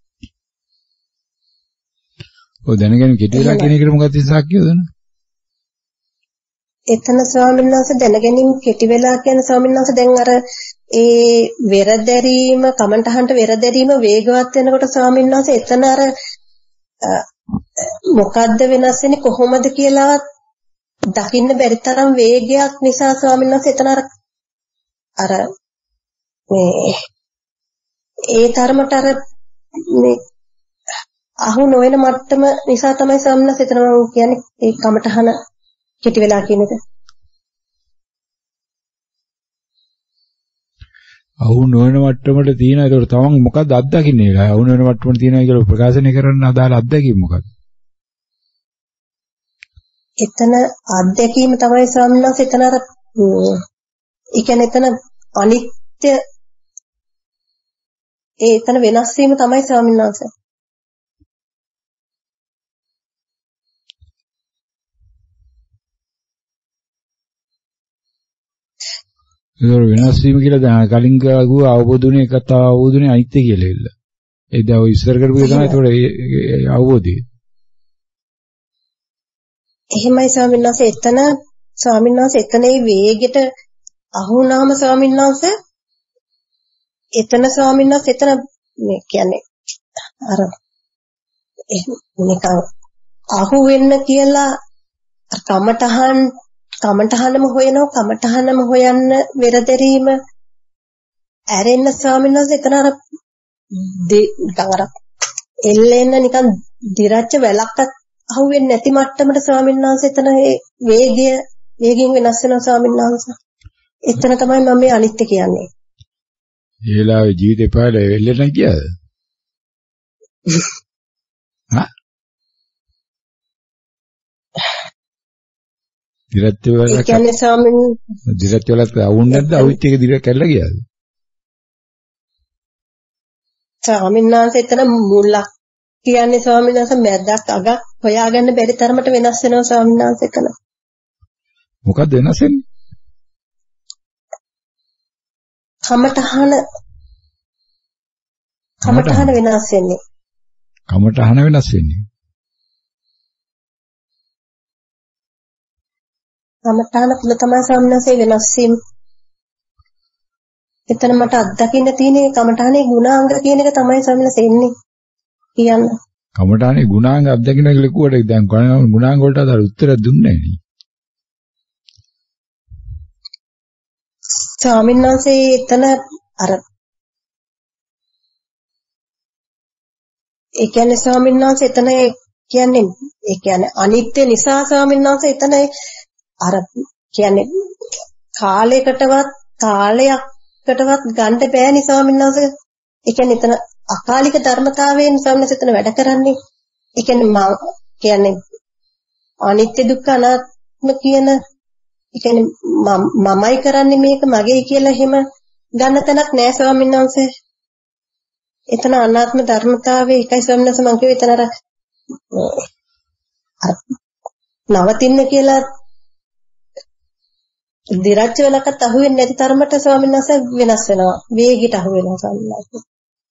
ඔය දැන ගැනීම කෙටි වෙලා කියන එකට මොකක්ද සාක්ෂිය දෙන්න? එතන ස්වාමීන් වහන්සේ දැන ගැනීම කෙටි වෙලා කියන ස්වාමීන් වහන්සේ දැන් අර ඒ වෙරදැරීම කමටහන්ට වෙරදැරීම වේගවත් වෙනකොට ස්වාමීන් වහන්සේ එතන අර මොකද්ද වෙනස් වෙන්නේ කොහොමද කියලා දකින්න බැරි තරම් වේගයක් නිසා ස්වාමීන් වහන්සේ එතන අර අර මේ ඒ තරමට අර මේ අහු නොවන මට්ටම නිසා තමයි ස්වාමීන් වහන්සේ එතන මම කියන්නේ ඒ කමටහන කෙටි වෙලා කියන එක. අහු නොවන මට්ටමට තියෙනවා. ඒකට තමන් මොකද්ද අත්දකින්නේ? අහු නොවන මට්ටමට තියෙනවා කියලා ප්‍රකාශනය කරන්න අදාළ අත්දැකීම මොකක්ද? එතන අත්දැකීම තමයි ස්වාමීන් වහන්සේ එතන අර ඒ කියන්නේ එතන අනිත්‍ය ඒ එතන වෙනස් වීම තමයි ස්වාමීන් වහන්සේ. ඒක වෙනස් වීම කියලා දැන් කලින් ගාගුව අවබෝධුනේ එකත් අවබෝධුනේ අනිත්‍ය කියලා ඉල්ල. ඒ දැන් ඔය ඉස්සර කරපු එක තමයි ඒතකොට අවබෝධය. එහෙමයි ස්වාමීන් වහන්සේ එතන ස්වාමීන් වහන්සේ එතනේ වේගෙට අහු වුණාම ස්වාමීන් වහන්සේ එතන ස්වාමීන් වහන්සේ එතන මේ කියන්නේ අර නිකන් අහු වෙන්න කියලා කමටහන් කමටහනම හොයනවා කමටහනම හොයන්න වෙරදැරීම ඇරෙන්න ස්වාමීන් වහන්සේ එතන අර නිකන් අර එල්ලෙන්න නිකන් දිරච්ච වැලක්වත් අහුවෙන්නේ නැති මට්ටමට ස්වාමීන් වහන්සේ එතන ඒ වේගය වේගයෙන් වෙනස් වෙනවා ස්වාමීන් වහන්සේ. එතන තමයි මම මේ අනිත්‍ය කියන්නේ. ඒ වෙලාවේ ජීවිතේ පාඩේ වෙල්ලෙන්න කියද? හා? දිරත් වල ඒ කියන්නේ ස්වාමීන් දිරත් වලත් අවුන් නැද්ද? අවුත් එක දිර කැල්ල ගියාද? ස්වාමීන් වහන්සේ එතන මුලක් කියන්නේ ස්වාමීන් වහන්සේ මැදක් අගක් හොයාගන්න බැරි තරමට වෙනස් වෙනවා ස්වාමීන් වහන්සේ එතන. මොකක්ද වෙනස් වෙන්නේ? කමටහන කමටහන වෙනස් වෙන්නේ. කමටහන වෙනස් වෙන්නේ. කමටහන තුල තමයි ස්වාමීන් වහන්සේ වෙනස් වීම. එතන මට අත්දකින්න තියෙන්නේ කමටහනේ ගුණාංග කියන එක තමයි ස්වාමීන් වහන්සේ එන්නේ. කියන්න. කමඨානේ ගුණාංග අධ්‍යයනය කියලා කිව්වට දැන් ගුණාංග වලට අදාළ උත්තර දුන්නේ නැහැ නේ. ස්වාමීන් වහන්සේ එතන අර ඒ කියන්නේ ස්වාමීන් වහන්සේ එතන කියන්නේ ඒ කියන්නේ අනිත්‍ය නිසා ස්වාමීන් වහන්සේ එතන අර කියන්නේ කාලයකටවත් කාලයකටවත් ගන්න බෑ නේ ස්වාමීන් වහන්සේ. ඒ කියන්නේ එතන අකාලික ධර්මතාවයෙන් සම්මත එතන වැඩ කරන්නේ. ඒ කියන්නේ මම කියන්නේ අනිත්‍ය දුක්ඛ අනාත්ම කියන ඒ කියන්නේ මමයි කරන්නේ මේක මගේ කියලා එහෙම ගන්න තැනක් නෑ ස්වාමීන් වහන්සේ. එතන අනාත්ම ධර්මතාවයේ එකයි ස්වාමීන් වහන්සේ මම කිව්වේ එතන අර නවතින්න කියලා දිරච්ච වෙලකට අහුවෙන්නේ නැති තරමට ස්වාමීන් වහන්සේ වෙනස් වෙනවා. වේගයට අහු වෙනවා ස්වාමීන් වහන්සේ.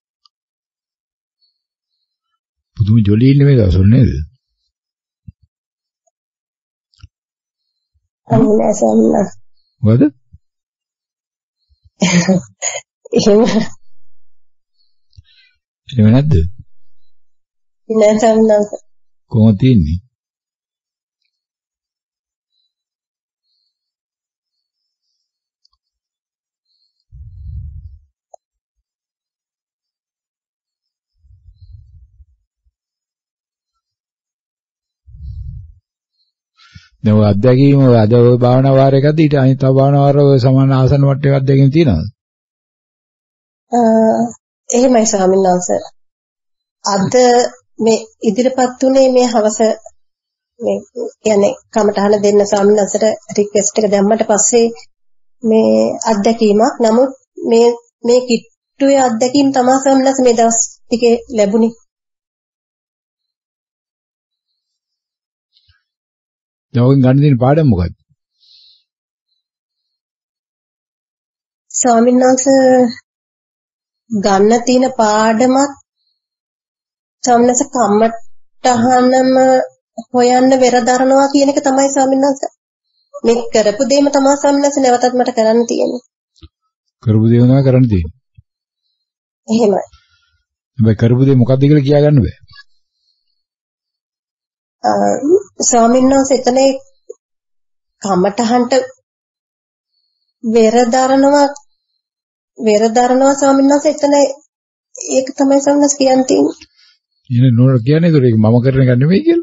පුදුම ජොලිය ඉන්නේ මේ දවස්වල නේද? අනේ සම්මා. මොකද? එහෙම. එහෙම නැද්ද? නෑ සම්මා. කොහොමද තියන්නේ? දැන් ඔය අධ්‍යක්ීම අද ඔය භාවනා වාරයකදී ඊට අනිත් භාවනා වාර ඔය සමාන ආසන වටේ අධ්‍යක්ීම තියෙනවද? අ එහෙමයි ස්වාමීන් වහන්සේ. අද මේ ඉදිරිපත් උනේ මේ හවස මේ කියන්නේ කමටහන දෙන්න ස්වාමීන් වහන්සේට රික්වෙස්ට් එක දැම්මට පස්සේ මේ අධ්‍යක්ීමක්. නමුත් මේ මේ කිට්ටුවේ අධ්‍යක්ීම් තමයි ස්වාමීන් වහන්සේ මේ දවස් ටිකේ ලැබුණේ. දැන් ගන්න දෙන පාඩම මොකක්ද? ස්වාමීන් වහන්සේ ගන්න තියෙන පාඩමක් ස්වාමීන් වහන්සේ කම්මටහනම හොයන්න වෙරදරනවා කියන එක තමයි ස්වාමීන් වහන්සේ මේ කරපු දෙයම තමයි ස්වාමීන් වහන්සේ නැවතත් මට කරන්න තියෙන්නේ. කරපු දේ තමයි කරන්න තියෙන්නේ. එහෙමයි. හැබැයි කරපු දේ මොකක්ද කියලා කියා ගන්න බෑ. අ ස්වාමීන් වහන්සේ එතන කමටහන්ට වෙරදරනවා වෙරදරනවා ස්වාමීන් වහන්සේ එතන ඒක තමයි ස්වාමීන් වහන්සේ කියන්නේ. ඉතින් නෝර කියන්නේ ඒක මම කරන එක නෙමෙයි කියලා.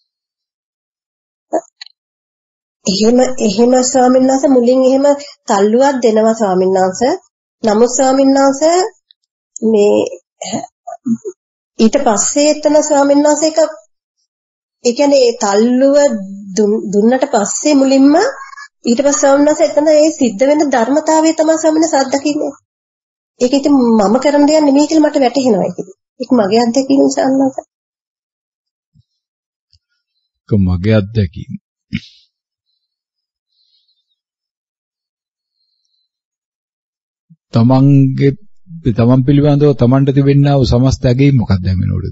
එහෙම එහෙම ස්වාමීන් වහන්සේ මුලින් එහෙම තල්ලුවක් දෙනවා ස්වාමීන් වහන්සේ. නමුත් ස්වාමීන් වහන්සේ මේ ඊට පස්සේ එතන ස්වාමීන් වහන්සේ එක ඒ කියන්නේ ඒ තල්ලුව දුන්නට පස්සේ මුලින්ම ඊට පස්සේ ස්වාමීන් වහන්සේ එතන ඒ සිද්ධ වෙන ධර්මතාවය තමයි ස්වාමීන් වහන්සේ අත්දකින්නේ. ඒක ඉතින් මම කරන දෙයක් නෙමෙයි කියලා මට වැටහෙනවා ඒක. ඒක මගේ අත්දැකීම ස්වාමීන් වහන්සේ. ඒක මගේ අත්දැකීම. තමන්ගේ තමන් පිළිබඳව තමන්ට තිබෙනා වූ සමස්ත ඇගීම මොකක්ද මෙන්නෝඩද?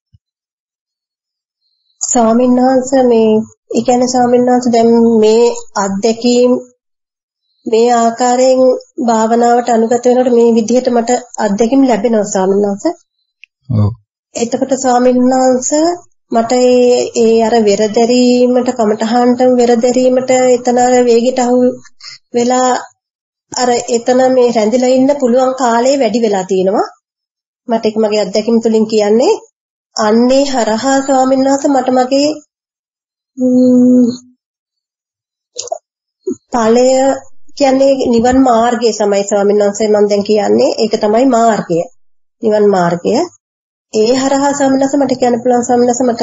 ස්වාමීන් වහන්සේ මේ ඒ කියන්නේ ස්වාමීන් වහන්සේ දැන් මේ අත්දැකීම් මේ ආකාරයෙන් භාවනාවට අනුගත වෙනකොට මේ විදිහට මට අත්දැකීම් ලැබෙනවා ස්වාමීන් වහන්සේ. ඔව්. එතකොට ස්වාමීන් වහන්සේ මට ඒ ඒ අර වෙරදැරීමට කමටහන්ට වෙරදැරීමට එතන අර වේගයට අහු වෙලා අර එතන මේ රැඳිලා ඉන්න පුළුවන් කාලය වැඩි වෙලා තියෙනවා. මට ඒක මගේ අත්දැකීම් තුලින් කියන්නේ අන්නේ හරහා ස්වාමීන් වහන්සේ මට මගේ ඵලය කියන්නේ නිවන් මාර්ගය තමයි ස්වාමීන් වහන්සේ මම දැන් කියන්නේ ඒක තමයි මාර්ගය. නිවන් මාර්ගය. ඒ හරහා ස්වාමීන් වහන්සේ මට කියන්න පුළුවන් ස්වාමීන් වහන්සේ මට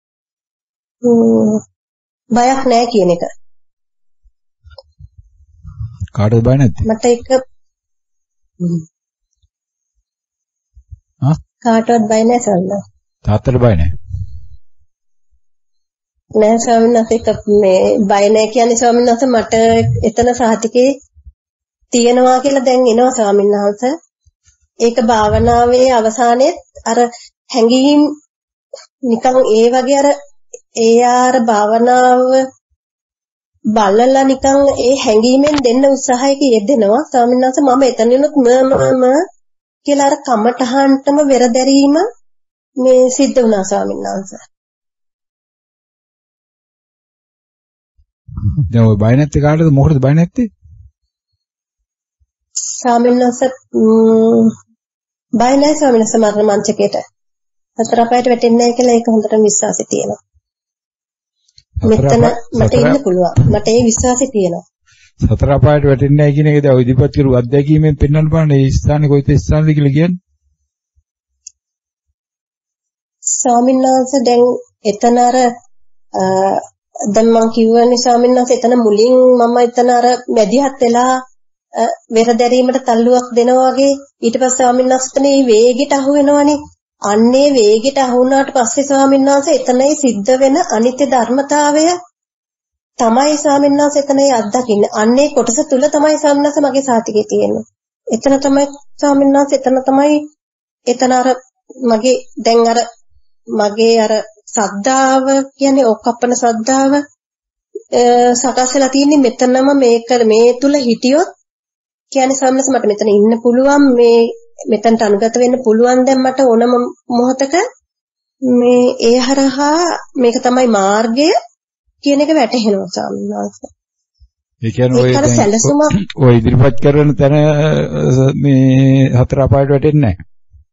බයක් නැහැ කියන එක. කාටද බය නැත්තේ? මට එක හා කාටවත් බය නැහැ ස්වාමීන්. තාත්තට බය නැහැ. නෑ ස්වාමීන් වහන්සේ මේ බය නැහැ කියන්නේ ස්වාමීන් වහන්සේ මට එතන සාහිතිකේ තියෙනවා කියලා දැන් එනවා ස්වාමීන් වහන්සේ. ඒක භාවනාවේ අවසානයේ අර හැඟීම් නිකන් ඒ වගේ අර ඒ ආර භාවනාව බලලා නිකන් ඒ හැඟීමෙන් දෙන්න උත්සාහයක යෙදෙනවා ස්වාමීන් වහන්සේ. මම එතනිනුත් මම කියලා අර කමටහන්ටම වෙරදැරීම මේ සිද්ධ වුණා ස්වාමීන් වහන්සේ. දැන් ඔය බය නැත්තේ කාටද? මොකටද බය නැත්තේ? ස්වාමීන් වහන්සේ බය නැහැ ස්වාමීන් වහන්සේ මරණ මංචකේට. හතර පායට වැටෙන්නේ නැහැ කියලා ඒක හොඳටම විශ්වාසය තියෙනවා. මෙතන මට ඉන්න පුළුවන්. මට ඒ විශ්වාසය තියෙනවා. සතර පායට වැටෙන්නේ නැහැ කියන එක දැන් ඔය ඉදිරිපත් කරු අත්දැකීමෙන් පෙන්වන්න බලන්න මේ ස්ථානේ කොයිද ස්ථානද කියලා කියන්නේ. ස්වාමීන් වහන්සේ දැන් එතන අර දැන් මම කිව්වනේ ස්වාමීන් වහන්සේ එතන මුලින් මම එතන අර මැදිහත් වෙලා වෙරදැරීමට තල්ලුවක් දෙනවා වගේ ඊට පස්සේ ස්වාමීන් වහන්සේ මේ වේගෙට අහු වෙනවනේ. අන්නේ වේගෙට අහු වුණාට පස්සේ ස්වාමීන් වහන්සේ එතනයි සිද්ධ වෙන අනිත්‍ය ධර්මතාවය තමයි ස්වාමීන් වහන්සේ එතනයි අත්දකින්නේ. අන්නේ කොටස තුල තමයි ස්වාමීන් වහන්සේ මගේ සාතිකේ තියෙන්නේ. එතන තමයි ස්වාමීන් වහන්සේ එතන තමයි එතන අර මගේ දැන් අර මගේ අර සද්ධාව කියන්නේ ඔක්කප්පන සද්ධාව සකස් වෙලා තියෙන්නේ මෙතනම මේක මේ තුල හිටියොත් කියන්නේ සම්මස මට මෙතන ඉන්න පුළුවන් මේ මෙතනට අනුගත වෙන්න පුළුවන් දැන් මට ඕනම මොහතක මේ ඒ හරහා මේක තමයි මාර්ගය කියන එක වැටහෙනවා ස්වාමීන් වහන්සේ. ඒ කියන්නේ ඔය ඔය ඉදිරිපත් කරන තැන මේ හතර අපායට වැටෙන්නේ නැහැ.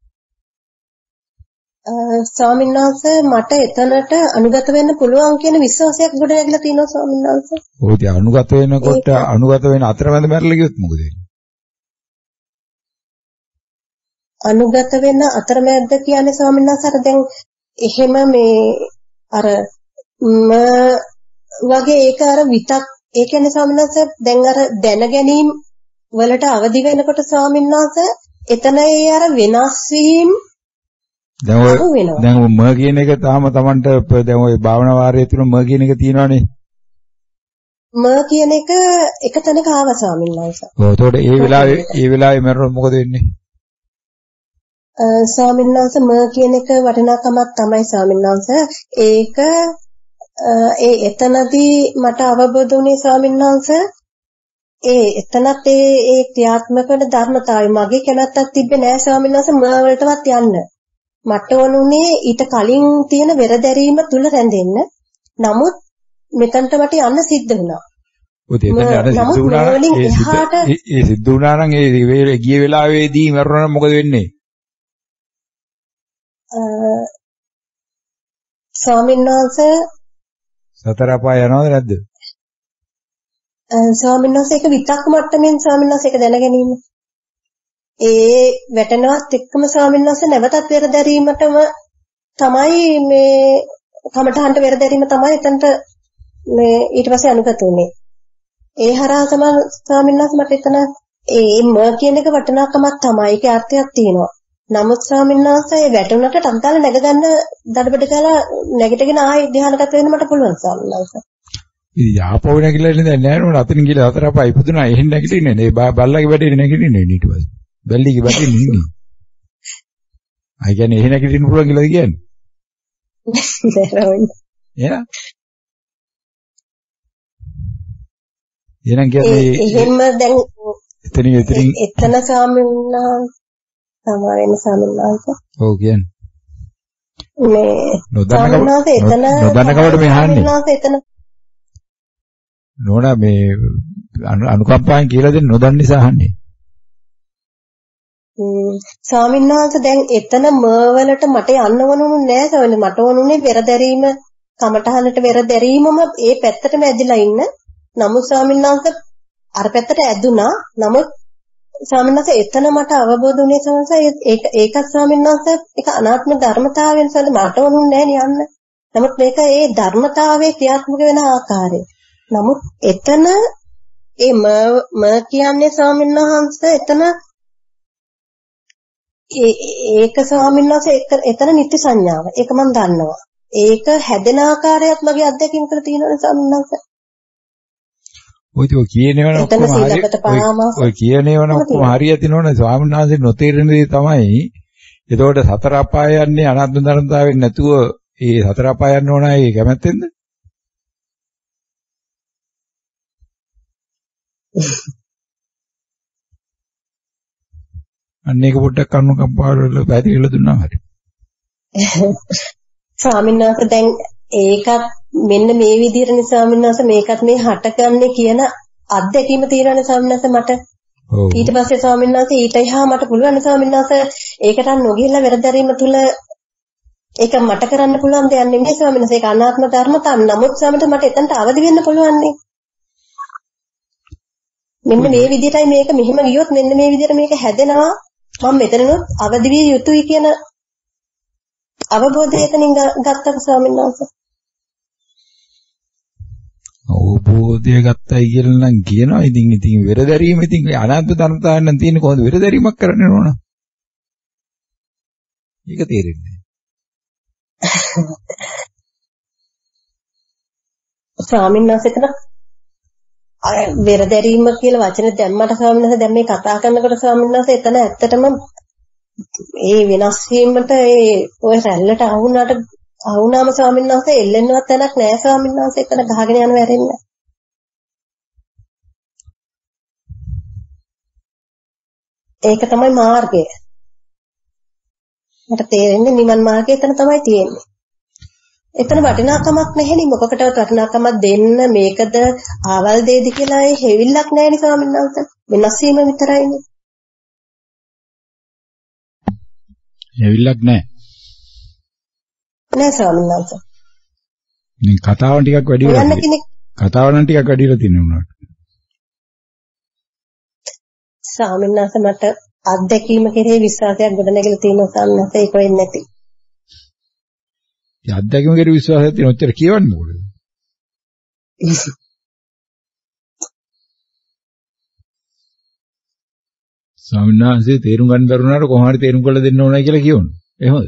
ස්වාමීන් වහන්සේ මට එතනට අනුගත වෙන්න පුළුවන් කියන විශ්වාසයක් ගොඩ නැගලා තියෙනවා ස්වාමීන් වහන්සේ. ඔය ඉතින් අනුගත වෙනකොට අනුගත වෙන අතරමැද මැරලා ගියොත් මොකද වෙන්නේ? අනුගත වෙන අතරමැද කියන්නේ ස්වාමීන් වහන්සේ අර දැන් එහෙම මේ අර ම වගේ ඒක අර විතක් ඒ කියන්නේ ස්වාමීන් වහන්සේ දැන් අර දැන ගැනීම වලට අවදි වෙනකොට ස්වාමීන් වහන්සේ එතන ඒ අර වෙනස් වීම දැන් ඔය දැන් ඔය ම කියන එක තාම Tamanට දැන් ඔය භාවනා වාරයේ තුන ම කියන එක තියෙනවනේ. ම කියන එක එක තැනක ආවා ස්වාමීන් වහන්සේ. ඔව් එතකොට ඒ වෙලාවේ ඒ වෙලාවේ මරන මොකද වෙන්නේ? ස්වාමීන් වහන්සේ ම කියන එක වටිනාකමක් තමයි ස්වාමීන් වහන්සේ. ඒක ඒ එතනදී මට අවබෝධ වුණේ ස්වාමීන් වහන්සේ ඒ එතනත් ඒ ඒ ක්‍රියාත්මක වෙන ධර්මතාවය මගේ කැමැත්තක් තිබ්බේ නෑ ස්වාමීන් වහන්සේ ම වලටවත් යන්න. මට ඕනුනේ ඊට කලින් තියෙන වෙරදැරීම තුල රැඳෙන්න. නමුත් මෙතනට මට යන්න සිද්ධ වුණා. ඔය දෙතන අර සිද්ධ වුණා ඒ ඒ සිද්ධ වුණා නම් ඒ ගිය වෙලාවේදී මරුණා නම් මොකද වෙන්නේ? ස්වාමීන් වහන්සේ සතර අපාය යනවද නැද්ද? ස්වාමීන් වහන්සේ ඒක විතක්ක මට්ටමින් ස්වාමීන් වහන්සේ ඒක දැනගැනීම. ඒ වැටෙනවත් එක්කම ස්වාමීන් වහන්සේ නැවතත් වෙරදැරීමටම තමයි මේ කමඨහන්ට වෙරදැරීම තමයි එතනට මේ ඊට පස්සේ අනුගත උනේ. ඒ හරහා තමයි ස්වාමීන් වහන්සේ මට එතන ඒ ම කියන එක වටිනාකමක් තමයි. ඒකේ අර්ථයක් තියෙනවා. නමුත් ස්වාමීන් වහන්සේ වැටුණට ටම්තාල නැග ගන්න දඩබඩ ගාලා නැගිටගෙන ආයෙ ධ්‍යානගත වෙන්න මට පුළුවන් ස්වාමීන් වහන්සේ. ඉතින් යාපෝ නැගිලා ඉන්නේ දැන් නෑ නෝන අතනින් ගිහලා හතර පහ ඉපදුනා එහෙන් නැගිටින්නේ නේ බල්ලගේ වැඩේ නැගිටින්නේ ඊට පස්සේ බල්ලිගේ වැඩේ නෙන්නේ අය කියන්නේ එහෙ නැගිටින්න පුළුවන් කියලාද කියන්නේ එහෙනම් එහෙනම් කියන්නේ එහෙම දැන් එතනින් එතනින් එතන ස්වාමීන් සමාවෙන්න ස්වාමීන් වහන්සේ ඔව් කියන්නේ මේ නොදන්න කම නොදන්න කමට මේ අහන්නේ එතන නෝනා මේ අනුකම්පාවෙන් කියලා දෙන්න නොදන්න නිසා අහන්නේ. හ්ම් ස්වාමීන් වහන්සේ දැන් එතන ම වලට මට යන්න වුණුනේ නෑ ස්වාමීන් මට වුණුනේ වෙරදැරීම කමටහනට වෙරදැරීමම ඒ පැත්තටම ඇදිලා ඉන්න. නමුත් ස්වාමීන් වහන්සේ අර පැත්තට ඇදුනා. නමුත් ස්වාමීන් වහන්සේ එතන මට අවබෝධ වුණේ සංසය ඒක ඒකත් ස්වාමීන් වහන්සේ ඒක අනාත්ම ධර්මතාවයෙන් සල්ලි මට වුණුනේ නෑ යන්න. නමුත් මේක ඒ ධර්මතාවයේ ක්‍රියාත්මක වෙන ආකාරය. නමුත් එතන ඒ ම ම කියන්නේ ස්වාමීන් වහන්සේ එතන ඒ ඒක ස්වාමීන් වහන්සේ එතන නිත්‍ය සංඥාව. ඒක මම දන්නවා. ඒක හැදෙන ආකාරයත් මගේ අත්දැකීම් වල තියෙනවා ස්වාමීන් වහන්සේ. ඔය තිය කියනේවන ඔක්කොම හරි. ඔය කියනේවන ඔක්කොම හරියට නෝනේ ස්වාමීන් වහන්සේ නොතේරෙන දේ තමයි. එතකොට සතර අපාය යන්නේ අනාත්ම ධර්මතාවයෙන් නැතුව ඒ සතර අපාය යන්න ඕන අය කැමැත්තෙන්ද? අන්න ඒක පොඩ්ඩක් අනුකම්පාව වල පැහැදිලිලා දුන්නා හරි. ස්වාමීන් වහන්සේ දැන් ඒකත් මෙන්න මේ විදිහට ස්වාමීන් වහන්සේ මේකත් මේ හටගන්නේ කියන අත්දැකීම තියෙනවානේ ස්වාමීන් වහන්සේ මට. ඊට පස්සේ ස්වාමීන් වහන්සේ ඊට එහා මට පුළුවන් ස්වාමීන් වහන්සේ ඒකට නොගිහිල්ලා වෙරදැරීම තුල ඒක මට කරන්න පුළුවන් දෙයක් නෙමෙයි ස්වාමීන් වහන්සේ. ඒක අනාත්ම ධර්මතාව. නමුත් ස්වාමීන් වහන්සේ මට එතනට අවදි වෙන්න පුළුවන් නේ. මෙන්න මේ විදිහටයි මේක මෙහෙම ගියොත් මෙන්න මේ විදිහට මේක හැදෙනවා මම මෙතනනොත් අවදි විය යුතුයි කියන අවබෝධය එතනින් ගත්තා ස්වාමීන් වහන්සේ. අවබෝධය ගත්තයි කියලා නම් කියනවා. ඉතින් ඉතින් වෙරදැරීම ඉතින් අනාත්ම ධර්මතාවයෙන් නම් තියෙන්නේ කොහොමද වෙරදැරීමක් කරන්න ඕන? ඒක තේරෙන්නේ නැහැ. ස්වාමීන් වහන්සේ එතන වෙරදැරීම කියලා වචන දැම්මට ස්වාමීන් වහන්සේ දැන් මේ කතා කරනකොට ස්වාමීන් වහන්සේ එතන ඇත්තටම ඒ වෙනස් වීමට ඒ ඔය රැල්ලට අහුණාට අහුණාම ස්වාමීන් වහන්සේ එල්ලෙන්නවත් තැනක් නැහැ ස්වාමීන් වහන්සේ එතන ගහගෙන යන වැරෙන්න. ඒක තමයි මාර්ගය. මට තේරෙන්නේ නිවන් මාර්ගය එතන තමයි තියෙන්නේ. එතන වටිනාකමක් නැහෙනි මොකකටවත් වටිනාකමක් දෙන්න මේකද ආවල් දෙයද කියලා ඒ හැවිල්ලක් නැහැ නේ ස්වාමීන් වහන්සේ. වෙනස් වීම විතරයිනේ. හැවිල්ලක් නැහැ. නෑ ස්වාමීන් වහන්සේ. මේ කතාවන් ටිකක් වැඩි වෙලා තියෙනවා. කතාවන් ටිකක් වැඩිලා තියෙනවා උනාට. ස්වාමීන් වහන්සේ මට අත්දැකීම කෙරෙහි විශ්වාසයක් ගොඩනැගිලා තියෙනවා ස්වාමීන් වහන්සේ ඒක වෙන්නේ නැති. ඒ අත්දැකීම කෙරෙහි විශ්වාසයක් තියෙන ඔච්චර කියවන්නේ මොකද? ස්වාමීන් වහන්සේ තේරුම් ගන්න බැරුණාට කොහොම හරි තේරුම් කරලා දෙන්න ඕනයි කියලා කියවනවා. එහෙමද?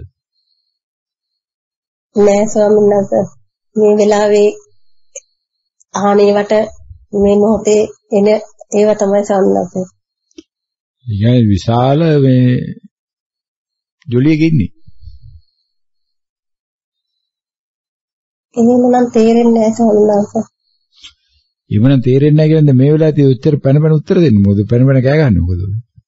නෑ ස්වාමීන් වහන්සේ මේ වෙලාවේ ආහනේවට මේ මොහොතේ එන ඒව තමයි ස්වාමීන් වහන්සේ. ඊගයි විශාල මේ ජොලියක ඉන්නේ. එහෙම නම් තේරෙන්නේ නැහැ ස්වාමීන් වහන්සේ. එහෙමනම් තේරෙන්නේ නැහැ කියන්නේ මේ වෙලාවේදී ඔච්චර පැන පැන උත්තර දෙන්න මොකද පැන පැන කෑ ගන්න මොකද?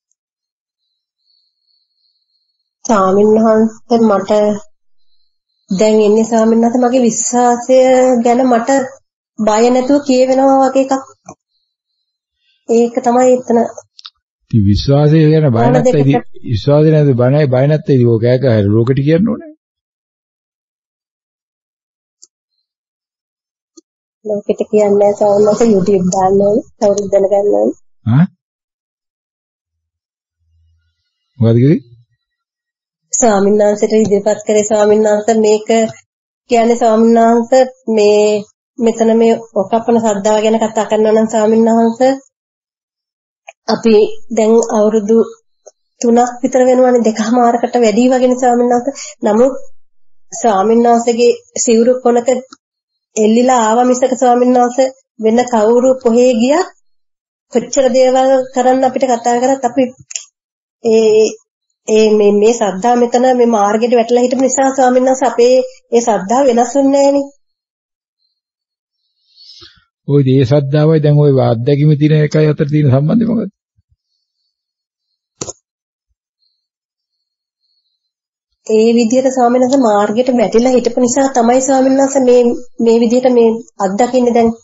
ස්වාමීන් වහන්සේ මට දැන් ඉන්නේ ස්වාමීන් වහන්සේ මගේ විශ්වාසය ගැන මට බය නැතුව කියවෙනවා වගේ එකක්. ඒක තමයි එතන. ඉතින් විශ්වාසය ගැන බය නැත්නම් විශ්වාසය නැද්ද බයයි බය නැත්නම් ඉතින් ඔය කෑ කෑ ලෝකෙට කියන්න ඕනේ. ලෝකෙට කියන්නේ නැහැ ස්වාමීන් වහන්සේ YouTube දාන්න ඕනේ. කවුරුද දැනගන්න ඕනේ. හා? මොකද කිව්වේ? ස්වාමීන් වහන්සේට ඉදිරිපත් කරේ ස්වාමීන් වහන්සේ මේක කියන්නේ ස්වාමීන් වහන්සේ මේ මෙතන මේ ඔකප්පන ශ්‍රද්ධාව ගැන කතා කරනවා නම් ස්වාමීන් වහන්සේ අපි දැන් අවුරුදු තුනක් විතර වෙනවානේ දෙකමාරකට වැඩි වගේනේ ස්වාමීන් වහන්සේ. නමුත් ස්වාමීන් වහන්සේගේ සිවුරු කොනක එල්ලිලා ආවා මිසක ස්වාමීන් වහන්සේ වෙන කවුරු කොහේ ගියත් කොච්චර දේවල් කරන්න අපිට කතා කරත් අපි ඒ ඒ මේ මේ ශ්‍රද්ධාව මෙතන මේ මාර්ගයට වැටලා හිටපු නිසා ස්වාමීන් වහන්සේ අපේ ඒ ශ්‍රද්ධාව වෙනස් වෙන්නේ නැහනේ. ওই දේ ශ්‍රද්ධාවයි දැන් ওই අත්දැකීම තියෙන එකයි අතර තියෙන සම්බන්ධය මොකක්ද? ඒ විදිහට ස්වාමීන් වහන්සේ මාර්ගයට වැටිලා හිටපු නිසා තමයි ස්වාමීන් වහන්සේ මේ මේ විදිහට මේ අත්දකින්නේ දැන්.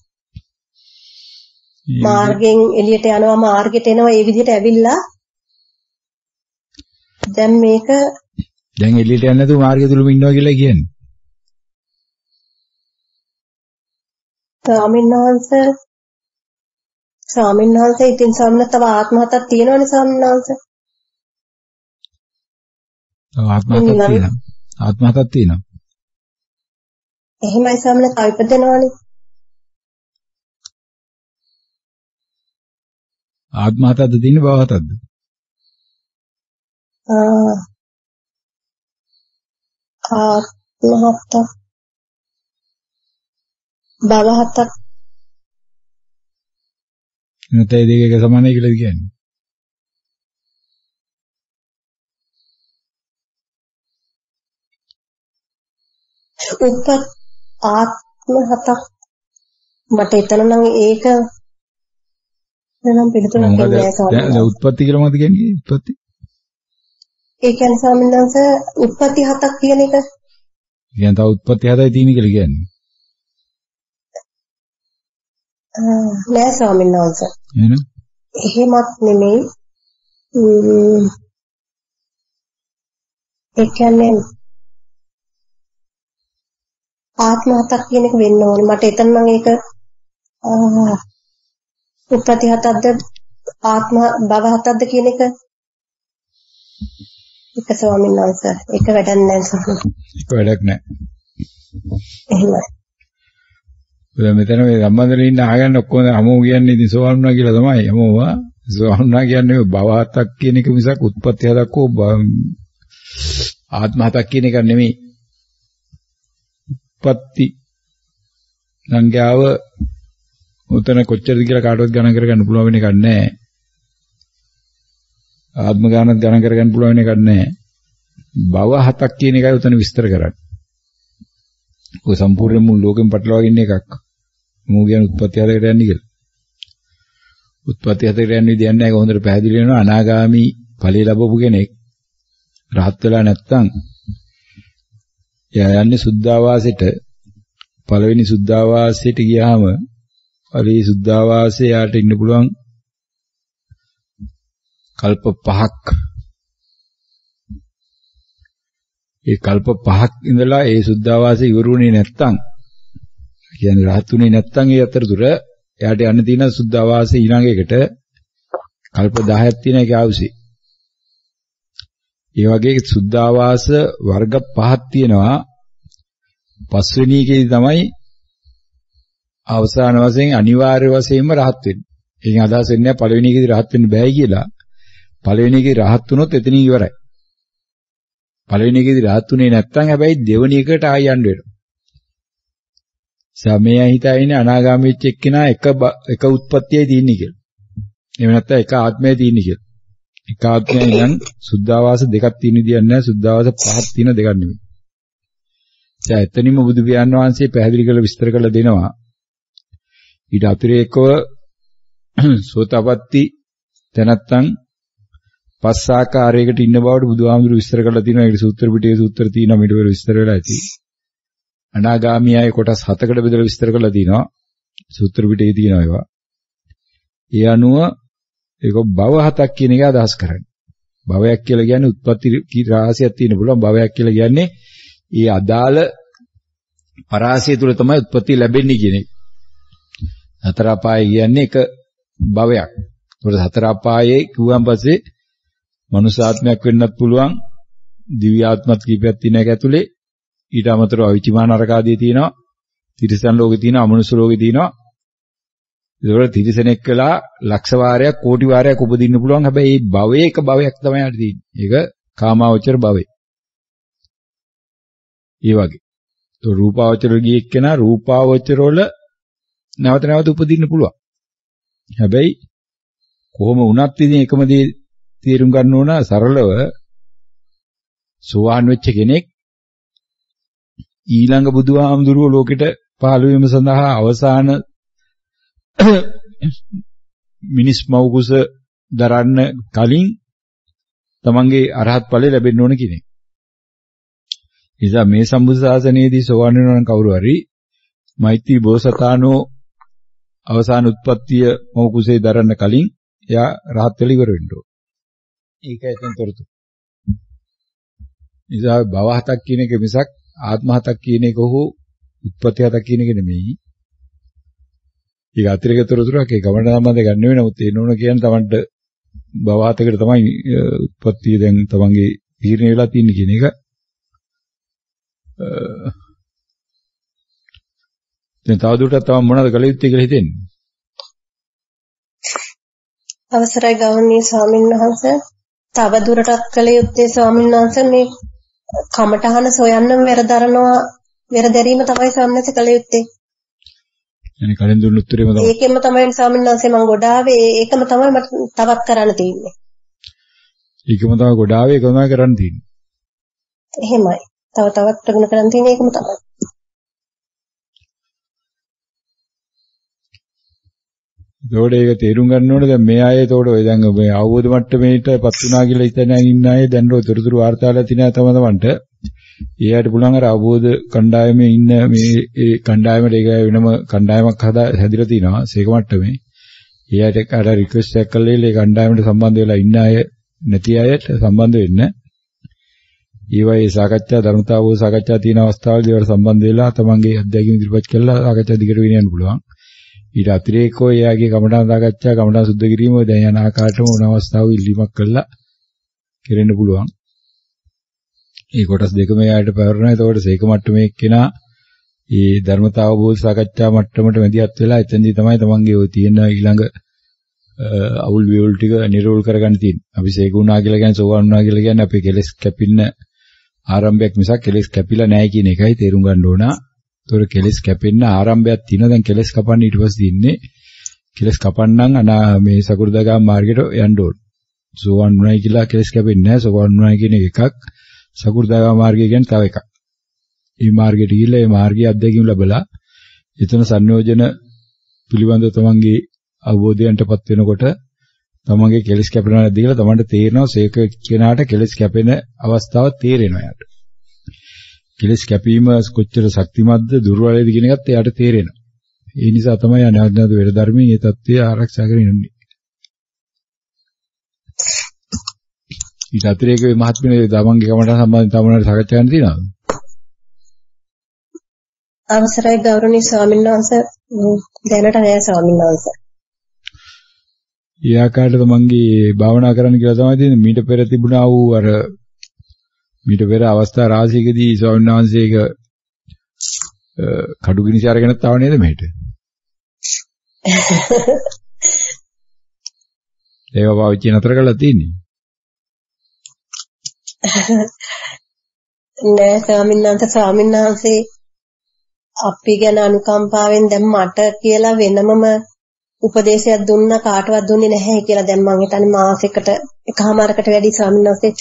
මාර්ගෙන් එළියට යනවා මාර්ගයට එනවා ඒ විදිහට ඇවිල්ලා දැන් මේක දැන් එළියට යන්නේ නැතුව මාර්ගය තුලම ඉන්නවා කියලා කියන්නේ. ස්වාමීන් වහන්සේ ස්වාමීන් වහන්සේ ඉතින් ස්වාමීන් තව ආත්ම හතක් තියෙනවනේ ස්වාමීන් වහන්සේ. ඔව් ආත්ම හතක් තියෙනවා. ආත්ම හතක් තියෙනවා. එහෙමයි ස්වාමීන් තව ඉපදෙනවනේ. ආත්ම හතක්ද තියෙන්නේ භව හතක්ද? ආ ආත්ම හතක් භව හතක් නැත්නම් දෙක එක සමානයි කියලාද කියන්නේ? උපත් ආත්ම හතක් මට එතන නම් ඒක නම් පිළිතුරක් දෙන්නේ නැහැ ස්වාමීන් වහන්සේ. දැන් උත්පත්ති කියලා මොකද කියන්නේ? උත්පත්ති ඒ කියන්නේ ස්වාමීන් වහන්සේ උත්පත්ති හතක් කියන එක. කියන්නේ තව උත්පත්ති හතයි තියෙන කියලා කියන්නේ. ආ නෑ ස්වාමීන් වහන්සේ. එහෙනම් එහෙමත් නෙමෙයි. ඒ කියන්නේ ආත්ම හතක් කියන එක වෙන්න ඕනේ. මට එතන නම් ඒක උත්පත්ති හතක්ද ආත්ම භව හතක්ද කියන එක එක ස්වාමීන් වහන්සේ ඒක වැඩක් නැහැ ස්වාමීන්. ඒක වැඩක් නැහැ. එහෙමයි. ඔය මෙතන මේ සම්බන්ධයෙන් ඉන්න ආගන්න ඔක්කොම අමෝ කියන්නේ ඉතින් සෝවන් වුණා කියලා තමයි. අමෝවා සෝවන් වුණා කියන්නේ භව හතක් කියන එක මිසක් උත්පත්ති හතක් හෝ ආත්ම හතක් කියන එක නෙමෙයි. උත්පත්ති සංඛ්‍යාව උතන කොච්චරද කියලා කාටවත් ගණන් කරගන්න පුළුවන් වෙන එකක් නැහැ. ආත්ම ගණනත් ගණන් කරගන්න පුළුවන් වෙන එකක් නැහැ. භව හතක් කියන එකයි උතන විස්තර කරන්නේ. ඔය සම්පූර්ණ මුළු ලෝකෙම පටලවාගෙන ඉන්න එකක්. මෝ කියන උත්පත්ති හතකට යන්නේ කියලා. උත්පත්ති හතකට යන්නේ විදියක් නැහැ. ඒක හොඳට පැහැදිලි වෙනවා. අනාගාමි ඵලයේ ලැබපු කෙනෙක් රහත් වෙලා නැත්තම් එයා යන්නේ සුද්ධාවාසෙට. පළවෙනි සුද්ධාවාසයට ගියාම පළවෙනි සුද්ධාවාසයේ යාට ඉන්න පුළුවන් කල්ප පහක්. ඒ කල්ප පහක් ඉඳලා ඒ සුද්ධාවාසය ඉවරුනේ නැත්තම් කියන්නේ රහතුනේ නැත්තම් ඒ අතරතුර එයාට යන්න තියෙන සුද්ධාවාසය ඊළඟ එකට කල්ප දහයක් තියෙන එක අවශ්‍යයි. ඒ වගේ සුද්ධාවාස වර්ග පහක් තියෙනවා. පස්වෙනි එකේදී තමයි අවසාන වශයෙන් අනිවාර්ය වශයෙන්ම රහත් වෙන්නේ. ඒකෙන් අදහස් වෙන්නේ පළවෙනි එකේදී රහත් වෙන්න බෑ කියලා. පළවෙනි එකේ රහත් වුණොත් එතනින් ඉවරයි. පළවෙනි එකේදී රහත් උනේ නැත්නම් හැබැයි දෙවෙනි එකට ආය යන්න වෙනවා. සමය හිතා ඉන්නේ අනාගාමී වෙච්ච එක්කෙනා එක එක උත්පත්තියයි තියෙන්නේ කියලා. එහෙම නැත්නම් එක ආත්මයයි තියෙන්නේ කියලා. එක ආත්මයයි නම් සුද්ධාවාස දෙකක් තියෙන විදියක් නැහැ. සුද්ධාවාස පහක් තියෙන දෙකක් නෙමෙයි. දැන් එතනින්ම බුදු පියාණන් වහන්සේ පැහැදිලි කරලා විස්තර කරලා දෙනවා. ඊට අතිරේකව සෝතාපට්ටි තැනත්තන් පස් ආකාරයකට ඉන්න බවට බුදුහාමුදුරු විස්තර කරලා තියෙනවා. ඒකට සූත්‍ර පිටකේ සූත්‍ර තියෙනවා ඊට පෙර විස්තර වෙලා ඇති. අනාගාමී අය කොටස් හතකට බෙදලා විස්තර කරලා තියෙනවා. සූත්‍ර පිටකේ තියෙනවා ඒවා. ඒ අනුව ඒක භව හතක් කියන එක අදහස් කරන්නේ. භවයක් කියලා කියන්නේ උත්පත්ති රාශියක් තියෙන පුළුවන්. භවයක් කියලා කියන්නේ ඒ අදාළ පරාසය තුල තමයි උත්පත්ති ලැබෙන්නේ කියන එක. හතර අපාය කියන්නේ එක භවයක්. ඒකට හතර අපායේ කිව්වන් පස්සේ මනුෂ්‍යාත්මයක් වෙන්නත් පුළුවන්. දිව්‍ය ආත්මත් කීපයක් තියෙන එක ඇතුලේ ඊට අමතරව අවිචිමා නරකාදී තියෙනවා. තිරිසන් ලෝකේ තියෙනවා, අමනුෂ්‍ය ලෝකේ තියෙනවා. ඒකවල තිරිසනෙක් වෙලා ලක්ෂ වාරයක්, කෝටි වාරයක් උපදින්න පුළුවන්. හැබැයි මේ භවයේ එක භවයක් තමයි හරි තියෙන්නේ. ඒක කාමාවචර භවය. ඒ වගේ. તો රූපාවචර ගිය එක්කෙනා රූපාවචර වල නැවත නැවත උපදින්න පුළුවන්. හැබැයි කොහොම වුණත් ඉතින් එකම දේ තේරුම් ගන්න ඕන සරලව සෝවාන් වෙච්ච කෙනෙක් ඊළඟ බුදුහාමුදුරුවෝ ලෝකෙට පහළ වීම සඳහා අවසාන මිනිස් මව් කුස දරන්න කලින් තමන්ගේ අරහත් ඵලය ලැබෙන්න ඕන කෙනෙක්. නිසා මේ සම්බුද්ධ ශාසනයේදී සෝවාන් වෙනවා නම් කවුරු හරි මෛත්‍රී බෝසතාණෝ අවසාන උත්පත්තිය මව් කුසේ දරන්න කලින් එයා රහත් වෙලා ඉවර වෙන්න ඕන. ඒකයි එතන තොරතුරු. නිසා භව හතක් කියන එක මිසක් ආත්ම හතක් කියන එක හෝ උත්පත්ති හතක් කියන එක නෙමෙයි. ඒක අතිරේක තොරතුරක්. ඒ ගමන සම්බන්ධ ගන්න වෙන නමුත් ඒ නෝන කියන්නේ Tamanට භව හතකට තමයි උත්පත්තිය දැන් Tamanගේ තීරණය වෙලා තියෙන්නේ කියන එක. දැන් තවදුරටත් තව මොනවද කළ යුත්තේ කියලා හිතෙන්නේ? අවසරයි ගෞරවනීය ස්වාමීන් වහන්සේ, තව දුරටත් කළ යුත්තේ ස්වාමීන් වහන්සේ මේ කමඨහන සොයන්නම වෙරදරනවා වෙරදැරීම තමයි ස්වාමීන් වහන්සේ කළ යුත්තේ. يعني කලින් දුන්න උත්තරේම තමයි. ඒකෙම තමයි ස්වාමීන් වහන්සේ මම ගොඩාවේ ඒකම තමයි මට තවත් කරන්න තියෙන්නේ. ඒකම තමයි ගොඩාවේ ඒකම තමයි කරන්න තියෙන්නේ. එහෙමයි. තව තවත් ප්‍රගුණ කරන්න තියෙන්නේ ඒකම තමයි. ඒකෝඩ ඒක තේරුම් ගන්න ඕනේ දැන් මේ අය ඒතකොට ඔය දැන් මේ අවබෝධ මට්ටමේටපත් වුණා කියලා හිතන ඉන්න අය දැන් ඔය තොරතුරු වාර්තාලා තියෙන තම තමන්ට ඊයට පුළුවන් අර අවබෝධ කණ්ඩායමේ ඉන්න මේ ඒ කණ්ඩායමට ඒක වෙනම කණ්ඩායමක් හදා හැදිලා තිනවා සේක මට්ටමේ. ඊයට අර රික්වෙස්ට් එකක් කළේ ඒ කණ්ඩායමට සම්බන්ධ වෙලා ඉන්න අය නැති අයට සම්බන්ධ වෙන්න. ඊවයි සාකච්ඡා ධර්මතාවෝ සාකච්ඡා තියෙන අවස්ථාවලදී ඒවට සම්බන්ධ වෙලා තමන්ගේ අත්දැකීම් ඉදිරිපත් කළා සාකච්ඡා දිගට ගෙන යන්න පුළුවන්. ඊට අතිරේකව එයාගේ කමඨාන් සාකච්ඡා කමඨාන් සුද්ධ කිරීම දැන් යන ආකාරයටම උන අවස්ථාව ඉල්ලීමක් කළා කෙරෙන්න පුළුවන්. ඒ කොටස් දෙකම එයාට පැවරනවා. එතකොට සීක මට්ටමේ එක්කෙනා ඒ ධර්මතාව බෝධ සාකච්ඡා මට්ටමට වැඩියත් වෙලා එතෙන්දී තමයි තමන්ගේ ඔය තියෙන ඊළඟ අවුල් විවුල් ටික නිරෝල් කරගන්න තියෙන්නේ. අපි සීක වුණා කියලා කියන්නේ සෝවන් වුණා කියලා කියන්නේ අපේ කෙලෙස් කැපින්න ආරම්භයක් මිසක් කෙලෙස් කැපිලා නැහැ කියන එකයි තේරුම් ගන්න ඕන. ඒතොර කෙලස් කැපෙන්න ආරම්භයක් තියෙනවා. දැන් කෙලස් කපන්න ඊට පස්සේ ඉන්නේ කෙලස් කපන්නම් අනා මේ සකු르දාගාම මාර්ගයට යන්න ඕන. සෝවන් වුණයි කියලා කෙලස් කැපෙන්නේ නැහැ. සෝවන් වුණයි කියන එකක්. සකු르දාගාම මාර්ගය කියන්නේ තව එකක්. මේ මාර්ගයට ගිහිල්ලා මේ මාර්ගයේ අත්දැකීම් ලැබලා එතන සංයෝජන පිළිබඳව තමන්ගේ අවබෝධයන්ටපත් වෙනකොට තමන්ගේ කෙලස් කැපෙනවා නැද්ද කියලා තමන්ට තේරෙනවා. සේක කෙනාට කෙලස් කැපෙන අවස්ථාව තේරෙනවා යාට. කෙලස් කැපීම කොච්චර ශක්තිමත්ද දුර්වලද කියන එකත් එයාට තේරෙනවා. ඒ නිසා තමයි අනාත්ම වේර ධර්මයේ මේ தත්ත්වය ආරක්ෂා කරගෙන ඉන්නේ. ඊට අතිරේක මේ මහත්මිනේ තමන්ගේ කමට සම්බන්ධව තමන්ට සාකච්ඡා කරන්න තියෙනවද? අවසරයි ගෞරවනීය ස්වාමීන් වහන්සේ, දැනට නෑ ස්වාමීන් වහන්සේ. ඒ ආකාරයට තමන්ගේ භාවනා කරන්න කියලා තමයි තියෙන්නේ. මීට පෙර තිබුණා වූ අර මීට පෙර අවස්ථා රාශියකදී ස්වාමීන් වහන්සේක කඩු ගිනිසි අරගෙනත් ආව නේද මෙහෙට? ඒව පාවිච්චි නතර කරලා තියෙන්නේ. නෑ ස්වාමීන් වහන්සේ ස්වාමීන් වහන්සේ අපි ගැන අනුකම්පාවෙන් දැන් මට කියලා වෙනමම උපදේශයක් දුන්නා කාටවත් දුන්නේ නැහැ කියලා. දැන් මම හිතන්නේ මාසෙකට එකමාරකට වැඩි ස්වාමීන් වහන්සේ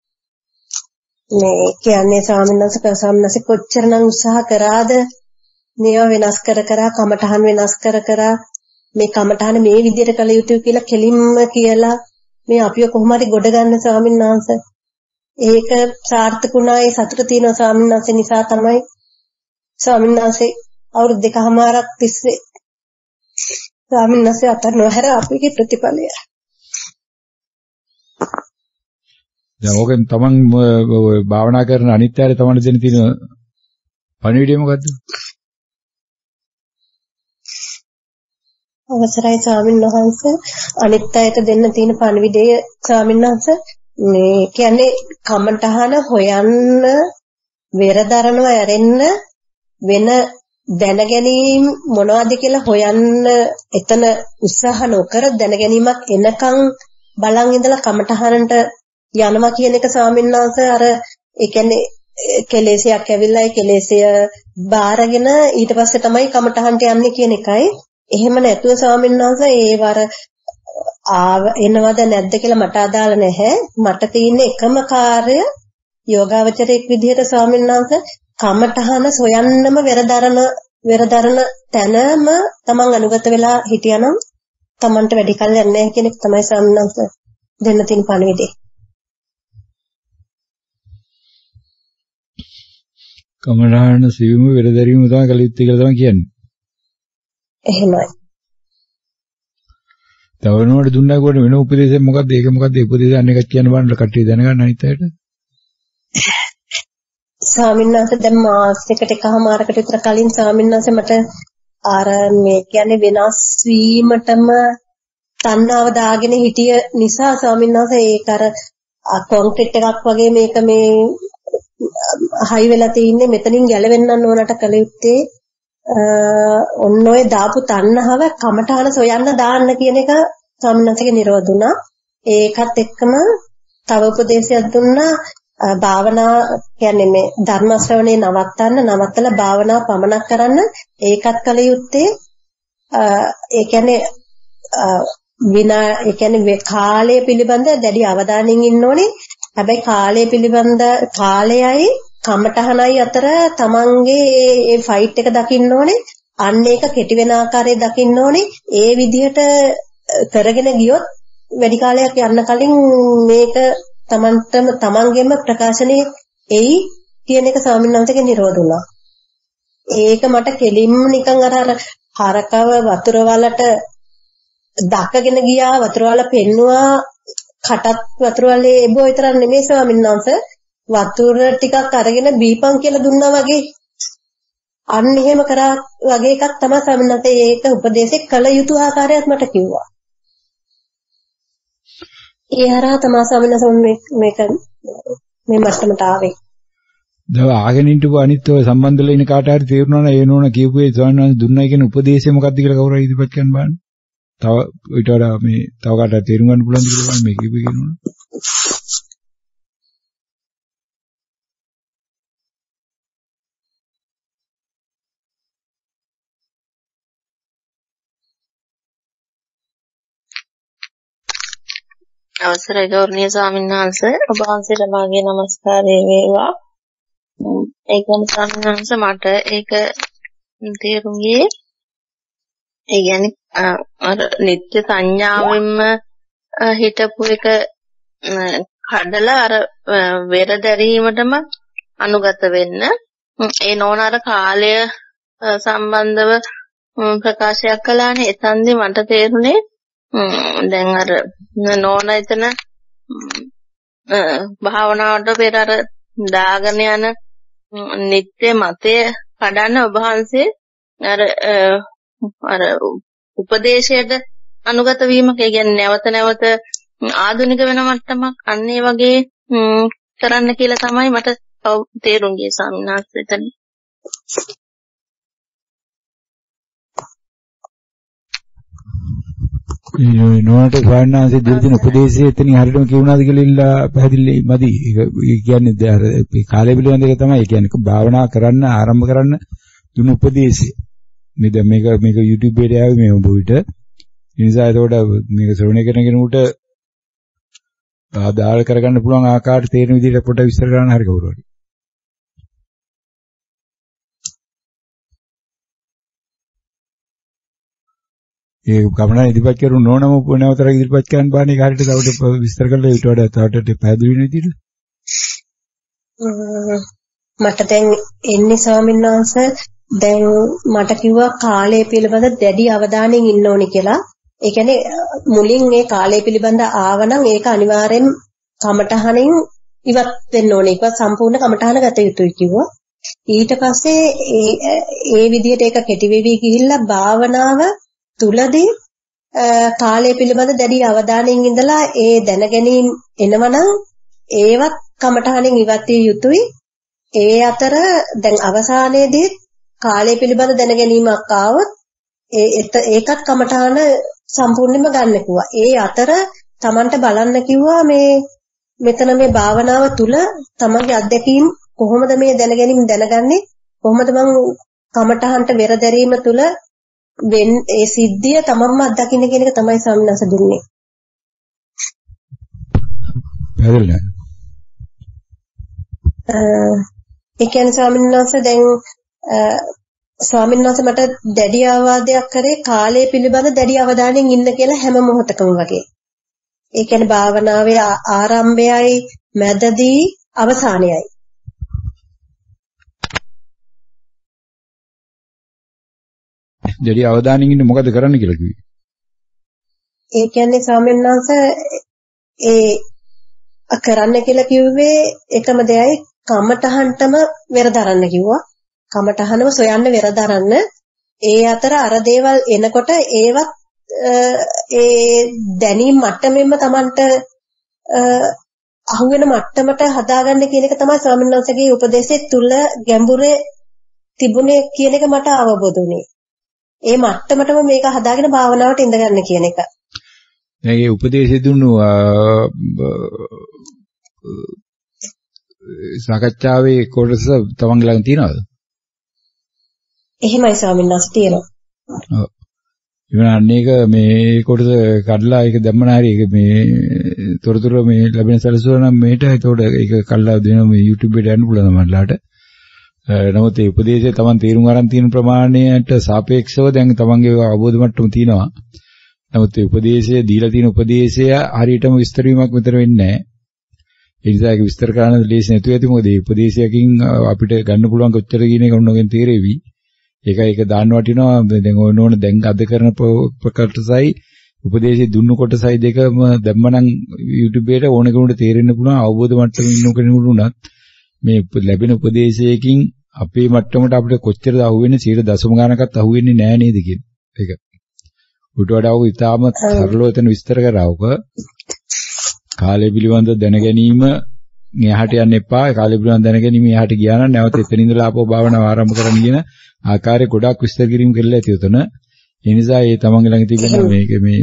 මේ කියන්නේ ස්වාමීන් වහන්සේ ස්වාමීන් වහන්සේ කොච්චරනම් උත්සාහ කරාද මේවා වෙනස් කර කර කමඨහන් වෙනස් කර කර මේ කමඨහන මේ විදිහට කළ යුතුයි කියලා කෙලින්ම කියලා මේ අපිව කොහොම හරි ගොඩ ගන්න ස්වාමීන් වහන්සේ. ඒක සාර්ථකුණා ඒ සතුට තියෙන ස්වාමීන් වහන්සේ නිසා තමයි ස්වාමීන් වහන්සේ අවුරුදු දෙකමාරක් තිස්සේ ස්වාමීන් වහන්සේ අතර නොහැර අපේ ප්‍රතිඵලය. දැන් ඕකෙන් තමන් භාවනා කරන අනිත් අයට තමන් දෙන්න තියෙන පණිවිඩය මොකද්ද? අවසරයි ස්වාමීන් වහන්සේ අනිත් අයට දෙන්න තියෙන පණිවිඩය ස්වාමීන් වහන්සේ මේ කියන්නේ කමඨහන හොයන්න වෙරදරනවා ඇරෙන්න වෙන දැන ගැනීම මොනවද කියලා හොයන්න එතන උත්සාහ නොකර දැන ගැනීමක් එනකන් බලන් ඉඳලා කමඨහනට යනවා කියන එක ස්වාමීන් වහන්සේ අර ඒ කියන්නේ කෙලෙසයක් ඇවිල්ලා ඒ කෙලෙසය බාරගෙන ඊට පස්සේ තමයි කමඨහනට යන්නේ කියන එකයි. එහෙම නැතුව ස්වාමීන් වහන්සේ ඒ වර ආව එනවද නැද්ද කියලා මට අදාළ නැහැ. මට තියෙන එකම කාර්ය යෝගාවචරයක් විදිහට ස්වාමීන් වහන්සේ කමඨහන සොයන්නම වෙරදරන වෙරදරන තැනම තමන් අනුගත වෙලා හිටියානම් තමන්ට වැඩි කල් යන්නේ නැහැ කියන එක තමයි ස්වාමීන් වහන්සේ දෙන්න තියෙන පණිවිඩය. කමඨහන සිවුම වෙරදරීම තමයි කළ යුත්තේ කියලා තමයි කියන්නේ. එහෙමයි. තවනෝට දුන්නා කොට වෙන උපදේශයක් මොකද්ද? ඒක මොකද්ද? උපදේශ අන්න එකක් කියන්න බලන්න කට්ටිය දැනගන්න අනිත් අයට. ස්වාමීන් වහන්සේ දැන් මාසයකට එකමාරකට විතර කලින් ස්වාමීන් වහන්සේ මට අර මේ කියන්නේ වෙනස් වීමටම තණ්හාව දාගෙන හිටිය නිසා ස්වාමීන් වහන්සේ ඒක අර කොන්ක්‍රීට් එකක් වගේ මේක මේ හයි වෙලා තින්නේ මෙතනින් ගැලවෙන්න ඕනට කල යුත්තේ ඔන්න ඔය දාපු තණ්හාව කමඨාන සොයන්න දාන්න කියන එක ස්වාමීන් වහන්සේගේ නිරෝධුණා. ඒකත් එක්කම තව උපදේශයක් දුන්නා භාවනා කියන්නේ මේ ධර්ම ශ්‍රවණේ නවත්තන්න නවත්තලා භාවනා පමනක් කරන්න. ඒකත් කල යුත්තේ ඒ කියන්නේ විනා ඒ කියන්නේ කාලය පිළිබඳ දැඩි අවධානයෙන් ඉන්න ඕනේ. හැබැයි කාලය පිළිබඳ කාලයයි කමඨහනයි අතර තමන්ගේ ඒ ෆයිට් එක දකින්න ඕනේ. අන්න ඒක කෙටි වෙන ආකාරය දකින්න ඕනේ. ඒ විදිහට කරගෙන ගියොත් වැඩි කාලයක් යන්න කලින් මේක තමන්ටම තමන්ගේම ප්‍රකාශනයේ එයි කියන එක ස්වාමීන් වහන්සේගේ නිරෝධුණා. ඒක මට කෙලින්ම නිකන් අර අර හරකව වතුර වලට දක්කගෙන ගියා වතුර වල පෙන්නවා කටත් වතුර වලේ එබෝ විතරක් නෙමෙයි ස්වාමීන් වහන්සේ වතුර ටිකක් අරගෙන බීපන් කියලා දුන්නා වගේ අන්න එහෙම කරා වගේ එකක් තමයි ස්වාමීන් වහන්සේ ඒක උපදේශයක් කළ යුතු ආකාරයක් මට කිව්වා. ඒ හරහා තමයි ස්වාමීන් වහන්සේ මේක මේ මට්ටමට ආවේ. දැන් ආගෙන ඉන්නකෝ අනිත් ඔය සම්බන්ධ වෙලා ඉන්න කාට හරි තේරුණා නම් ඒ නෝන කියපු ඒ ස්වාමීන් වහන්සේ දුන්නයි කියන උපදේශය මොකක්ද කියලා කවුරු හරි ඉදිරිපත් කරන්න බලන්න. තව ඊට වඩා මේ තව කාටද තේරුම් ගන්න පුළුවන්ද කියලා බලන්න මේ කියපු එක නෝන. අවසරයි ගෞරවනීය ස්වාමීන් වහන්සේ ඔබ වහන්සේට මාගේ নমස්කාරය වේවා. ඒ කියන්නේ ස්වාමීන් වහන්සේ මට ඒක තේරුම් ගියේ ඒ කියන්නේ අර නිත්‍ය සංඥාවෙන්ම හිටපු එක කඩලා අර වෙර දැරීමටම අනුගත වෙන්න. ඒ නෝන අර කාලය සම්බන්ධව ප්‍රකාශයක් කළානේ. එතනදී මට තේරුනේ දැන් අර නෝන එතන භාවනාවට පෙර අර දාගෙන යන නිත්‍ය මතය කඩන්න ඔබ වහන්සේ අර අර උපදේශයට අනුගත වීමක කියන්නේ නැවත නැවත ආධුනික වෙන මට්ටමක් අන්න ඒ වගේ කරන්න කියලා තමයි මට තේරුම් ගියේ ස්වාමීන් වහන්සේ එතන. ඒ නෝනට ස්වාමීන් වහන්සේ දෙවියන් උපදේශය එතනින් හරියටම කියුණාද කියලා ඉල්ලා පැහැදිලි මදි. ඒක කියන්නේ අර කාලය පිළිබඳ එක තමයි. ඒ කියන්නේ භාවනා කරන්න ආරම්භ කරන්න දුන්න උපදේශය. මේ දැන් මේක මේක YouTube එකේ ආවේ මේ ඔබ විට. ඒ නිසා ඒකට මේක ශ්‍රවණය කරන කෙනෙකුට ආදාළ කරගන්න පුළුවන් ආකාරයට තේරෙන විදිහට පොඩ්ඩක් විස්තර කරන්න හරි කවුරු හරි. ඒ කමනා ඉදිරිපත් කරු නොනම නැවතර ඉදිරිපත් කරන්න බානේ කාරිට තවට විස්තර කරලා ඊට වඩා තවට පැහැදිලි වෙන විදිහට. මට දැන් එන්නේ ස්වාමීන් වහන්සේ දැන් මට කිව්වා කාලය පිළිබඳ දැඩි අවධානයෙන් ඉන්න ඕනි කියලා. ඒ කියන්නේ මුලින් මේ කාලය පිළිබඳ ආවනම් ඒක අනිවාර්යෙන් කමඨහණෙන් ඉවත් වෙන්න ඕනේ. ඒක සම්පූර්ණ කමඨහන ගත යුතුයි කිව්වා. ඊට පස්සේ ඒ ඒ විදිහට ඒක කෙටි වෙවි ගිහිල්ලා භාවනාව තුලදී කාලය පිළිබඳ දැඩි අවධානයෙන් ඉඳලා ඒ දැනගැනීම් එනවනම් ඒවත් කමඨහණෙන් ඉවත් විය යුතුයි. ඒ අතර දැන් අවසානයේදී කාලය පිළිබඳ දැනගැනීමක් ආවොත් ඒ ඒකත් කමඨහන සම්පූර්ණයෙන්ම ගන්න කිව්වා. ඒ අතර Tamanට බලන්න කිව්වා මේ මෙතන මේ භාවනාව තුල තමන්ගේ අත්දැකීම් කොහොමද මේ දැනගැනීම දැනගන්නේ? කොහොමද මං කමඨහන්ට වෙර දැරීම තුල ඒ සිද්ධිය තමන්ම අත්දකින්න කියන එක තමයි සම්නස දුන්නේ. පැහැදිලිද? ඒ කියන්නේ ස්වාමීන් වහන්සේ දැන් ස්වාමීන් වහන්සේ මට දැඩි ආවාදයක් කරේ කාලය පිළිබඳ දැඩි අවධානයෙන් ඉන්න කියලා හැම මොහොතකම වගේ. ඒ කියන්නේ භාවනාවේ ආරම්භයයි මැදදී අවසානයයි. දැඩි අවධානයෙන් ඉන්න මොකද කරන්න කියලා කිව්වේ? ඒ කියන්නේ ස්වාමීන් වහන්සේ ඒ කරන්න කියලා කිව්වේ එකම දෙයයි කමඨහන්ටම වෙර දරන්න කිව්වා. කමඨහනම සොයන්න වෙර දරන්න. ඒ අතර අර දේවල් එනකොට ඒවත් ඒ දැනීම් මට්ටමෙන්ම Tamanට අහුවෙන මට්ටමට හදාගන්න කියන එක තමයි ස්වාමීන් වහන්සේගේ උපදේශය තුල ගැඹුරේ තිබුණේ කියන එක මට අවබෝධ වුණේ. ඒ මට්ටමටම මේක හදාගෙන භාවනාවට ඉඳගන්න කියන එක. මේ උපදේශය දුන්නු සාකච්ඡාවේ කොටස තමන්ගේ ළඟ තියෙනවද? එහෙමයි ස්වාමීන් වහන්සේ තියෙනවා. ඔව්. ඉවනන්නේ එක මේ කොටස කඩලා ඒක දැම්මන හරි ඒක මේ තොරතුරු මේ ලැබෙන සැලසුවා නම් මේට ඒතකොට ඒක කල්ලා දෙනවා මේ YouTube එකට යන්න පුළුවන් මන්ලාට. නමුත් ඒ උපදේශය තමන් තේරුම් අරන් තියෙන ප්‍රමාණයට සාපේක්ෂව දැන් තමන්ගේ අවබෝධ මට්ටම තියෙනවා. නමුත් ඒ උපදේශය දීලා තියෙන උපදේශය හරියටම විස්තර වීමක් විතර වෙන්නේ නැහැ. ඒ නිසා ඒක විස්තර කරන්න ලේසි නැතුව ඇති මොකද මේ උපදේශයකින් අපිට ගන්න පුළුවන් කොච්චර කියන එක උන්නගෙන් තේරෙවි. ඒකයි ඒක දාන්න වටිනවා. දැන් ඕන ඕන දැන් අද කරන ප්‍රකටසයි උපදේශي දුන්නු කොටසයි දෙකම දැම්මනම් YouTube එකට ඕන කෙනෙකුට තේරෙන්න පුළුවන් අවබෝධ මට්ටමේ ඉන්න කෙනෙකුට උනත් මේ ලැබෙන උපදේශයකින් අපේ මට්ටමට අපිට කොච්චරද අහුවෙන්නේ සියයට දශම ගානකත් අහුවෙන්නේ නැහැ නේද කියන එක. උට වඩා ඔක ඉතාම සරලව එතන විස්තර කරාවක කාලය පිළිබඳ දැන ගැනීම එහාට යන්න එපා. කාලය පිළිබඳ දැන ගැනීම එහාට ගියා නම් නැවත එතන ඉඳලා ආපහු භාවනාව ආරම්භ කරන්න කියන ආකාරයේ ගොඩක් විස්තර කිරීම කරලා ඇති උතන. ඒ නිසා ඒ තමන්ගේ ළඟ තිබෙන මේක මේ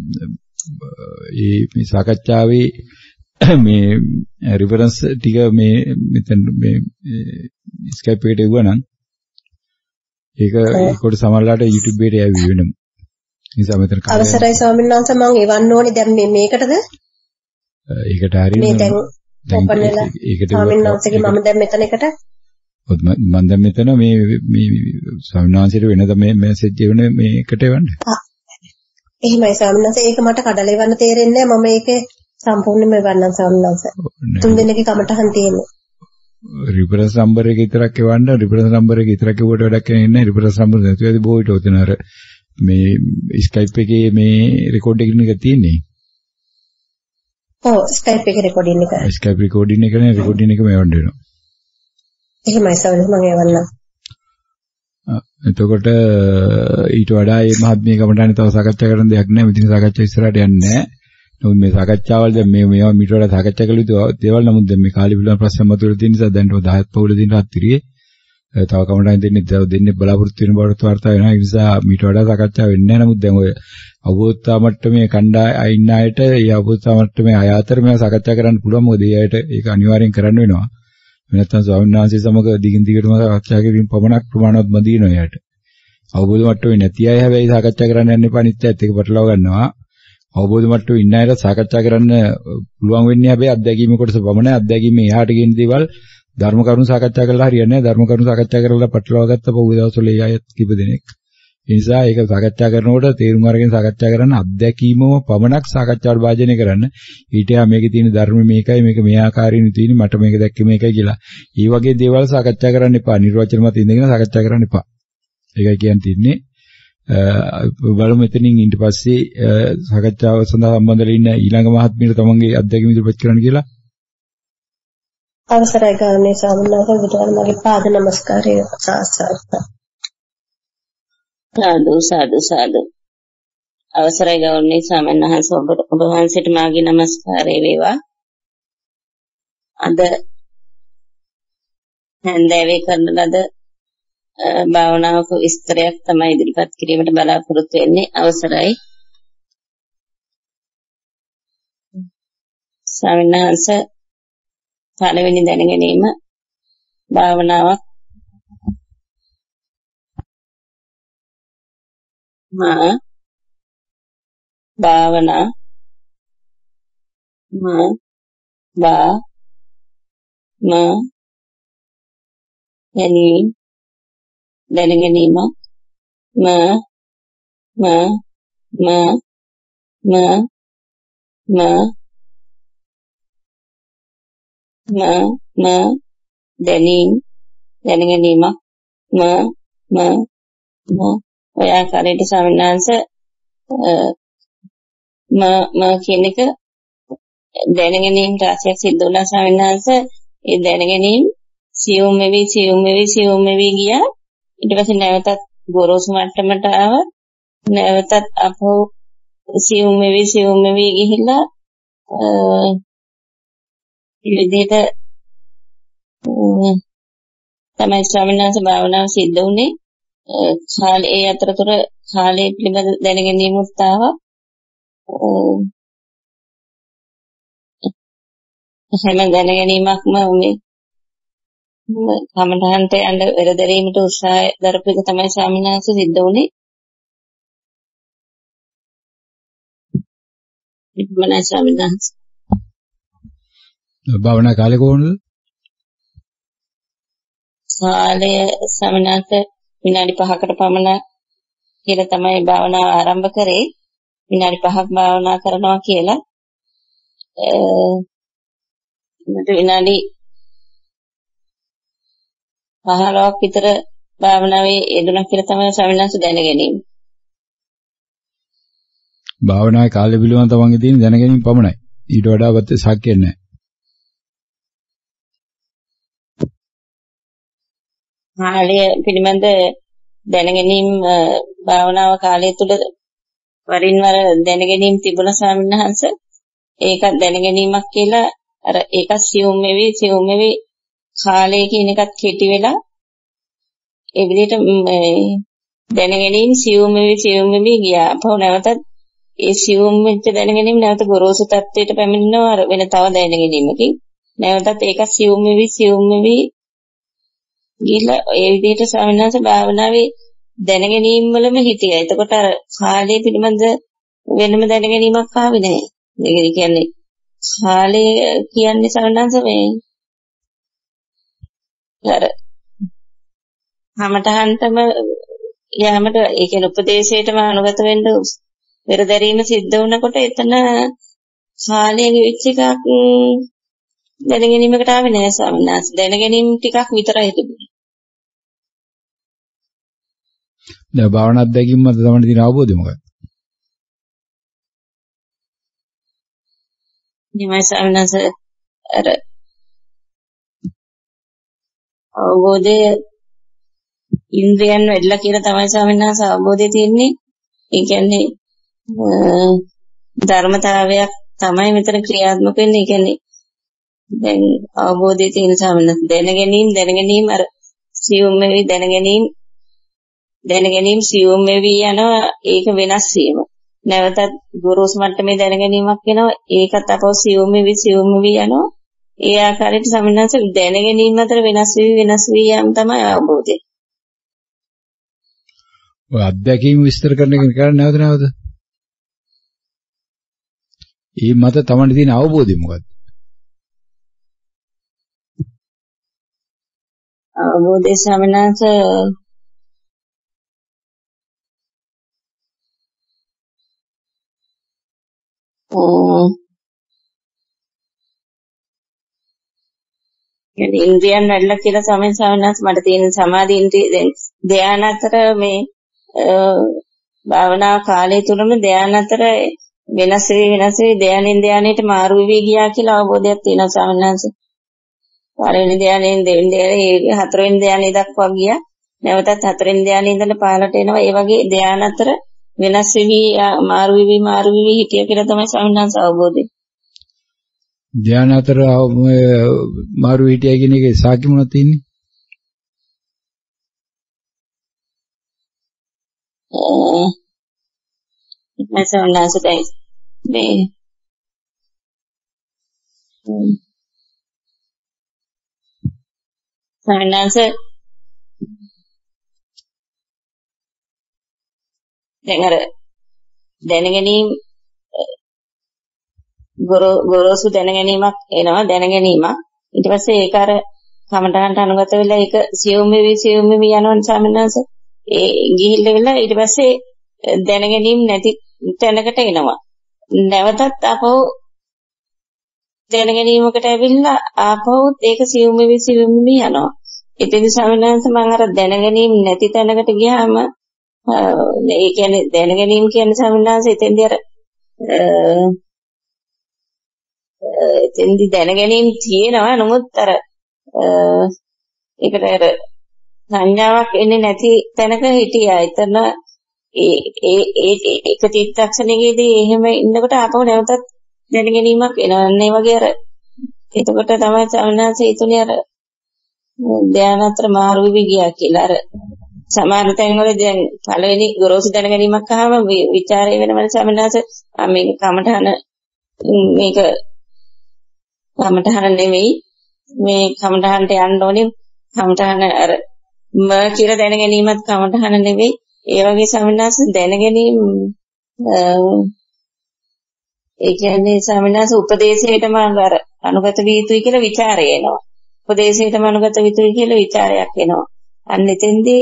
මේ සාකච්ඡාවේ මේ රිෆරන්ස් ටික මේ මෙතන මේ ස්කයිප් එකට එවුවා නම් ඒක ඒකට සමහරලාට YouTube එකට යවි වෙනම. නිසා මෙතන අවසරයි ස්වාමීන් වහන්සේ මම එවන්න ඕනේ දැන් මේ මේකටද? ඒකට හරියට මේ දැන් ඕපන් වෙලා ස්වාමීන් වහන්සේගේ මම දැන් මෙතන එකට මම දැන් මෙතන මේ මේ ස්වාමීන් වහන්සේට වෙනද මේ මැසේජ් එවන මේකට එවන්න. එහෙමයි ස්වාමීන් වහන්සේ ඒක මට කඩලා එවන්න තේරෙන්නේ නැහැ. මම ඒක සම්පූර්ණයෙන්ම එවන්නම් ස්වාමීන් වහන්සේ. තුන් දිනක කමටහන් තියෙනවා. රිෆරන්ස් නම්බර් එක විතරක් එවන්න. රිෆරන්ස් නම්බර් එක විතරක් එවුවට වැඩක් නැහැ. රිෆරන්ස් නම්බර් නැතුව ඇති බොහෝ විට ඔතන අර මේ ස්කයිප් එකේ මේ රෙකෝඩින් එක තියෙන්නේ. ඔව් ස්කයිප් එකේ රෙකෝඩින් එක. ස්කයිප් රෙකෝඩින් එක නේ රෙකෝඩින් එකම එවන්න වෙනවා. එහෙමයි ස්වාමීන් වහන්සේ මම එවන්නම්. එතකොට ඊට වඩා මේ මහත්මිය කමටහන් තව සාකච්ඡා කරන්න දෙයක් නැහැ. මෙතන සාකච්ඡා ඉස්සරහට යන්නේ නැහැ. නමුත් මේ සාකච්ඡාවල් දැන් මේ මේවා මීට වඩා සාකච්ඡා කළ යුතු දේවල් නමුත් දැන් මේ කාලි පිළිබඳ ප්‍රශ්න මතුවලා තියෙන නිසා දැන් දහයක් පවුල දින රාත්‍රියේ තව කමටහන් දෙන්නේ තව දෙන්නේ බලාපොරොත්තු වෙන බවට වාර්තා වෙනවා. ඒ නිසා මීට වඩා සාකච්ඡා වෙන්නේ නැහැ. නමුත් දැන් ඔය අවබෝධතා මට්ටමේ කණ්ඩාය අයින් ආයත ඒ අවබෝධතා මට්ටමේ අය අතර මේවා සාකච්ඡා කරන්න පුළුවන්. මොකද ඒ අයට ඒක අනිවාර්යෙන් කරන්න වෙනවා. නැත්නම් ස්වාමීන් වහන්සේ සමග දිගින් දිගටම සාකච්ඡා කිරීම පමණක් ප්‍රමාණවත් මදි වෙනවා එයාට. අවබෝධ මට්ටමේ නැති අය හැබැයි සාකච්ඡා කරන්න යන්න එපා. නිත්‍යත් ඒක පටලවා ගන්නවා. අවබෝධ මට්ටමේ ඉන්න අයට සාකච්ඡා කරන්න පුළුවන් වෙන්නේ හැබැයි අත්දැකීමේ කොටස පමණයි. අත්දැකීමේ එහාට කියන දේවල් ධර්ම කරුණු සාකච්ඡා කරලා හරියන්නේ නැහැ. ධර්ම කරුණු සාකච්ඡා කරලා පටලවා ගත්ත පොහු දවස්වල ඒ අයත් කිප දෙනෙක්. ඒ නිසා ඒක සාකච්ඡා කරනකොට තේරුම් අරගෙන සාකච්ඡා කරන්න අත්දැකීමම පමණක් සාකච්ඡාවට භාජනය කරන්න. ඊට යා මේකේ තියෙන ධර්ම මේකයි මේක මේ ආකාරයෙන් තියෙන්නේ මට මේක දැක්කේ මේකයි කියලා. මේ වගේ දේවල් සාකච්ඡා කරන්න එපා. නිර්වචන මත ඉඳගෙන සාකච්ඡා කරන්න එපා. ඒකයි කියන්න තියෙන්නේ. බලමු එතනින් ඊට පස්සේ සාකච්ඡාව සඳහා සම්බන්ධ වෙලා ඉන්න ඊළඟ මහත්මියට තමන්ගේ අත්දැකීම් ඉදිරිපත් කරන්න කියලා. අවසරයි ගෞරවනීය ස්වාමීන් වහන්සේ බුදුරජාණන්ගේ පාද නමස්කාරය සාස්ත්‍රාර්ථ. සාදු සාදු සාදු. අවසරයි ගෞරවනීය ස්වාමීන් වහන්සේ ඔබ වහන්සේට මාගේ නමස්කාරය වේවා. අද හන්දෑවේ කරන ලද භාවනාවක විස්තරයක් තමයි ඉදිරිපත් කිරීමට බලාපොරොත්තු වෙන්නේ. අවසරයි ස්වාමීන් වහන්සේ. පළවෙනි දැනගැනීම භාවනාවක් මා භාවනා මා බා මා යන්නේ දැනගැනීම මා මා මා මා මා මා මා දැනීම දැනගැනීමක් මා මා මා ඔය ආකාරයට ස්වාමීන් වහන්සේ මා මා කියන එක දැනගැනීම රාශියක් සිද්ධ වුණා ස්වාමීන් වහන්සේ. ඒ දැනගැනීම සියුම් වෙවි සියුම් වෙවි සියුම් වෙවි ගියා. ඊට පස්සේ නැවතත් ගොරෝසු මට්ටමට ආවා. නැවතත් අපෝ සියුම් වෙවි සියුම් වෙවි ගිහිල්ලා විදිහට තමයි ස්වාමීන් වහන්සේ භාවනාව සිද්ධ වුණේ. කාලේ ඒ අතරතුර කාලේ පිළිබඳ දැනගැනීමුත් ආවා. හැම දැනගැනීමක්ම මේ කමඨහන්ට යන්න වෙරදරීමට උත්සාහය දරපු එක තමයි ස්වාමීන් වහන්සේ සිද්ධ වුණේ. ඉක්මනයි ස්වාමීන් වහන්සේ. භාවනා කාලේ කොහොමද? කාලය සමනක විනාඩි පහකට පමණ කියලා තමයි භාවනාව ආරම්භ කරේ. විනාඩි පහක් භාවනා කරනවා කියලා. මට විනාඩි පහළොවක් විතර භාවනාවේ යෙදුණා කියලා තමයි ස්වාමීන් වහන්සේ දැනගැනීම. භාවනාවේ කාලය පිළිබඳව තමන්ගේ තියෙන දැනගැනීම පමණයි. ඊට වඩා වත් සාක්ෂියක් නැහැ. කාලය පිළිබඳ දැනගැනීම භාවනාව කාලය තුල වරින් වර දැනගැනීම තිබුණා ස්වාමීන් වහන්සේ. ඒක දැනගැනීමක් කියලා අර ඒක සියුම් වෙවි සියුම් වෙවි කාලය කියන එකත් කෙටි වෙලා ඒ විදිහට දැනගැනීම සියුම් වෙවි සියුම් වෙවි ගියා. අපෝ නැවතත් ඒ සියුම් වෙච්ච දැනගැනීම නැවත ගොරෝසු තත්ත්වයට පැමිණෙනවා අර වෙන තව දැනගැනීමකින්. නැවතත් ඒක සියුම් වෙවි සියුම් වෙවි ගිහලා ඒ විදිහට ස්වාමීන් වහන්සේ භාවනාවේ දැනගැනීම් වලම හිටියා. එතකොට අර කාලය පිළිබඳ වෙනම දැනගැනීමක් ආවේ නැහැ. ඒ කියන්නේ කාලය කියන්නේ ස්වාමීන් වහන්සේ මේ අර හැමතැනටම යාමට ඒ කියන්නේ උපදේශයටම අනුගත වෙන්න පෙරදැරීම සිද්ධ වුණකොට එතන කාලයේ වෙච්ච එකක් දැනගැනීමකට ආවේ නැහැ ස්වාමීන් වහන්සේ. දැනගැනීම් ටිකක් විතරයි තිබුණේ. දැන් භාවනා අධ්‍යක්ීම් මත තමයි තියෙන අවබෝධය මොකක්ද? නිමයි ස්වාමීන් වහන්සේ අර අවබෝධය ඉන්ද්‍රියන් වැඩිලා කියලා තමයි ස්වාමීන් වහන්සේ අවබෝධය තියෙන්නේ. ඒ කියන්නේ ධර්මතාවයක් තමයි මෙතන ක්‍රියාත්මක වෙන්නේ. ඒ කියන්නේ දැන් අවබෝධය තියෙන ස්වාමීන් වහන්සේ දැනගැනීම දැනගැනීම අර සියුම් වෙවි දැනගැනීම දැනගැනීම සියුම් වෙවි යනවා. ඒක වෙනස් වීම. නැවතත් ගොරෝසු මට්ටමේ දැනගැනීමක් වෙනවා. ඒකත් අපව සියුම් වෙවි සියුම් වෙවි යනවා. ඒ ආකාරයට ස්වාමීන් වහන්සේ දැනගැනීම අතර වෙනස් වෙවි වෙනස් වී යම් තමයි අවබෝධය. ඔය අධ්‍යක්ීම් විස්තර කරන එක කරන්නේ නැවත නැවත. ඒ මත තමයි තියෙන අවබෝධය මොකද්ද? අවබෝධය ස්වාමීන් වහන්සේ يعني ඉන්ද්‍රියන් වැඩිලා කියලා සමෙන් සවනස් මට තියෙන සමාධි ඉන්ද්‍රිය ධ්‍යාන අතර මේ භාවනා කාලය තුලම ධ්‍යාන අතර වෙනස් වෙවි වෙනස් වෙවි ධ්‍යානෙන් ධ්‍යානෙට මාරු වෙවි ගියා කියලා අවබෝධයක් තියෙනවා සවනස්. පළවෙනි ධ්‍යානෙන් දෙවෙනි ධ්‍යානෙ හතරවෙනි ධ්‍යානෙ දක්වා ගියා. නැවතත් හතරවෙනි ධ්‍යානෙ ඉඳලා පහළට එනවා. ඒ වගේ ධ්‍යාන අතර වෙනස් වෙවි මාරු වෙවි මාරු වෙවි හිටිය කියලා තමයි සවනස් අවබෝධය. ධ්‍යාන අතර මාරු හිටියයි කියන එකේ සාක්ෂි මොනවද තියෙන්නේ? ඒ සවනස්ටයි මේ සවනස් දැන් අර දැනගැනීම ගොරෝසු දැනගැනීමක් එනවා දැනගැනීමක් ඊට පස්සේ ඒක අර කමටහන්ට අනුගත වෙලා ඒක සියුම් වෙවි සියුම් වෙවි යනවා සාමනස ඒ ගිහිල්ලා වෙලා ඊට පස්සේ දැනගැනීම නැති තැනකට එනවා නැවතත් ආපහු දැනගැනීමකට ඇවිල්ලා ආපහු ඒක සියුම් වෙවි සියුම් වෙවි යනවා ඉතින් සාමනස මම අර දැනගැනීම නැති තැනකට ගියාම ඒ කියන්නේ දැනගැනීම කියන්නේ සාමනස එතෙන්දී අර එතෙන්දී දැනගැනීම තියෙනවා නමුත් අර ඒකට අර සංඥාවක් එන්නේ නැති තැනක හිටියා. එතන ඒ ඒ ඒක චිත්තක්ෂණයේදී එහෙම ඉන්නකොට ආපහු නැවතත් දැනගැනීමක් එනවා. ඒ වගේ අර එතකොට තමයි සවනස හිතුනේ අර ධ්‍යාන අතර මාරු වෙවි ගියා කියලා. අර සමහර තැන්වල දැන් පළවෙනි ගොරෝසු දැනගැනීමක් අහම විචාරය වෙනවනේ සවනස මේක කමඨහන මේක කමඨහන නෙවෙයි මේ කමඨහනට යන්න ඕනේ කමඨහන අර ම කියලා දැනගැනීමත් කමඨහන නෙවෙයි ඒ වගේ සමනස දැනගැනීම ඒ කියන්නේ සමනස උපදේශයටම අර අනුගත විය යුතුයි කියලා ਵਿਚාරය එනවා උපදේශයටම අනුගත විය යුතුයි කියලා ਵਿਚාරයක් එනවා අන්න එතෙන්දී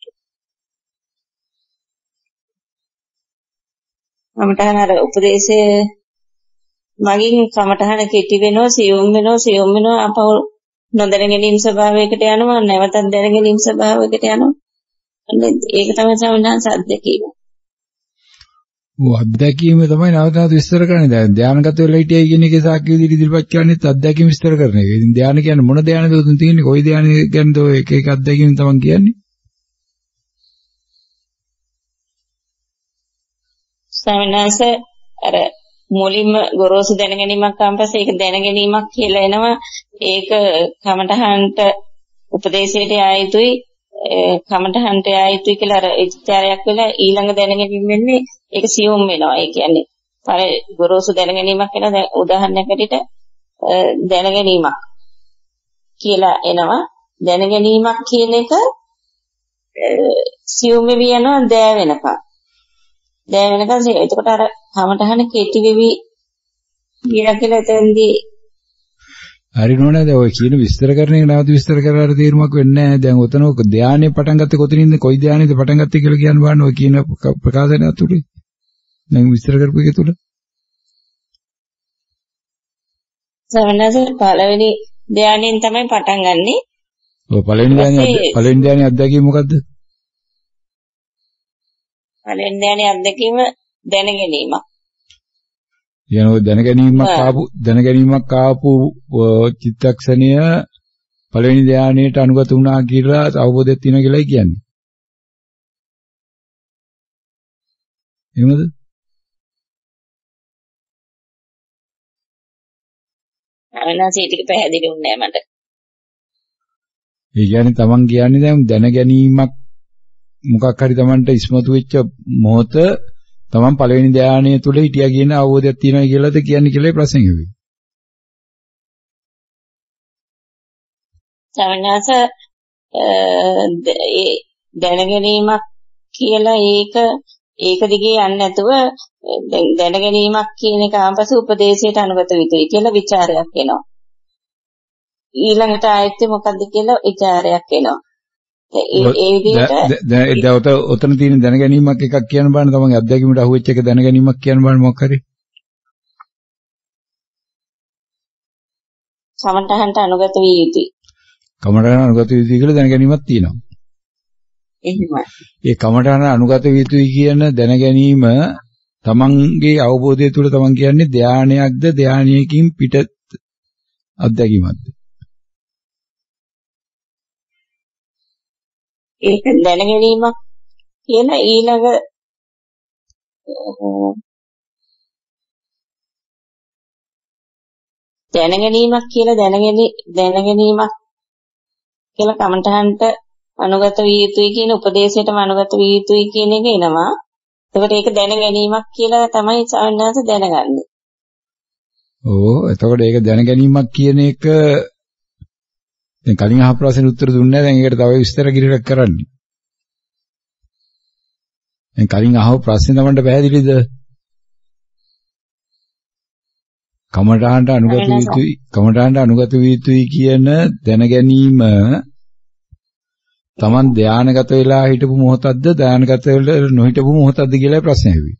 කමඨහන අර උපදේශයේ මගින් කමඨහන කෙටි වෙනවා සියුම් වෙනවා සියුම් වෙනවා අපව නොදැන ගැනීම ස්වභාවයකට යනවා නැවතත් දැන ගැනීම ස්වභාවයකට යනවා ඒක තමයි සමහරවිට අත්දැකීම. ඔව් අත්දැකීම තමයි නැවත නැවත විස්තර කරන්නේ. දැන් ධානයගත වෙලා හිටියයි කියන එකේ සාක්ෂි විදිහට ඉදිරිපත් කරන්නේත් අත්දැකීම විස්තර කරන එක. ඉතින් ධානය කියන්නේ මොන ධානයද උතුම් තියෙන්නේ? කොයි ධානය ගැනද ඔය එක එක අත්දැකීම් තමයි කියන්නේ? සමනස අර මුලින්ම ගොරෝසු දැනගැනීමක් ආවපස්සේ ඒක දැනගැනීමක් කියලා එනවා. ඒක කමඨහන්ට උපදේශයට ආයුතුයි කමඨහන්ට ආයුතුයි කියලා අර ඉච්ඡාරයක් වෙලා ඊළඟ දැනගැනීම වෙන්නේ ඒක සියුම් වෙනවා. ඒ කියන්නේ පර ගොරෝසු දැනගැනීමක් කියලා දැන් උදාහරණයක් ඇටියට දැනගැනීමක් කියලා එනවා. දැනගැනීමක් කියන එක සියුම් වෙවි යනවා දෑ වෙනකම්. දෑ වෙනකම් එතකොට අර කමඨහන කෙටි වෙවි කියලා කියලා එතෙන්දී හරි නෝනද ඔය කියන විස්තර කරන එක නැවත විස්තර කරලා තීරමක් වෙන්නේ නැහැ. දැන් ඔතන ඔක ධානයේ පටන් ගත්තේ කොතනින්ද? කොයි ධානයේද පටන් ගත්තේ කියලා කියන්න බලන්න ඔය කියන ප්‍රකාශනය තුළ. දැන් විස්තර කරපු එක තුළ. සවනසර් පළවෙනි ධානයෙන් තමයි පටන් ගන්නෙ. ඔය පළවෙනි ධානයේ පළවෙනි ධානයේ අත්දැකීම මොකද්ද? පළවෙනි ධානයේ අත්දැකීම දැනගැනීමක්. යනෝ දැනගැනීමක් ආපු දැනගැනීමක් ආපු චිත්තක්ෂණය පළවෙනි ධානයට අනුගත වුණා කියලා අවබෝධයක් තියෙනවා කියලායි කියන්නේ. එහෙමද? අනන්‍යසී ටික පැහැදිලි වුණේ නැහැ මට. ඒ කියන්නේ තමන් කියන්නේ දැන් දැනගැනීමක් මොකක් හරි තමන්ට ඉස්මතු වෙච්ච මොහොත තමන් පළවෙනි ධානය තුල හිටියා කියන අවබෝධයක් තියෙනවා කියලාද කියන්නේ කියලා ප්‍රශ්නේ හෙවි. සමනස ඒ දැනගැනීමක් කියලා ඒක ඒක දිගේ යන්නේ නැතුව දැනගැනීමක් කියන එක ආපසු උපදේශයට අනුගත විතරයි කියලා ਵਿਚාරයක් එනවා. ඊළඟට ආයෙත් මොකද්ද කියලා ਵਿਚාරයක් එනවා. ඒ විදිහට දැන් ඔතන තියෙන දැනගැනීමක් එකක් කියන්න බලන්න තමන්ගේ අත්දැකීමට අහුවෙච්ච එක දැනගැනීමක් කියන්න බලන්න මොකක් හරි. කමඨහන්ට අනුගත විය යුතුයි. කමඨහන අනුගත විය යුතුයි කියලා දැන ගැනීමක් තියෙනවා. එහෙමයි. ඒ කමඨහන අනුගත විය යුතුයි කියන දැන ගැනීම තමන්ගේ අවබෝධය තුළ තමන් කියන්නේ ධානයක්ද ධානයකින් පිට අත්දැකීමක්ද? ඒක දැන ගැනීමක් කියන ඊළඟ දැන ගැනීමක් කියලා දැනගැනි දැන ගැනීමක් කියලා කමඨහන්ට අනුගත විය යුතුයි කියන උපදේශයටම අනුගත විය යුතුයි කියන එක එනවා. එතකොට ඒක දැන ගැනීමක් කියලා තමයි සාමාන්‍යයෙන් දැනගන්නේ. ඕ එතකොට ඒක දැන ගැනීමක් කියන එක දැන් කලින් අහපු ප්‍රශ්නෙට උත්තර දුන්නේ නැහැ. දැන් ඒකට තව විස්තර කිරීමක් කරන්නේ. දැන් කලින් අහපු ප්‍රශ්නේ තමන්ට පැහැදිලිද? කමඨාන්ට අනුගත විය යුතුයි කමඨාන්ට අනුගත විය යුතුයි කියන දැන ගැනීම තමන් ධානයගත වෙලා හිටපු මොහොතක්ද ධානයගත වෙලා නොහිටපු මොහොතක්ද කියලා ප්‍රශ්නේ ඇහුවේ.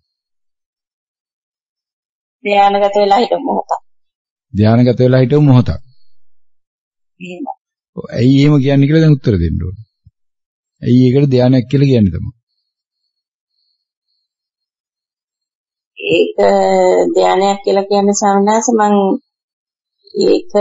ධානයගත වෙලා හිටපු මොහොතක්. ධානයගත වෙලා හිටපු මොහොතක්. එහෙම. ඇයි එහෙම කියන්නේ කියලා දැන් උත්තර දෙන්න ඕනේ. ඇයි ඒකට ධානයක් කියලා කියන්නේ තමයි? ඒක ධානයක් කියලා කියන්නේ සමහරවිට මම ඒක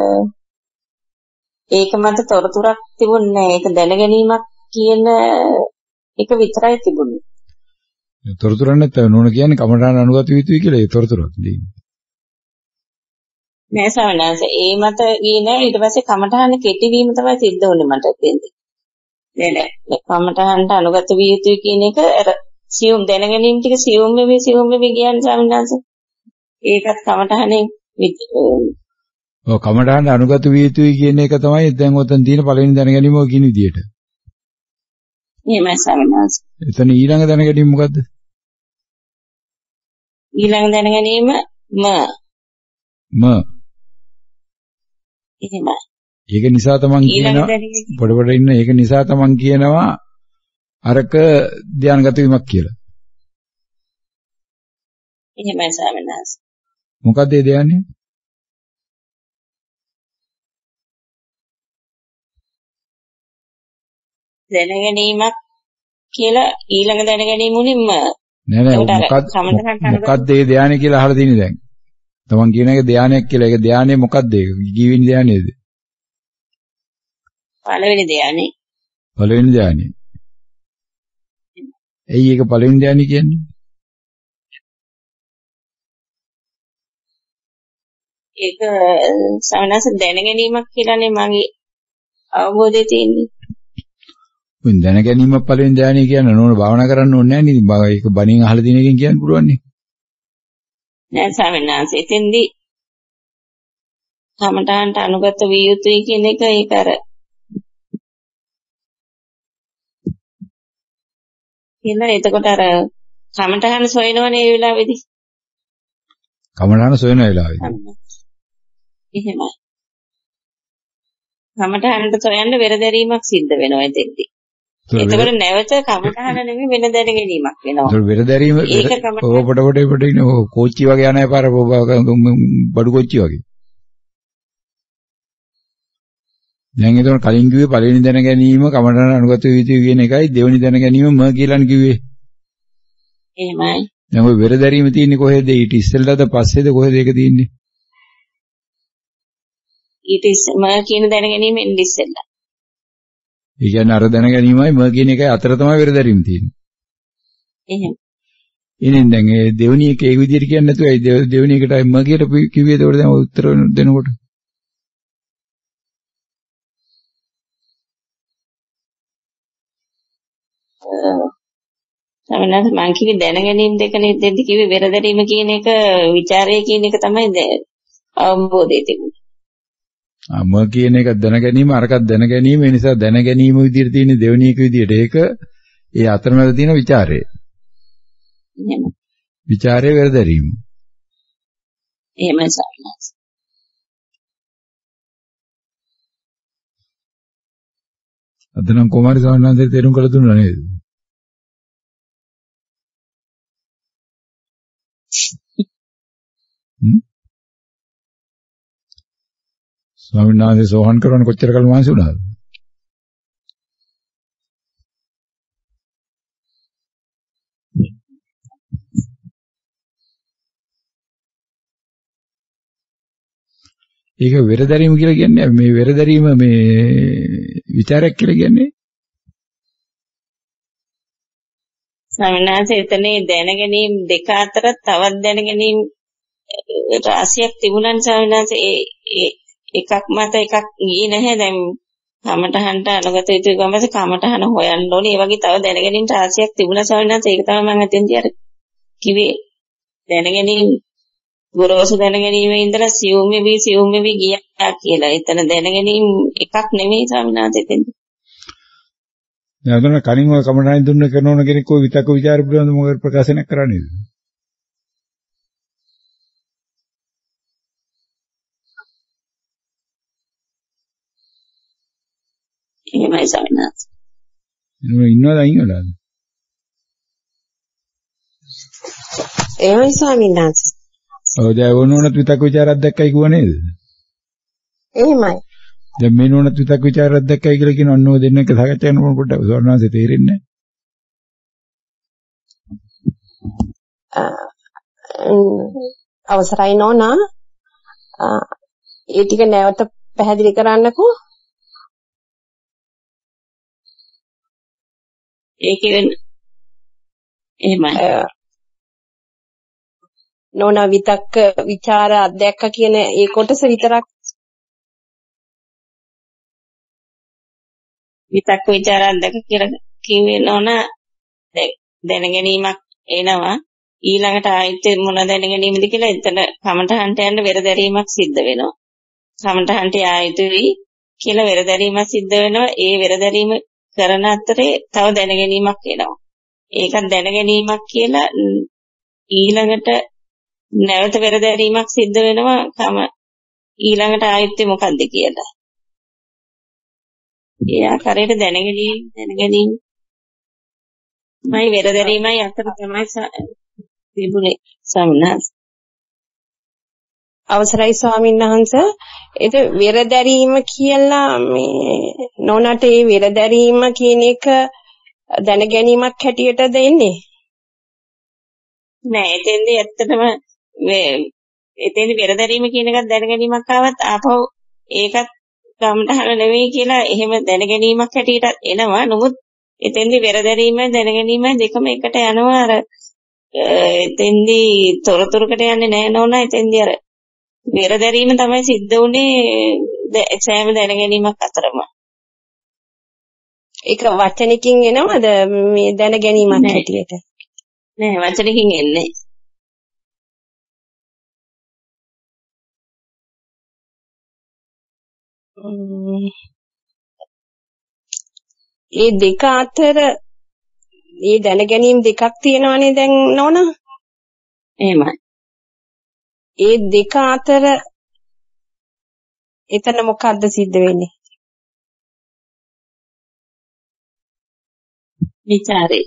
ඒක මත තොරතුරක් තිබුණේ නැහැ. ඒක දැන ගැනීමක් කියන එක විතරයි තිබුණේ. තොරතුරක් නැත්නම් නෝන කියන්නේ කමඨාන අනුගත විය යුතුයි කියලා ඒ තොරතුරක් දෙන්නේ. නෑ සමහරවිට ඒ මත ගියේ නෑ. ඊට පස්සේ කමඨාන කෙටි වීම තමයි සිද්ධ වුනේ මට දෙන්නේ. නෑ නෑ කමඨානට අනුගත විය යුතුයි කියන එක අර සියුම් දැන ගැනීම ටික සියුම් වෙවි සියුම් වෙවි කියන්නේ සමහරවිට ඒකත් කමඨානේ ඔව් කමඨාන අනුගත විය යුතුයි කියන එක තමයි දැන් ඔතන තියෙන පළවෙනි දැන ගැනීම ඔය කියන විදියට. එහෙමයි සමහරවිට. එතන ඊළඟ දැන ගැනීම මොකද්ද? ඊළඟ දැන ගැනීම ම ම එහෙමයි. ඒක නිසා තමන් කියනවා පොඩ පොඩ ඉන්න ඒක නිසා තමන් කියනවා අරක ධානයගත වීමක් කියලා. එහෙමයි සමහරවිට. මොකද්ද ඒ ධානය? දැන ගැනීමක් කියලා ඊළඟ දැන ගැනීම උනේ ම නෑ නෑ මොකක්ද මොකක්ද ඒ ධානය කියලා අහලා තියෙන්නේ දැන්. තමන් කියන එක ධානයක් කියලා. ඒක ධානය මොකක්ද ඒක? කීවෙනි ධානයේද? පළවෙනි ධානය. පළවෙනි ධානය. එයි ඒක පළවෙනි ධානය කියන්නේ? ඒක සමනස දැන ගැනීමක් කියලානේ මගේ අවබෝධය තියෙන්නේ. උන් දැන ගැනීම පළවෙනි ධානය කියන්නේ නෝන භාවනා කරන්න ඕනේ නැහැ නේද? ඒක බණින් අහලා තියෙන එකෙන් කියන්න පුළුවන් නේ. නෑ සමනස එතෙන්දී කමඨාන්ට අනුගත විය යුතුයි කියන එක ඒක අර කියලා එතකොට අර කමඨාන සොයනවනේ ඒ වෙලාවේදී. කමඨාන සොයන වෙලාවේදී. එහෙමයි. කමඨානට සොයන්න වෙරදැරීමක් සිද්ධ වෙනවා එතෙන්දී. එතකොට නැවත කමඨාන නෙමෙයි වෙන දැන ගැනීමක් වෙනවා. ඒක වෙරදැරීම ඕ පොඩ පොඩ පොඩ ඉන්න ඕ කෝච්චි වගේ යන පාර බඩු කෝච්චි වගේ. දැන් ඒතකොට කලින් කිව්වේ පළවෙනි දැන ගැනීම කමඨාන අනුගත විය යුතුයි කියන එකයි දෙවෙනි දැන ගැනීම ම කියලානේ කිව්වේ. එහෙමයි. දැන් ඔය වෙරදැරීම තියෙන්නේ කොහෙද? ඊට ඉස්සෙල්ලාද පස්සේද කොහෙද ඒක තියෙන්නේ? ඊට ඉස්සෙල්ම කියන දැන ගැනීම එන්නේ ඉස්සෙල්ලා. ඒ කියන්නේ අර දැන ගැනීමයි ම කියන එකයි අතර තමයි වෙරදැරීම තියෙන්නේ. එහෙම. ඉතින් දැන් ඒ දෙවෙනි එක ඒ විදිහට කියන්නේ නැතුව ඒ දෙවෙනි එකටයි ම කියලා කිව්වේ. ඒකට දැන් උත්තර දෙනකොට සමනස මං කිව්වේ දැන ගැනීම දෙකනේ දෙද්දි කිව්වේ වෙරදැරීම කියන එක ਵਿਚාරය කියන එක තමයි අවබෝධය තිබුණේ. ආ ම කියන එක දැන ගැනීම අරකක් දැන ගැනීම ඒ නිසා දැන ගැනීම විදිහට තියෙන දෙවෙනි එක විදිහට ඒක ඒ අතරමැද තියෙන ਵਿਚාරය. එහෙම. ਵਿਚාරය වෙරදැරීම. එහෙමයි සමනස. අද නම් කුමාරි සවන්නාන්සේ තේරුම් කළ දුන්නා නේද? ස්වාමීන් වහන්සේ සෝහන් කරන කොච්චර කල් මාසෙ වුණාද? ඒක වෙරදැරීම කියලා කියන්නේ මේ වෙරදැරීම මේ ਵਿਚාරයක් කියලා කියන්නේ ස්වාමීන් වහන්සේ එතනේ දැනගැනීම් දෙක අතර තවත් දැනගැනීම් රාශියක් තිබුණා ස්වාමීන් වහන්සේ ඒ එකක් මත එකක් ගියේ නැහැ දැන් කමටහන්ට අනුගත යුතු ගමස කමටහන හොයන්න ඕනේ ඒ වගේ තව දැනගැනීම් රාශියක් තිබුණා ස්වාමීන් වහන්සේ ඒක තමයි මම අතෙන්දී අර කිව්වේ දැනගැනීම් ගොරෝසු දැනගැනීමේ ඉඳලා සියුම් වෙවි සියුම් වෙවි ගියා කියලා. එතන දැනගැනීම් එකක් නෙමෙයි ස්වාමීන් වහන්සේ එතෙන්ද. දැන් අදන කලින් ඔය කමටහන් දුන්න කරන කෙනෙක් ඔය විතක ਵਿਚාර පිළිබඳව මොකද ප්‍රකාශනයක් කරන්නේද? එහෙමයි ස්වාමීන් වහන්සේ. ඉන්නවද අයින්වලාද? එහෙමයි ස්වාමීන් වහන්සේ. ඔව් දැන් ඕනෝනත් විතක් ਵਿਚාරයක් දැක්කයි කිව්ව නේද? එහෙමයි. දැන් මේ නෝනත් විතක් ਵਿਚාරයක් දැක්කයි කියලා කියන ඔන්නෝ දෙන්න එක සාකච්ඡා කරනකොට පොඩ්ඩක් සෝරණාංශේ තේරෙන්නේ නැහැ. අවසරයි නෝනා. ඒ ටික නැවත පැහැදිලි කරන්නකෝ. ඒ කියන්නේ එහෙමයි. නෝනා විතක්ක ਵਿਚාර අධ්‍යක්ෂ කියන ඒ කොටස විතරක් විතක්ක ਵਿਚාර අධ්‍යක්ෂ කියලා කිව්වේ නෝනා දැනගැනීමක් එනවා ඊළඟට ආයෙත් මොන දැනගැනීමද කියලා එතන කමටහන්ට යන්න වෙරදැරීමක් සිද්ධ වෙනවා. කමටහන්ට ආයෙතුයි කියලා වෙරදැරීමක් සිද්ධ වෙනවා. ඒ වෙරදැරීම කරන අතරේ තව දැනගැනීමක් එනවා. ඒකත් දැනගැනීමක් කියලා ඊළඟට නැවත වෙරදැරීමක් සිද්ධ වෙනවා. කම ඊළඟට ආයෙත් මොකද්ද කියලා. ඒ ආකාරයට දැනගැනීම දැනගැනීම මයි වෙරදැරීමයි අතර තමයි තිබුණේ සම්නස්. අවසරයි ස්වාමීන් වහන්සේ. ඒක වෙරදැරීම කියලා මේ නෝනාට ඒ වෙරදැරීම කියන එක දැනගැනීමක් හැටියට දෙන්නේ. නෑ එතෙන්දී ඇත්තටම එතෙන්දී වෙරදැරීම කියන එකත් දැනගැනීමක් ආවත් ආපහු ඒකත් කමටහන නෙවෙයි කියලා එහෙම දැනගැනීමක් හැටියට එනවා. නමුත් එතෙන්දී වෙරදැරීම දැනගැනීම දෙකම එකට යනවා. අර එතෙන්දී තොරතුරකට යන්නේ නැහැ නෝනා. එතෙන්දී අර වෙරදැරීම තමයි සිද්ධ වුනේ සෑම දැනගැනීමක් අතරම. ඒක වචනකින් එනවද මේ දැනගැනීමක් හැටියට? නෑ වචනකින් එන්නේ. ඒ දෙක අතර මේ දැනගැනීම් දෙකක් තියෙනවානේ දැන් නෝනා. එහෙමයි. ඒ දෙක අතර එතන මොකද්ද සිද්ධ වෙන්නේ? විචාරේ.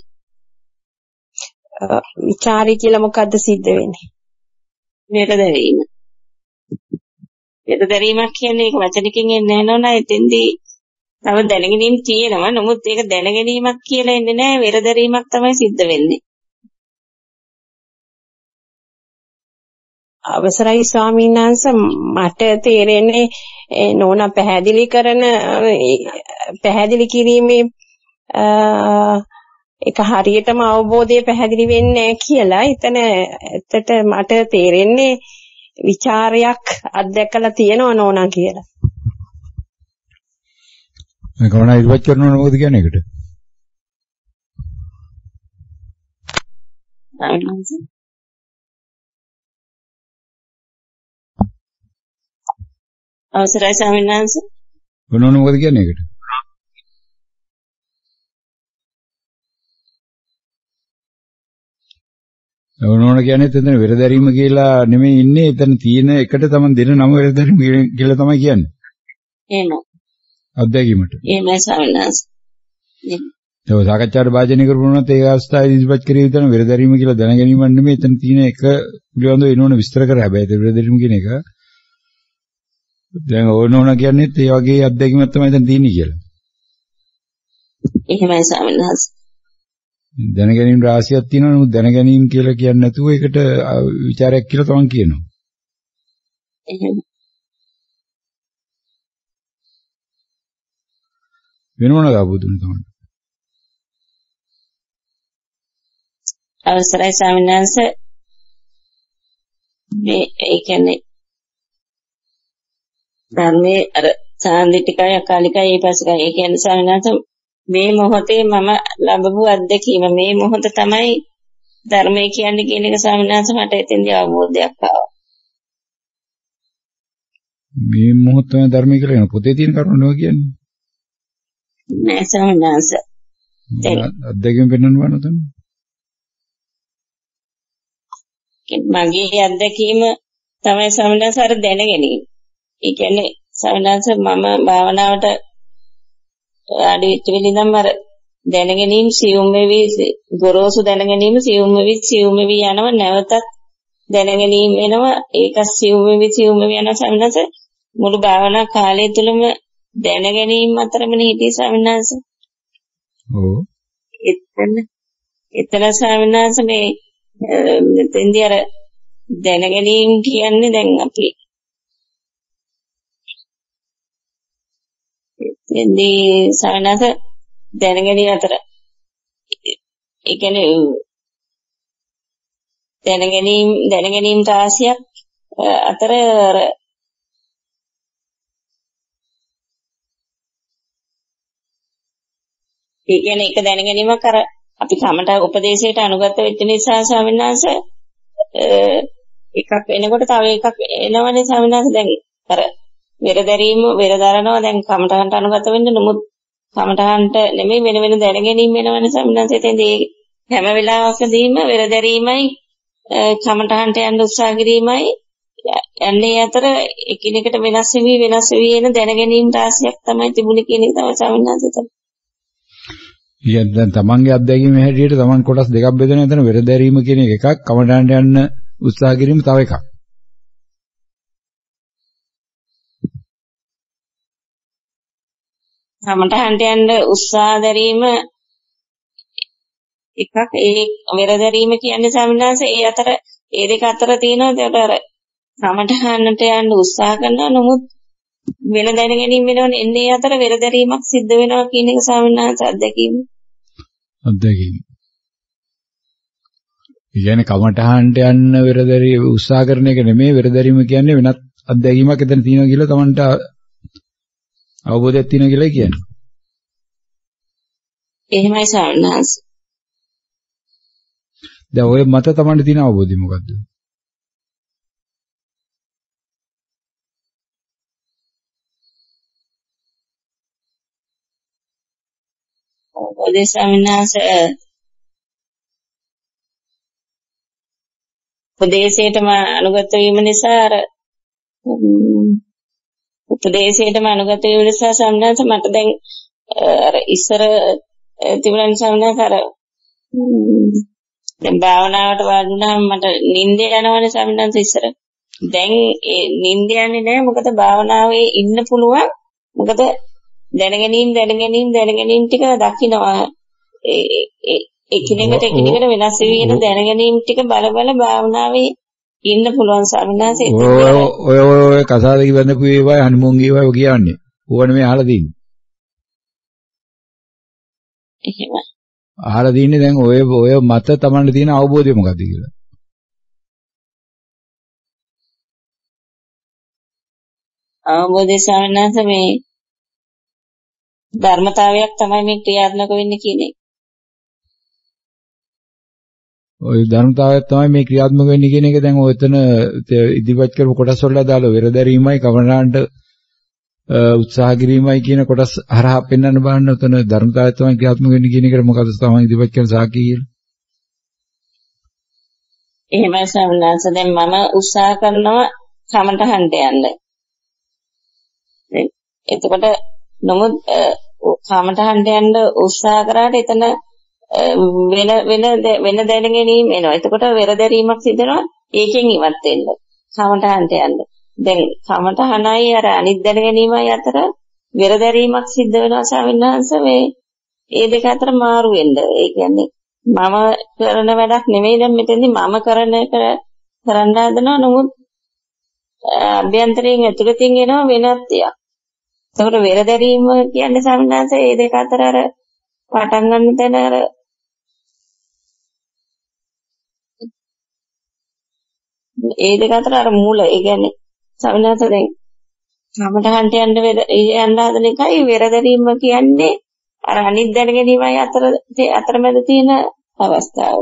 විචාරේ කියලා මොකද්ද සිද්ධ වෙන්නේ? වෙරදැරීම. වෙරදැරීමක් කියන්නේ ඒක වචනකින් එන්නේ නැහැ නෝනා. එතෙන්දී තව දැනගැනීම් තියෙනවා. නමුත් ඒක දැනගැනීමක් කියලා එන්නේ නැහැ. වෙරදැරීමක් තමයි සිද්ධ වෙන්නේ. අවසරයි ස්වාමීන් වහන්සේ මට තේරෙන්නේ නෝනා පැහැදිලි කරන පැහැදිලි කිරීමේ ඒක හරියටම අවබෝධය පැහැදිලි වෙන්නේ නැහැ කියලා. එතන ඇත්තට මට තේරෙන්නේ ਵਿਚාරයක් අත්දැකලා තියෙනවා නෝනා කියලා. මේ කවුරුනා ඉල්වත් කරනවද මොකද කියන්නේ ඒකට? අවසරයි ස්වාමීන් වහන්සේ. මොනවද මොකද කියන්නේ ඒකට? ඕනෝන කියන්නේ එතන වෙරදැරීම කියලා නෙමෙයි ඉන්නේ. එතන තියෙන එකට තමයි දෙන නම වෙරදැරීම කියලා තමයි කියන්නේ. එහෙම. අත්දැකීමට. එහෙමයි ස්වාමීන් වහන්සේ. ඒක සාකච්ඡාට භාජනය කරපුණොත් ඒ අවස්ථාවේ ඉස්පත් කරේ විතර වෙරදැරීම කියලා දැනගැනීමක් නෙමෙයි. එතන තියෙන එක පිළිබඳව එනෝන විස්තර කර හැබැයි ඒ වෙරදැරීම කියන එක දැන් ඕනෝන කියන්නේත් ඒ වගේ අත්දැකීමක් තමයි දැන් තියෙන්නේ කියලා. එහෙමයි ස්වාමීන් වහන්සේ. දැනගැනීම් රාශියක් තියෙනවා. නමුත් දැනගැනීම් කියලා කියන්නේ නැතුව ඒකට ਵਿਚාරයක් කියලා තමන් කියනවා. එහෙම. වෙනවන ගාපුදුනේ තමන්. අවසරයි ස්වාමීන් වහන්සේ. මේ ඒ කියන්නේ ධර්මයේ අර සාන්දිටිකය අකාලිකයි ඊපස්කයි ඒ කියන්නේ ස්වාමීන් වහන්සේ මේ මොහොතේ මම ලැබපු අත්දැකීම මේ මොහොත තමයි ධර්මයේ කියන්නේ කියන එක ස්වාමීන් වහන්සේ මට එතෙන්දී අවබෝධයක් ආවා. මේ මොහොත තමයි ධර්මයේ කියලා කියන පොතේ තියෙන කරුණ නෙවෙයි කියන්නේ. නෑ ස්වාමීන් වහන්සේ. අත්දැකීම් පෙන්වන්න බෑ නේද? මගේ අත්දැකීම තමයි ස්වාමීන් වහන්සේ අර දැනගැනීම. ඒ කියන්නේ ස්වාමීන් වහන්සේ මම භාවනාවට ආඩි වෙච්ච වෙලින්නම් අර දැනගැනීම සියුම් වෙවි ගොරෝසු දැනගැනීම සියුම් වෙවි සියුම් වෙවි යනවා නැවතත් දැනගැනීම වෙනවා ඒක සියුම් වෙවි සියුම් වෙවි යනවා ස්වාමීන් වහන්සේ මුළු භාවනා කාලය තුලම දැනගැනීම අතරමනේ හිටියේ ස්වාමීන් වහන්සේ. ඔව්. එතන එතන ස්වාමීන් වහන්සේ මේ දෙන්දී අර දැනගැනීම කියන්නේ දැන් අපි එන්නේ සවනස දැනගැනීම අතර ඒ කියන්නේ දැනගැනීම දැනගැනීම රාශියක් අතර අර ඒ කියන්නේ එක දැනගැනීමක් අර අපි කමට උපදේශයට අනුගත වෙච්ච නිසා ස්වාමීන් වහන්සේ එකක් වෙනකොට තව එකක් එනවනේ ස්වාමීන් වහන්සේ දැන් අර වෙරදැරීම වෙරදරනවා දැන් කමටහන්ට අනුගත වෙන්න නමුත් කමටහන්ට නෙමෙයි වෙන වෙන දැනගැනීම් වෙනවනේ ස්වාමීන් වහන්සේ එතෙන්දී හැම වෙලාවකදීම වෙරදැරීමයි කමටහන්ට යන්න උත්සාහ කිරීමයි යන්නේ අතර එකිනෙකට වෙනස් වෙවි වෙනස් වෙවි එන දැනගැනීම් රාශියක් තමයි තිබුණේ කියන එක තමයි ස්වාමීන් වහන්සේ. ඊයන් දැන් තමන්ගේ අත්දැකීම හැටියට තමන් කොටස් දෙකක් බෙදෙන එතන වෙරදැරීම කියන එක එකක් කමටහන්ට යන්න උත්සාහ කිරීම තව එකක්. කමටහන්ට යන්න උත්සාහ දැරීම එකක් ඒ වෙරදැරීම කියන්නේ ස්වාමීන් වහන්සේ ඒ අතර ඒ දෙක අතර තියෙනවා ඒකට අර කමටහන්ට යන්න උත්සාහ කරනවා නමුත් වෙන දැනගැනීම් වෙනවනේ එන්නේ අතර වෙරදැරීමක් සිද්ධ වෙනවා කියන එක ස්වාමීන් වහන්සේ අත්දැකීම. අත්දැකීම. කියන්නේ කමටහන්ට යන්න වෙරදැරී උත්සාහ කරන එක නෙමෙයි වෙරදැරීම කියන්නේ වෙනත් අත්දැකීමක් එතන තියෙනවා කියලා තමන්ට අවබෝධයක් තියෙනවා කියලා කියන්නේ. එහෙමයි ස්වාමීන් වහන්සේ. දැන් ඔය මත තමන්ට තියෙන අවබෝධය මොකද්ද? ඔය ස්වාමීන් වහන්සේ උපදේශයටම අනුගත වීම නිසා අර උපදේශයටම අනුගත වීම නිසා සම්මාස මට දැන් අර ඉස්සර තිබුණා සම්මාස අර දැන් භාවනාවට වඩුණාම මට නිින්ද යනවනේ සම්මාස ඉස්සර දැන් ඒ නිින්ද යන්නේ නැහැ මොකද භාවනාවේ ඉන්න පුළුවන් මොකද දැනගැනීම් දැනගැනීම් දැනගැනීම් ටික දකින්නවා ඒ එකිනෙකට එකිනෙකට වෙනස් වෙන දැනගැනීම් ටික බල බල භාවනාවේ ඉන්න පුළුවන් සම්මාස ඔය ඔය ඔය කසාද කිව්වඳපු ඒවා හනුමුන් ඒවා කියන්නේ ඕවනේ මේ අහලා තින්නේ. එහෙම. අහලා තින්නේ දැන් ඔය ඔය මත තමන්ට තියෙන අවබෝධය මොකක්ද කියලා. අවබෝධය සමනස මේ ධර්මතාවයක් තමයි මේ ක්‍රියාත්මක වෙන්නේ කියන්නේ. ඔය ධර්මතාවයක් තමයි මේ ක්‍රියාත්මක වෙන්නේ කියන එක දැන් ඔය එතන ඉදිරිපත් කරපු කොටස් වල දාලා වෙරදැරීමයි කවරාන්ට උත්සාහ කිරීමයි කියන කොටස් හරහා පෙන්වන්න බලන්න උතන ධර්මතාවය තමයි ක්‍රියාත්මක වෙන්නේ කියන එකට මොකද තමයි ඉදිරිපත් කරන සාකි කියලා. එහෙමයි සම්මාස දැන් මම උත්සාහ කරනවා කමටහන්ට යන්න. එතකොට නමුත් කමටහන්ට යන්න උත්සාහ කරාට එතන වෙන වෙන වෙන දැනගැනීම් එනවා. එතකොට වෙරදැරීමක් සිදෙනවා. ඒකෙන් ඉවත් වෙන්න. කමටහන්ට යන්න. දැන් කමටහනයි අර අනිත් දැන ගැනීමයි අතර වෙරදැරීමක් සිද්ධ වෙනවා ස්වාමීන් වහන්සේ මේ ඒ දෙක අතර මාරු වෙන්න. ඒ කියන්නේ මම කරන වැඩක් නෙමෙයි දැන් මෙතෙන්දි මම කරන එක කරන්න හදනවා. නමුත් අභ්‍යන්තරයෙන් ඇතුළතින් එනවා වෙනත් දෙයක්. ඒකට වෙරදැරීම කියන්නේ ස්වාමීන් වහන්සේ මේ දෙක අතර අර පටන් ගන්න තැන අර ඒ දෙක අතර අර මූල ඒ කියන්නේ ස්වාමීන් වහන්සේ දැන් කමටහන්ට යන්න වෙර යන්න හදන එකයි වෙරදැරීම කියන්නේ අර අනිත් දැන ගැනීමයි අතර අතරමැද තියෙන අවස්ථාව.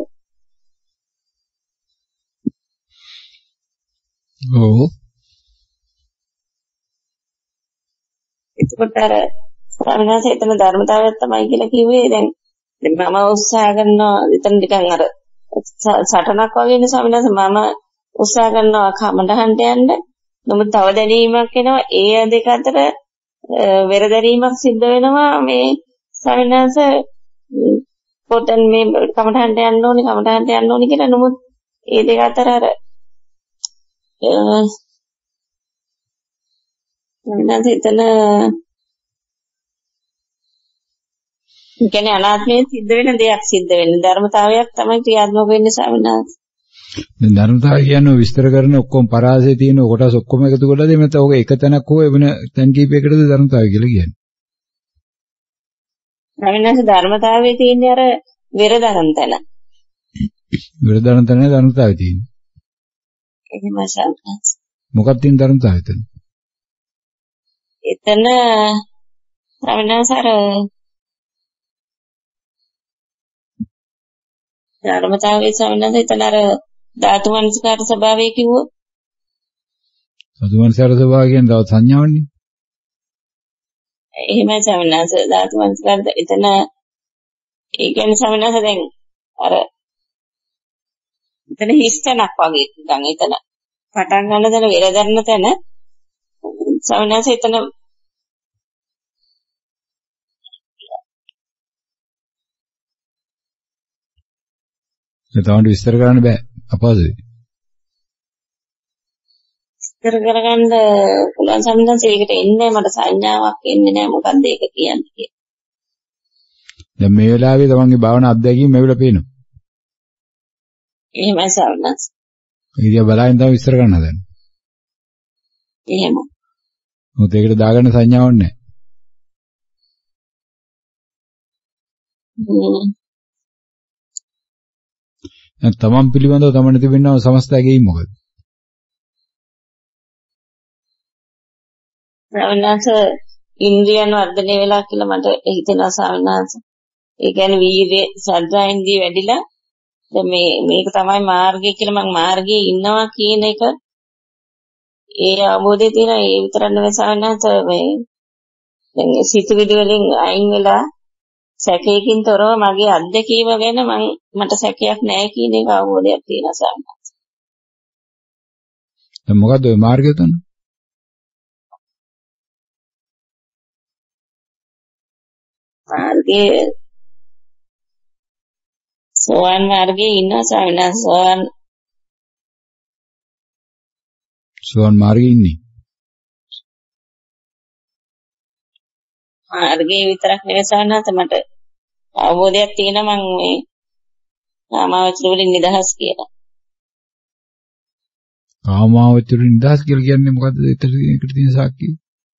ඔව්. එතකොට අර ස්වාමීන් වහන්සේ එතන ධර්මතාවයක් තමයි කියලා කිව්වේ. දැන් මම උත්සාහ කරනවා එතන නිකන් අර සටනක් වගේ නේ ස්වාමීන් වහන්සේ මම උත්සාහ කරනවා කමටහන්ට යන්න. නමුත් තව දැනීමක් එනවා ඒ දෙක අතර වෙරදැරීමක් සිද්ධ වෙනවා මේ ස්වාමීන් වහන්සේ පොතෙන් මේ කමටහන්ට යන්න ඕනේ කමටහන්ට යන්න ඕනේ කියලා. නමුත් ඒ දෙක අතර අර මම හිතන කියන්නේ අනාත්මයේ සිද්ධ වෙන දෙයක් සිද්ධ වෙන ධර්මතාවයක් තමයි ක්‍රියාත්මක වෙන්නේ ස්වාමීන් වහන්සේ. දැන් ධර්මතාවය කියන්නේ විස්තර කරන ඔක්කොම පරාසයේ තියෙන කොටස් ඔක්කොම එකතු කරලා දෙන්න නැත්නම් ඔක එක තැනක් හෝ වෙන තැන් කීපයකටද ධර්මතාවය කියලා කියන්නේ. ස්වාමීන් වහන්සේ ධර්මතාවයේ තියෙන්නේ අර වෙරදරන් තැන. වෙරදරන් තැන ධර්මතාවය තියෙන්නේ. එහෙමයි ස්වාමීන් වහන්සේ. මොකක්ද තියෙන ධර්මතාවය එතන? එතන ස්වාමීන් වහන්සේ අර ධර්මතාවයේ ස්වාමීන් වහන්සේ එතන අර ධාතු මනස්කාර ස්වභාවය කිව්වොත් ධාතු මනස්කාර ස්වභාවය කියන්නේ තවත් සංඥාවන්නේ. එහෙමයි ස්වාමීන් වහන්සේ ධාතු මනස්කාර එතන ඒ කියන්නේ ස්වාමීන් වහන්සේ දැන් අර එතන හිස්තනක් වගේ නිකන් එතන පටන් ගන්න දන වෙරදරන තැන ස්වාමීන් වහන්සේ එතන එතකොට විස්තර කරන්න බෑ අපහසුයි. විස්තර කරගන්න පුළුවන් ස්වාමීන් වහන්සේ ඒකට එන්නේ මට සංඥාවක් එන්නේ නැහැ මොකක්ද ඒක කියන්නේ කියලා. දැන් මේ වෙලාවේ තමන්ගේ භාවනා අත්දැකීම් මෙවිල පේනවා. එහෙමයි ස්වාමීන් වහන්සේ. ඉතින් බලයෙන් තමයි විස්තර කරන්න හදන්නේ. එහෙම. මොකද ඒකට දාගන්න සංඥාවක් නැහැ. හ්ම්. දැන් තමන් පිළිබඳව තමන් තිබෙනව සමස්තයගේ මොකද? ස්වාමීන් වහන්සේ ඉන්ද්‍රියන් වර්ධනය වෙලා කියලා මට හිතෙනවා ස්වාමීන් වහන්සේ. ඒ කියන්නේ වීර්ය ශ්‍රද්ධා ඉන්ද්‍රිය වැඩිලා දැන් මේ මේක තමයි මාර්ගය කියලා මම මාර්ගයේ ඉන්නවා කියන එක ඒ අවබෝධය තියෙන ඒ විතරක් නෙවෙයි ස්වාමීන් වහන්සේ මේ දැන් සිතුවිලි වලින් අයින් වෙලා සැකයකින් තොරව මගේ අත්දැකීම ගැන මම මට සැකයක් නැහැ කියන එක අවබෝධයක් තියෙනවා ස්වාමීන් වහන්සේ. දැන් මොකද්ද ඔය මාර්ගය තුන? මාර්ගයේ සෝවාන් මාර්ගයේ ඉන්න ස්වාමීන් වහන්සේ සෝවාන් සෝවාන් මාර්ගයේ ඉන්නේ. මාර්ගයේ විතරක් නෙවෙයි ස්වාමීන් වහන්සේ මට අවබෝධයක් තියෙනවා මම මේ කාමාවචර වලින් නිදහස් කියලා. කාමාවචර වලින් නිදහස් කියලා කියන්නේ මොකද්ද? ඒකට තියෙන සාක්කිය.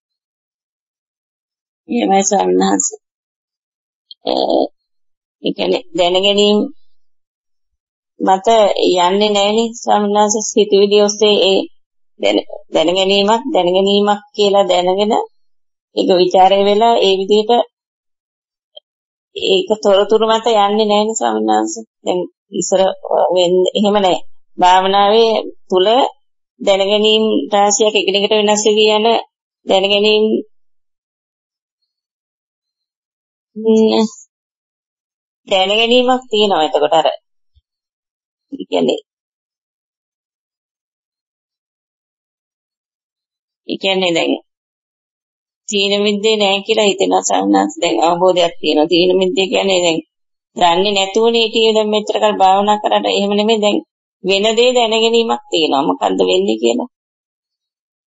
එහෙමයි ස්වාමීන් වහන්සේ. ඒ කියන්නේ දැනගැනීම මත යන්නේ නැහෙනි ස්වාමීන් වහන්සේ සිතුවිලි ඔස්සේ ඒ දැනගැනීමක් දැනගැනීමක් කියලා දැනගෙන ඒක ਵਿਚාරය වෙලා ඒ විදිහට ඒක තොරතුරු මත යන්නේ නැහෙනි ස්වාමීන් වහන්සේ. දැන් ඉස්සර වෙන්නේ එහෙම නැහැ. භාවනාවේ තුල දැනගැනීම් රාශියක් එකිනෙකට වෙනස් වෙවි යන දැනගැනීම් දැනගැනීමක් තියෙනවා. එතකොට අර කියන්නේ ඒ කියන්නේ දැන් තීන මිද්දේ නැහැ කියලා හිතෙනවා සාමාන්‍යයෙන්. දැන් අවබෝධයක් තියෙනවා. තීන මිද්දේ කියන්නේ දැන් දන්නේ නැතුවනේ හිටියේ දැන් මෙච්චර කල් භාවනා කරලා එහෙම නෙමෙයි දැන් වෙන දේ දැනගැනීමක් තියෙනවා. මොකද්ද වෙන්නේ කියලා.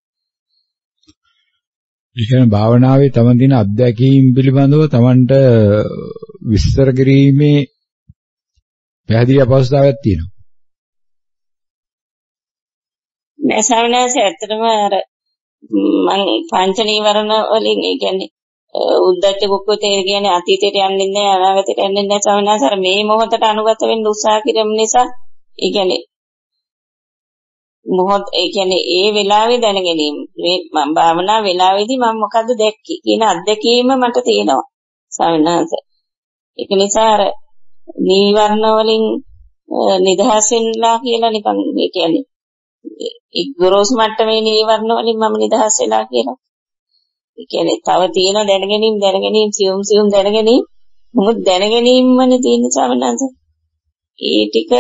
ඒ කියන්නේ භාවනාවේ තමන් දින අත්දැකීම් පිළිබඳව තමන්ට විස්තර කිරීමේ පැහැදිලි අපහසුතාවයක් තියෙනවා. නෑ සාමාන්‍යයෙන් ඇත්තටම අර මම පංච නීවරණ වලින් ඒ කියන්නේ උද්දච්ච කුක්කුතේ කියන්නේ අතීතයට යන්නේ නැහැ අනාගතයට යන්නේ නැහැ සාමාන්‍යයෙන් අර මේ මොහොතට අනුගත වෙන්න උත්සාහ කිරීම නිසා ඒ කියන්නේ මොහොත ඒ කියන්නේ ඒ වෙලාවේ දැනගැනීම මේ මම භාවනා වෙලාවේදී මම මොකද්ද දැක්කේ කියන අත්දැකීම මට තියෙනවා සාමාන්‍යයෙන් ඒක නිසා අර නීවරණ වලින් නිදහස් වෙන්නලා කියලා නිකන් ඒ කියන්නේ ඒ ගොරෝසු මට්ටමේ නීවරණ වලින් මම නිදහස් වෙලා කියලා. ඒ කියන්නේ තව තියෙන දැනගැනීම් දැනගැනීම් සියුම් සියුම් දැනගැනීම් මොකද දැනගැනීම්මනේ තියෙන සමනන්ත. ඒ ටික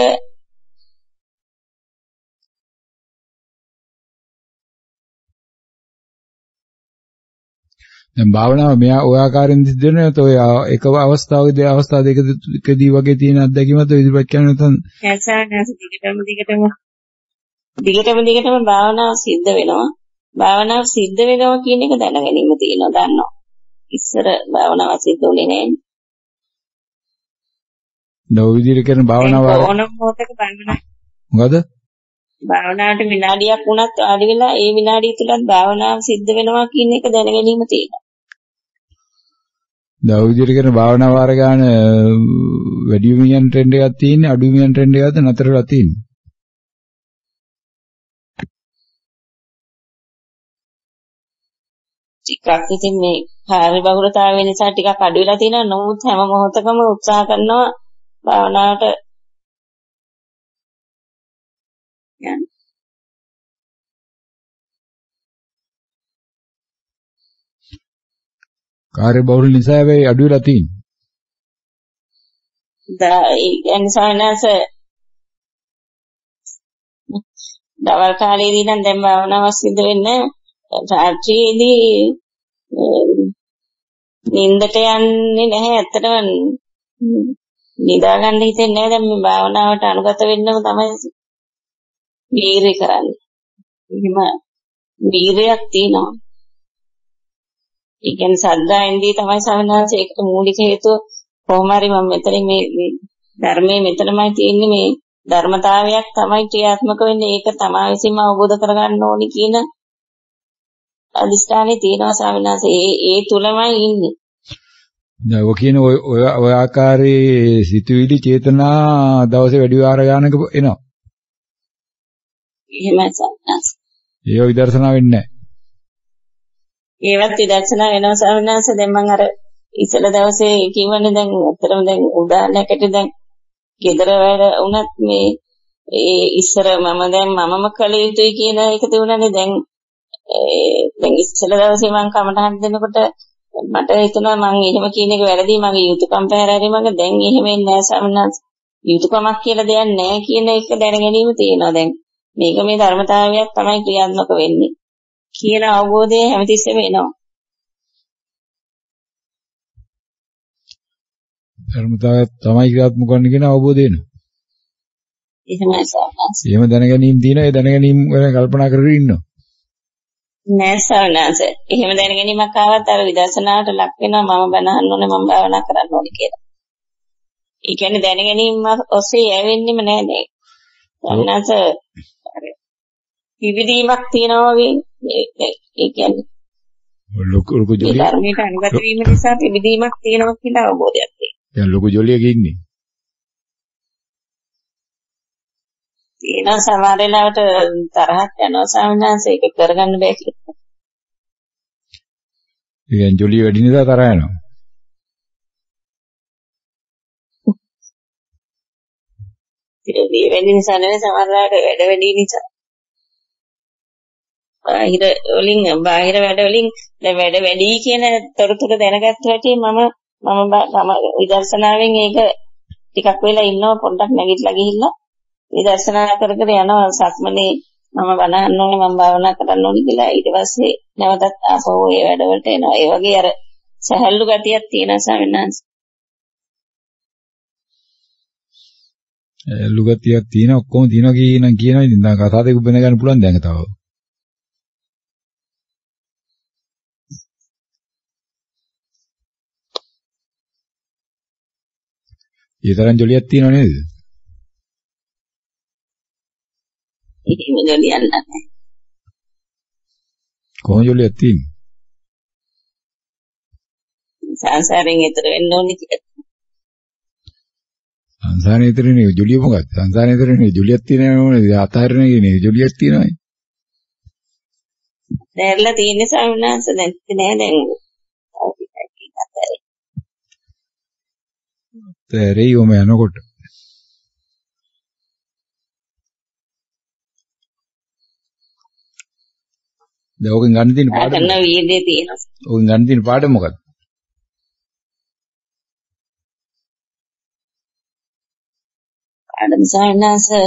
දැන් භාවනාව මෙයා ඔය ආකාරයෙන් සිද්ධ වෙනවා නැත්නම් ඔය එක අවස්ථාවකදී අවස්ථා දෙකකදී වගේ තියෙන අත්දැකීමත් ඔය ඉදිරිපත් කරන නැත්නම් ඇසානස දිගටම දිගටම දිගටම දිගටම භාවනාව සිද්ධ වෙනවා. භාවනාව සිද්ධ වෙනවා කියන එක දැනගැනීම තියෙනවා දන්නවා. ඉස්සර භාවනාව සිද්ධ වෙන්නේ නැහැ. නෝ විදිහට කරන භාවනාව ඕනම මොහොතක භාවනාව. මොකද? භාවනාවට විනාඩියක් වුණත් ආදි වෙලා ඒ විනාඩිය තුලත් භාවනාව සිද්ධ වෙනවා කියන එක දැනගැනීම තියෙනවා. නෝ විදිහට කරන භාවනාව වාර ගන්න වැඩි වෙමින් යන ට්‍රෙන්ඩ් එකක් තියෙන්නේ අඩු වෙමින් යන ට්‍රෙන්ඩ් එකක්ද නතර වෙලා තියෙන්නේ? ටිකක් ඉතින් මේ කාර්ය බහුලතාවය නිසා ටිකක් අඩු වෙලා තියෙනවා. නමුත් හැම මොහොතකම උත්සාහ කරනවා භාවනාවට යන්න. කාර්ය බහුල නිසා හැබැයි අඩු වෙලා තියෙන්නේ. දා ඒ කියන්නේ සාමාන්‍යස දවල් කාලේදී නම් දැන් භාවනාව සිද්ධ වෙන්නේ රාත්‍රියේදී නින්දට යන්නේ නැහැ ඇත්තටම නිදා ගන්න හිතෙන්නේ නැහැ දැන් මේ භාවනාවට අනුගත වෙන්නම තමයි වීර්ය කරන්නේ. එහෙම වීර්යයක් තියෙනවා. ඒ කියන්නේ සද්දාෙන්දී තමයි සමනාංශ ඒකට මූලික හේතුව කොහොම හරි මම මෙතන මේ ධර්මයේ මෙතනමයි තියෙන්නේ මේ ධර්මතාවයක් තමයි ක්‍රියාත්මක වෙන්නේ ඒක තමයි විසින්ම අවබෝධ කරගන්න ඕනි කියන අදිස්ථානේ තියෙනවා සාමිනාස ඒ ඒ තුලමයි ඉන්නේ. දැන් ඔය කියන ඔය ඔය ආකාරයේ සිතුවිලි චේතනා දවසේ වැඩි වාර ගානක එනවා. එහෙමයි සාමිනාස. ඒක විදර්ශනා වෙන්නේ නැහැ. ඒවත් විදර්ශනා වෙනවා සාමිනාස දැන් මම අර ඉස්සල දවසේ කියවන්නේ දැන් අතරම දැන් උදාහරණයකට දැන් ගෙදර වැඩ වුණත් මේ ඒ ඉස්සර මම දැන් මමම කළ යුතුයි කියන එක තිබුණානේ දැන් දැන් ඉස්සෙල්ලා දවසේ මම කමටහන් දෙනකොට මට හිතුණා මම එහෙම කියන එක වැරදි මගේ යුතුයකම් පැහැරරි මගේ දැන් එහෙම වෙන්නේ නැහැ සමනස් යුතුයකමක් කියලා දෙයක් නැහැ කියන එක දැනගැනීම තියෙනවා දැන් මේක මේ ධර්මතාවයක් තමයි ක්‍රියාත්මක වෙන්නේ කියන අවබෝධය හැමතිස්සෙම එනවා ධර්මතාවයක් තමයි ක්‍රියාත්මක වෙන්නේ කියන අවබෝධය එනවා එහෙමයි සමනස් එහෙම දැනගැනීම තියෙනවා ඒ දැනගැනීම ගැන කල්පනා කරගෙන ඉන්නවා නෑ සවනාස එහෙම දැනගැනීමක් ආවත් අර විදර්ශනාවට ලක් වෙනවා මම බණ අහන්න ඕනේ මම භාවනා කරන්න ඕනේ කියලා. ඒ කියන්නේ දැනගැනීම ඔස්සේ යවෙන්නෙම නෑ නේ. සවනාස විවිධීමක් තියෙනවා වගේ ඒ කියන්නේ ලොකු ලොකු ජොලිය ධර්මයට අනුගත වීම නිසා විවිධීමක් තියෙනවා කියලා අවබෝධයක් තියෙනවා. දැන් ලොකු ජොලියක ඉන්නේ. තියෙනවා සමහර වෙලාවට තරහක් යනවා සාමනාංශ ඒක කරගන්න බෑ කියලා. ඒ කියන්නේ ජොලිය වැඩි නිසා තරහ යනවා. ඒ වැඩි නිසා නෙවෙයි සමහර වෙලාවට වැඩ වැඩි නිසා. බාහිර වලින් බාහිර වැඩ වලින් දැන් වැඩ වැඩි කියන තොරතුරු දැනගත්ත හැටි මම මම විදර්ශනාවෙන් ඒක ටිකක් වෙලා ඉන්නවා පොඩ්ඩක් නැගිටලා ගිහිල්ලා විදර්ශනා කර කර යනවා සක්මනේ මම බණහන්න ඕනේ මම භාවනා කරන්න ඕනේ කියලා ඊට පස්සේ නැවතත් ආපහු ඒ වැඩවලට එනවා ඒ වගේ අර සහැල්ලු ගතියක් තියෙනවා සමිනාංශ සහැල්ලු ගතියක් තියෙන ඔක්කොම තියෙනවා කියන කියනවා ඉතින් දැන් කතා දෙක වෙන ගන්න පුළුවන් දැන් තව ඒ තරම් ජොලියක් තියෙනව නේද? එහෙම ජොලියක් නැහැ. කොහොම ජොලියක් තියෙන්නේ? සංසාරයෙන් එතර වෙන්න ඕනේ කියලා. සංසාරේ ඉතරනේ ජොලිය මොකක්ද? සංසාරේ ඉතරනේ ජොලියක් තියෙනවනේ. අතහරින එකනේ ජොලියක් තියෙනවයි. දැරලා තියෙන ස්වාමීන් වහන්සේ දැන් නෑ දැන්. තේරෙයි ඔම යනකොට. දැන් ඔකෙන් ගන්න තියෙන පාඩම. ගන්න වීර්යය තියෙනවා. ඔකෙන් ගන්න තියෙන පාඩම මොකක්ද? පාඩම ස්වාමීන් වහන්සේ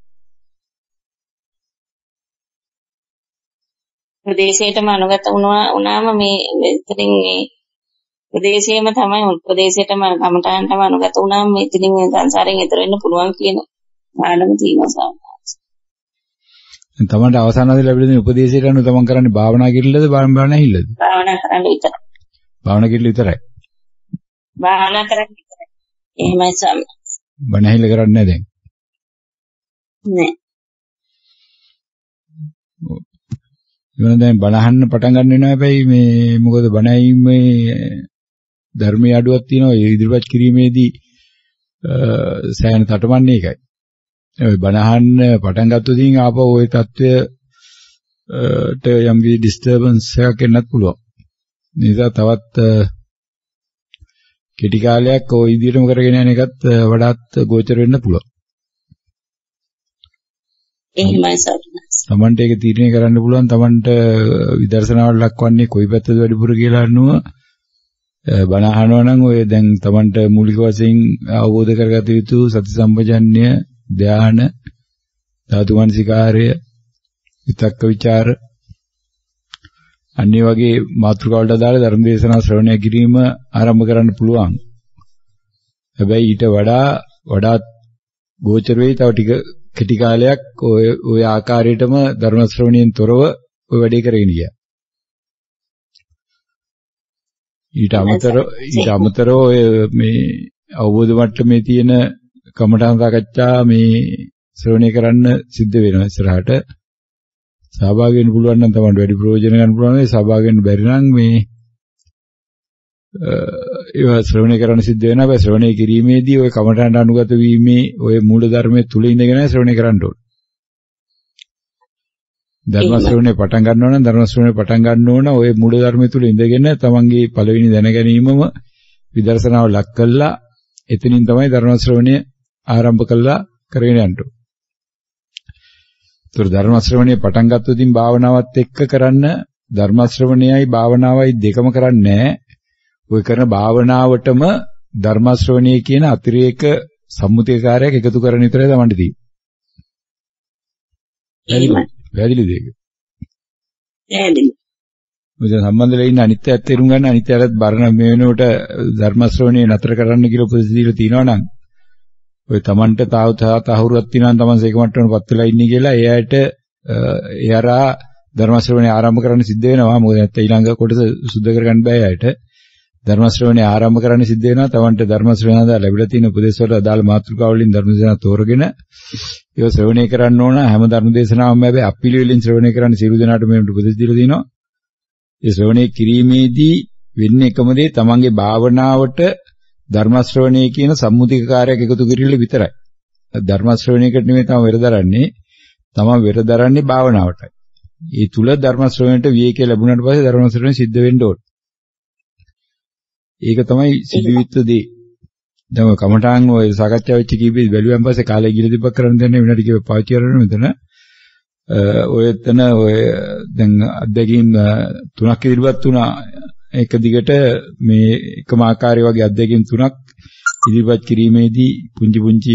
ප්‍රදේශයටම අනුගත වුණා වුණාම මේ මෙතනින් මේ ප්‍රදේශයේම තමයි ප්‍රදේශයටම කමටහන්ටම අනුගත වුණාම මෙතනින් සංසාරයෙන් එතර වෙන්න පුළුවන් කියන පාඩම තියෙනවා සාමාන්‍යයෙන්. තමන්ට අවසානදී ලැබෙන උපදේශයට අනුව තමන් කරන්නේ භාවනා කිරිල්ලද භාවනා නැහිල්ලද? භාවනා කරන්න විතරයි. භාවනා කිරිල්ල විතරයි. භාවනා කරන්න විතරයි. එහෙමයි සාමාන්‍යයෙන්. බණ ඇහිල්ල කරන්නේ නැහැ දැන්. නෑ. ඉවන දැන් බණ අහන්න පටන් ගන්න වෙනවා හැබැයි මේ මොකද බණ ඇහිීමේ ධර්මයේ අඩුවක් තියෙනවා ඒ ඉදිරිපත් කිරීමේදී සෑහෙන තටමන්නේ ඒකයි. ඒ බණ අහන්න පටන් ගත්තොතින් ආපහු ওই தත්වයට යම් වි ඩිස්ටර්බන්ස් එකක් එන්නත් පුළුවන්. නිසා තවත් කෙටි කාලයක් ওই විදිහටම කරගෙන යන එකත් වඩාත් ගෝචර වෙන්න පුළුවන්. එහෙමයි සර්ණස්. තමන්ට ඒක තීරණය කරන්න පුළුවන් තමන්ට විදර්ශනාවට ලක්වන්නේ කොයි පැත්තද වැඩිපුර කියලා අනුව බණ අහනවා නම් ඔය දැන් තමන්ට මූලික වශයෙන් අවබෝධ කරගත යුතු සති සම්පජන්‍ය ධාන ධාතු මනසිකාර්ය විතක්ක ਵਿਚාර අනිත් වගේ මාතෘකාවලට අදාළ ධර්ම දේශනා ශ්‍රවණය කිරීම ආරම්භ කරන්න පුළුවන්. හැබැයි ඊට වඩා වඩාත් ගෝචර වෙයි තව ටික කෙටි කාලයක් ඔය ඔය ආකාරයටම ධර්ම ශ්‍රවණයෙන් තොරව ඔය වැඩේ කරගෙන ගියා. ඊට අමතරව ඊට අමතරව ඔය මේ අවබෝධ මට්ටමේ තියෙන කමඨාන් සාකච්ඡා මේ ශ්‍රවණය කරන්න සිද්ධ වෙනවා ඉස්සරහට. සහභාගී වෙන්න පුළුවන් නම් තමයි වැඩි ප්‍රයෝජන ගන්න පුළුවන්. ඒ සහභාගී වෙන්න බැරි නම් මේ ඒවා ශ්‍රවණය කරන්න සිද්ධ වෙනවා. හැබැයි ශ්‍රවණය කිරීමේදී ඔය කමඨාන්ට අනුගත වීමේ ඔය මූල ධර්මයේ තුල ඉඳගෙන ශ්‍රවණය කරන්න ඕනේ. ධර්ම ශ්‍රවණය පටන් ගන්නවා නම් ධර්ම ශ්‍රවණය පටන් ගන්න ඕන ඔය මූල ධර්මයේ තුල ඉඳගෙන තමන්ගේ පළවෙනි දැන ගැනීමම විදර්ශනාව ලක් කළා. එතනින් තමයි ධර්ම ශ්‍රවණය ආරම්භ කළා කරගෙන යන්න ඕනේ. ඒතර ධර්ම ශ්‍රවණය පටන් ගත්තොතින් භාවනාවත් එක්ක කරන්න ධර්ම ශ්‍රවණයයි භාවනාවයි දෙකම කරන්නේ නැහැ. ඔය කරන භාවනාවටම ධර්ම ශ්‍රවණය කියන අතිරේක සම්මුතිකාරයක් එකතු කරන විතරයි තමන්ට තියෙන්නේ. පැහැදිලිද ඒක? පැහැදිලි. මොකද සම්බන්ධලා ඉන්න අනිත්‍යයත් තේරුම් ගන්න අනිත්‍යයත් බරන මේ වෙනකොට ධර්ම ශ්‍රවණය නතර කරන්න කියලා උපදෙස් දීලා තියෙනවා නම් ඔය තමන්ට තාව තහවුරුවක් තියෙනවා නම් තමන් සේක මට්ටමකටපත් වෙලා ඉන්නේ කියලා ඒ ඇයට ඒ අරා ධර්ම ශ්‍රවණය ආරම්භ කරන්න සිද්ධ වෙනවා. මොකද නැත්නම් ඊළඟ කොටස සුද්ධ කරගන්න බෑ ඇයට. ධර්ම ශ්‍රවණය ආරම්භ කරන්න සිද්ධ වෙනවා. තමන්ට ධර්ම ශ්‍රවණය ලැබිලා තියෙන උපදේශ වල අදාළ මාතෘකාව වලින් ධර්ම දේශනා තෝරගෙන ඒක ශ්‍රවණය කරන්න ඕන. හැම ධර්ම දේශනාවක්ම හැබැයි අපිලිවෙලින් ශ්‍රවණය කරන්න සියලු දෙනාට මේ උපදෙස් දීලා තියෙනවා. ඒ ශ්‍රවණය කිරීමේදී වෙන්නේ එකම දේ තමන්ගේ භාවනාවට ධර්ම ශ්‍රවණය කියන සම්මුතිකාරයක් එකතු කිරීම විතරයි. ධර්ම ශ්‍රවණයකට නෙමෙයි තම වෙරදරන්නේ. තමන් වෙරදරන්නේ භාවනාවටයි. ඒ තුල ධර්ම ශ්‍රවණයට විවේකී ලැබුණාට පස්සේ ධර්ම ශ්‍රවණය සිද්ධ වෙන්න ඕන. ඒක තමයි සිදුවිච්ච දේ. දැන් ඔය කමඨාන් ඔය සාකච්ඡා වෙච්ච කීපෙදි බැලුවන් පස්සේ කාලය ගිල තිබ්බක් කරන්න දෙන්නේ විනාඩි කිහිප පාවිච්චි කරනවා මෙතන. ඔය එතන ඔය දැන් අත්දැකීම් තුනක් ඉදිරිපත් වුණා. එක දිගට මේ එකම ආකාරය වගේ අත්දැකීම් තුනක් ඉදිරිපත් කිරීමේදී පුංචි පුංචි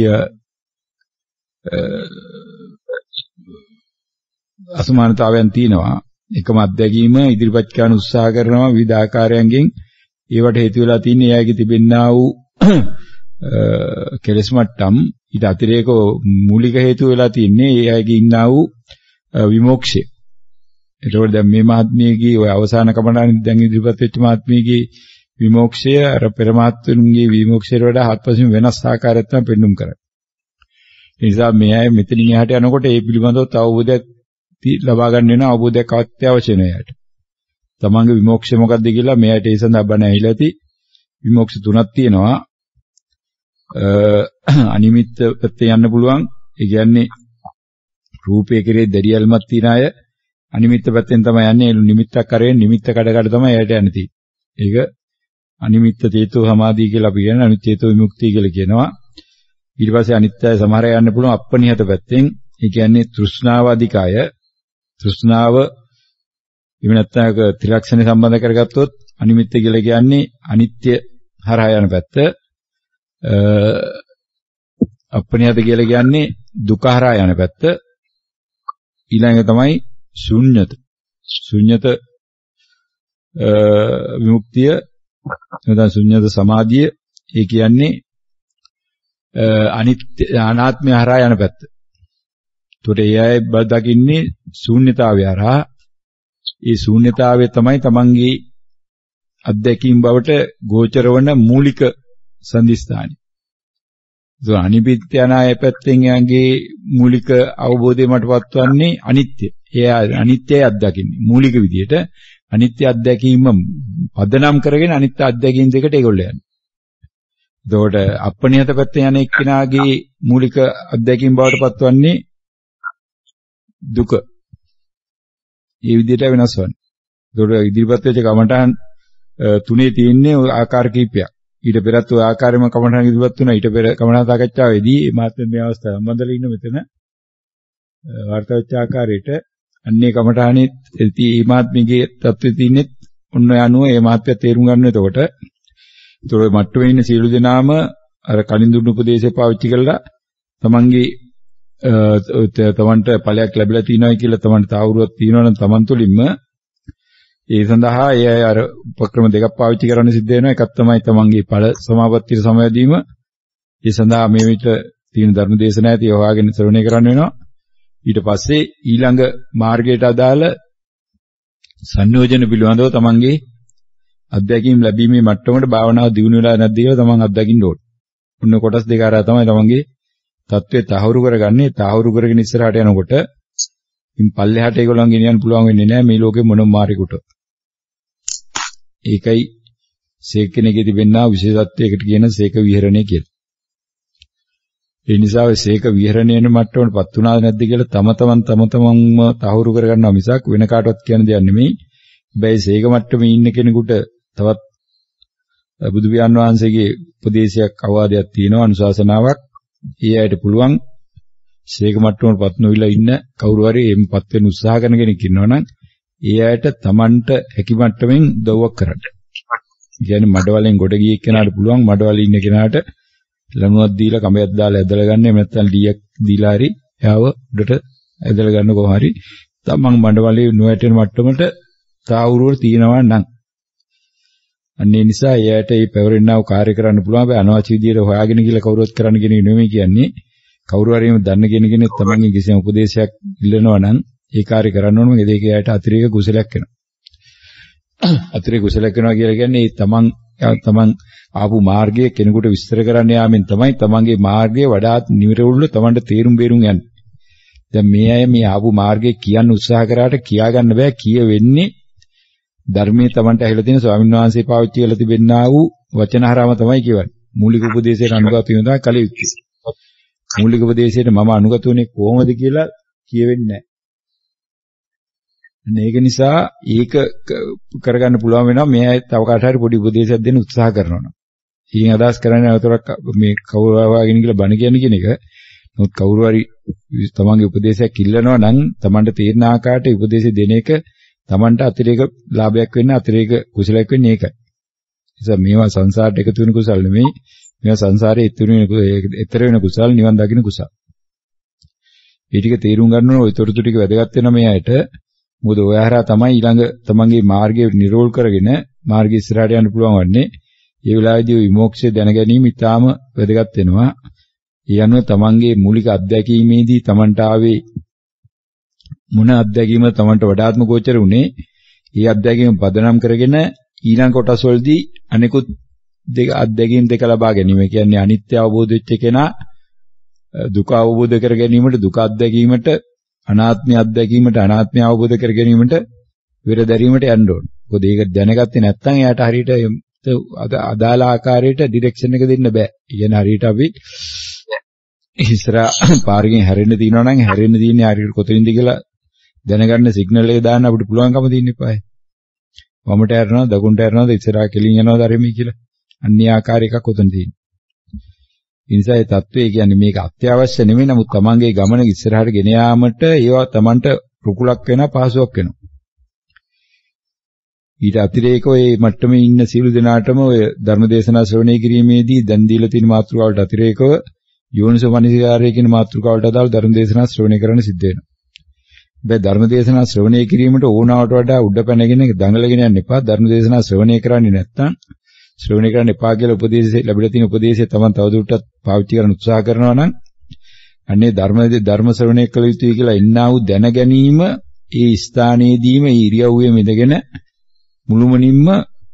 අසමානතාවයන් තියෙනවා. එකම අත්දැකීම ඉදිරිපත් කරන්න උත්සාහ කරනවා විවිධ ආකාරයන්ගෙන් ඒවට හේතු වෙලා තියෙන්නේ එයාගේ තිබෙන්නා වූ කෙලෙස් මට්ටම් ඊට අතිරේක මූලික හේතු වෙලා තියෙන්නේ එයාගේ ඉන්නා වූ විමෝක්ෂය. ඒකෝට දැන් මේ මහත්මියගේ ඔය අවසාන කමඩානේ දැන් ඉදිරිපත් වෙච්ච මහත්මියගේ විමෝක්ෂය අර පරමාත්මයේ විමෝක්ෂයට වඩා හත්පසින් වෙනස් ආකාරයක් තමයි පෙන්눔 කරන්නේ. ඒ නිසා මේ අය මෙතනින් එහාට යනකොට ඒ පිළිබඳව අවබෝධයක් ලබා ගන්න වෙන අවබෝධයක් අත්‍යවශ්‍ය වෙනවා යාට. තමන්ගේ විමෝක්ෂය මොකක්ද කියලා මෙයාට ඒ සඳහා බණ ඇහිලා ඇති. විමෝක්ෂ තුනක් තියෙනවා. අනිමිත්ත පැත්තේ යන්න පුළුවන්. ඒ කියන්නේ රූපයේ කෙරේ දැඩියල්මක් තියන අය අනිමිත්ත පැත්තෙන් තමයි යන්නේ. ඒ නිමිත්තක් කරගෙන නිමිත්ත කඩ කඩ තමයි එයාට යන්නේ තියෙන්නේ. ඒක අනිමිත්ත චේතෝ සමාධිය කියලා අපි කියන්නේ. අනිත් චේතෝ විමුක්තිය කියලා කියනවා. ඊට පස්සේ අනිත්‍යය සමහර අය යන්න පුළුවන් අප්පනිහත පැත්තෙන්. ඒ කියන්නේ තෘෂ්ණාව අධිකය. තෘෂ්ණාව එහෙම නැත්නම් ත්‍රිලක්ෂණ සම්බන්ධ කරගත්තොත් අනිමිත්ත කියලා කියන්නේ අනිත්‍ය හරහා යන පැත්ත. අප්පනිහත කියලා කියන්නේ දුක හරහා යන පැත්ත. ඊළඟ තමයි ශුන්්‍යත. ශුන්්‍යත විමුක්තිය නැත්නම් ශුන්්‍යත සමාධිය. ඒ කියන්නේ අනිත්‍ය අනාත්මය හරහා යන පැත්ත. ඒකට ඒ අය බල දකින්නේ ශූන්‍යතාවය හරහා. ඒ ශූන්‍යතාවය තමයි තමන්ගේ අත්දැකීම් බවට ගෝචර වන මූලික සම්දිස්ථානයි. ඒ අනිත්‍ය අනාය පැත්තෙන් යගේ මූලික අවබෝධය මටපත් වන්නේ අනිත්‍ය. ඒ අනිත්‍යය අත්දකින්නේ මූලික විදියට අනිත්‍ය අත්දැකීම පදනම් කරගෙන අනිත්‍ය අත්දැකීම් දෙකට ඒගොල්ලෝ යන්නේ. එතකොට අප්පනිහත පැත්තේ යන එක්කිනාගේ මූලික අත්දැකීම් බවට පත්වන්නේ දුක. ඒ විදිහට වෙනස් වන්නේ. ඒතකොට ඉදිරිපත් වෙච්ච කමඨාන් තුනේ තියෙන්නේ ආකාර කීපයක්. ඊට පෙරත් ඔය ආකාරයෙන්ම කමඨාන් ඉදිරිපත් වුණා. ඊට පෙර කමඨාන් සාකච්ඡාවේදී මේ මාත්‍ර මේ අවස්ථාව සම්බන්ධලා ඉන්න මෙතන වාර්තා වෙච්ච ආකාරයට අන්නේ කමඨානේ මේ මාත්‍මිගේ தත්ත්වෙ තියෙන්නේ ඔන්න යනුව මේ මාත්‍ය තේරුම් ගන්න. එතකොට ඒතකොට මට්ටමේ ඉන්න සියලු දෙනාම අර කලින් දුන්න උපදේශය පාවිච්චි කරලා තමන්ගේ තමන්ට ඵලයක් ලැබිලා තියෙනවා කියලා තමන්ට තාවුරුවක් තියෙනවා නම් තමන් තුළින්ම ඒ සඳහා ඒ අර උපක්‍රම දෙකක් පාවිච්චි කරන්න සිද්ධ වෙනවා. එකක් තමයි තමන්ගේ ඵල සමාපත්තියට සමවැදීම. ඒ සඳහා මේ විට තියෙන ධර්ම දේශනා ඇති හොයාගෙන ශ්‍රවණය කරන්න වෙනවා. ඊට පස්සේ ඊළඟ මාර්ගයට අදාළ සංයෝජන පිළිබඳව තමන්ගේ අධ්‍යක්ීම් ලැබීමේ මට්ටමට භාවනාව දියුණු වෙලා නැද්ද කියලා තමන් අත්දකින්න ඕනේ. ඔන්න කොටස් දෙක ආරා තමයි තමන්ගේ தત્ත්වය තහවුරු කරගන්නේ. තහවුරු කරගෙන ඉස්සරහට යනකොට ඉන් පල්ලෙහාට ඒගොල්ලන් ගෙනියන්න පුළුවන් වෙන්නේ නැහැ මේ ලෝකේ මොනම මාරිකට. ඒකයි සීක කෙනෙක්ගේ තිබෙනා විශේෂත්වයකට කියන සීක විහරණය කියලා. ඒ නිසා ඔය සීක විහරණයන මට්ටමටපත් වුණාද නැද්ද කියලා තම තමන් තම තමන්ම තහවුරු කරගන්නවා මිසක් වෙන කාටවත් කියන දෙයක් නෙමෙයි. හැබැයි සීක මට්ටමේ ඉන්න කෙනෙකුට තවත් බුදු පියාණන් වහන්සේගේ උපදේශයක් අවවාදයක් තියෙනවා අනුශාසනාවක්. ඒ අයට පුළුවන් සීක මට්ටමටපත් නොවිලා ඉන්න කවුරු හරි එම්පත් වෙන්න උත්සාහ කරන කෙනෙක් ඉන්නවනම් ඒ අයට Tamanට හැකි මට්ටමින් උදව්වක් කරන්න. ඒ කියන්නේ මඩවලෙන් ගොඩ ගිය කෙනාට පුළුවන් මඩවලේ ඉන්න කෙනාට ලණුවක් දීලා කඹයක් දාලා ඇදලා ගන්න. එහෙම නැත්නම් ඩීයක් දීලා හරි එයාව උඩට ඇදලා ගන්න කොහොම හරි තමන් මඩවලේ නොවැටෙන මට්ටමට තාවුරුව තියනවා නම් අන්නේ නිසා එයාට මේ පැවරෙන්නව කාර්ය කරන්න පුළුවන්. හැබැයි අනවශ්‍ය විදියට හොයාගෙන කියලා කවුරුත් කරන්න කෙනෙක් නෙමෙයි කියන්නේ. කවුරු හරි එහෙම දන්න කෙනෙක් තමන්ගේ කිසිම උපදේශයක් ඉල්ලනවා නම් ඒ කාර්ය කරන්න ඕනම ඒක එයාට අතිරේක කුසලයක් වෙනවා. අතිරේක කුසලයක් වෙනවා කියලා කියන්නේ තමන් තමන් ආපු මාර්ගය කෙනෙකුට විස්තර කරන්න යාමෙන් තමයි තමන්ගේ මාර්ගය වඩාත් නිර්වෘල්ව තමන්ට තේරුම් බේරුම් යන්නේ. දැන් මේ අය මේ ආපු මාර්ගය කියන්න උත්සාහ කරාට කියා ගන්න බෑ. කිය වෙන්නේ ධර්මයේ තමන්ට ඇහිලා තියෙන ස්වාමීන් වහන්සේ පාවිච්චි කරලා තිබෙනා වූ වචන හරහාම තමයි කියවන්නේ. මූලික උපදේශයට අනුගත වීම තමයි කල යුත්තේ. මූලික උපදේශයට මම අනුගත වුණේ කොහොමද කියලා කියවෙන්නේ නැහැ. ඒක නිසා ඒක කරගන්න පුළුවන් වෙනවා මේ අය තව කාට හරි පොඩි උපදේශයක් දෙන්න උත්සාහ කරනවා. ඊයින් අදහස් කරන්නේ අවතරක් මේ කවුරු ආවගෙන කියලා බණ කියන්නේ කියන එක. නමුත් කවුරු හරි තමන්ගේ උපදේශයක් ඉල්ලනවා නම් තමන්ට තේරෙන ආකාරයට උපදේශය දෙන එක තමන්ට අතිරේක ලාභයක් වෙන්න අතිරේක කුසලයක් වෙන්නේ ඒකයි. ඒ නිසා මේවා සංසාරට එකතු වෙන කුසල නෙමෙයි. මේවා සංසාරේ ඉතුරු වෙන ඊතර වෙන කුසල නිවන් දකින්න කුසල. මේ ටික තේරුම් ගන්න ඕන. ඔය තොරතුරු ටික වැදගත් වෙනවා මේ අයට. මොකද ඔය හරහා තමයි ඊළඟ තමන්ගේ මාර්ගය නිරෝල් කරගෙන මාර්ගය ඉස්සරහට යන්න පුළුවන් වන්නේ. ඒ වෙලාවේදී විමෝක්ෂය දැන ගැනීම ඉතාම වැදගත් වෙනවා. ඒ අනුව තමන්ගේ මූලික අත්දැකීමේදී තමන්ට ආවේ මොන අත්දැකීමද තමන්ට වඩාත්ම ගෝචර වුණේ? ඒ අත්දැකීම පදනම් කරගෙන ඊළඟ කොටස් වලදී අනිකුත් දෙක අත්දැකීම් දෙක ලබා ගැනීම. ඒ කියන්නේ අනිත්‍ය අවබෝධ වෙච්ච කෙනා දුක අවබෝධ කර ගැනීමට දුක අත්දැකීමට අනාත්මය අත්දැකීමට අනාත්මය අවබෝධ කර ගැනීමට විරදැරීමට යන්න ඕන. මොකද ඒක දැනගත්තේ නැත්නම් එයාට හරියට අදාළ ආකාරයට ඩිරෙක්ෂන් එක දෙන්න බෑ. ඒ කියන්නේ හරියට අපි ඉස්සරහ පාරකින් හැරෙන්න තියනවා නම් හැරෙන්න තියෙන්නේ හරියට කොතනින්ද කියලා දැනගන්න සිග්නල් එක දාන්න අපිට පුළුවන්කම තියෙන්න එපායි. වමට හැරෙනවද දකුණට හැරෙනවද ඉස්සරහ කෙලින් යනවද අරෙමි කියලා. අන්‍ය ආකාර එකක් උතන තියෙනවා. ඒ නිසා ඒ தત્ත්වය කියන්නේ මේක අත්‍යවශ්‍ය නෙමෙයි. නමුත් තමන්ගේ ගමන ඉස්සරහට ගෙන යාමට ඒවා තමන්ට රුකුලක් වෙනවා පහසුවක් වෙනවා. ඊට අතිරේකව මේ මට්ටමේ ඉන්න සියලු දෙනාටම ඔය ධර්මදේශනා ශ්‍රවණය කිරීමේදී දැන් දීලා තියෙන මාතෘකාවලට අතිරේකව යෝනිසෝ මනසිකාරය කියන මාතෘකාවලට අදාළ ධර්මදේශනා ශ්‍රවණය කරන්න සිද්ධ වෙනවා. හැබැයි ධර්මදේශනා ශ්‍රවණය කිරීමට ඕනාවට වඩා උඩ පැනගෙන දඟලගෙන යන්න එපා. ධර්මදේශනා ශ්‍රවණය කරන්නේ නැත්නම් ශ්‍රවණය කරන්න එපා කියලා උපදේශය ලැබිලා තියෙන උපදේශය තමයි තවදුරටත් පාවිච්චි කරන්න උත්සාහ කරනවා නම් අන්නේ ධර්ම ධර්ම ශ්‍රවණය කළ යුතුයි කියලා එන්නා වූ දැන ගැනීම ඒ ස්ථානයේදීම ඒ ඉරියව්වේ මෙදගෙන මුළුමනින්ම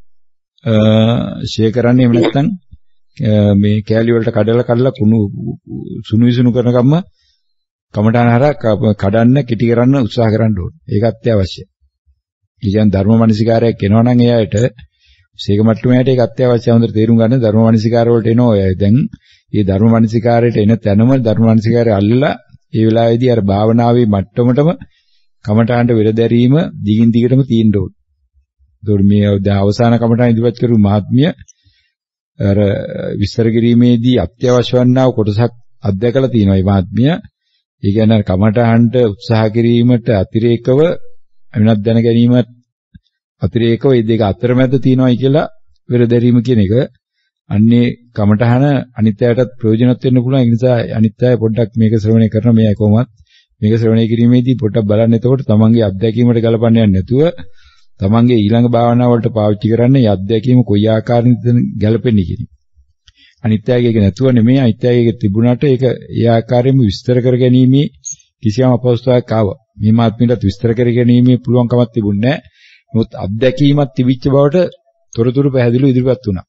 ෂෙයා කරන්නේ එහෙම නැත්නම් මේ කැලිය වලට කඩලා කඩලා කුණු සුණු විසුණු කරන කම්ම කමඨාන හරක් කඩන්න කිටි කරන්න උත්සාහ කරන්න ඕනේ. ඒක අත්‍යවශ්‍යයි. ඒ කියන්නේ ධර්ම මනසිකාරයක් එනවා නම් එයාට සීක මට්ටමේට ඒක අත්‍යවශ්‍යයි. හොඳට තේරුම් ගන්න ධර්ම මනසිකාර වලට එනවා අය. දැන් මේ ධර්ම මනසිකාරයට එන තැනම ධර්ම මනසිකාරය අල්ලලා ඒ වෙලාවේදී අර භාවනාවේ මට්ටමටම කමඨාන්ට වෙරදැරීම දිගින් දිගටම තියෙන්න ඕනේ. ඒතකොට මේ දැන් අවසාන කමඨාන් ඉදිරිපත් කරු මහත්මිය අර විස්තර කිරීමේදී අත්‍යවශ්‍ය වන්නා කොටසක් අත්දැකලා තියෙනවා මේ මහත්මිය. ඒ කියන්නේ කමඨාන්ට උත්සාහ කිරීමට අතිරේකව වෙනත් දැන ගැනීමත් අතිරේකව මේ දෙක අතරමැද තියෙනවායි කියලා වෙරදැරීම කියන එක අන්නේ කමඨහන අනිත්‍යයටත් ප්‍රයෝජනවත් වෙන්න පුළුවන්. ඒ නිසා අනිත්‍යය පොඩ්ඩක් මේක ශ්‍රවණය කරන මෙයයි කොහොමත් මේක ශ්‍රවණය කිරීමේදී පොඩ්ඩක් බලන්න. එතකොට තමන්ගේ අත්දැකීමට ගලපන්න යන්නේ නැතුව තමන්ගේ ඊළඟ භාවනාව වලට පාවිච්චි කරන්න මේ අත්දැකීම කොයි ආකාරයෙන්ද ගැලපෙන්නේ කියන එක. අනිත්‍යයක නැතුව නෙමෙයි අනිත්‍යයක තිබුණාට ඒක ඒ ආකාරයෙන්ම විස්තර කර ගැනීමේ කිසියම් අපහසුතාවයක් ආවා. මේ මාත්මියට විස්තර කර ගැනීමේ පුළුවන්කමක් තිබුණේ නැහැ. නමුත් අත්දැකීමක් තිබිච්ච බවට තොරතුරු පැහැදිලිව ඉදිරිපත් වුණා.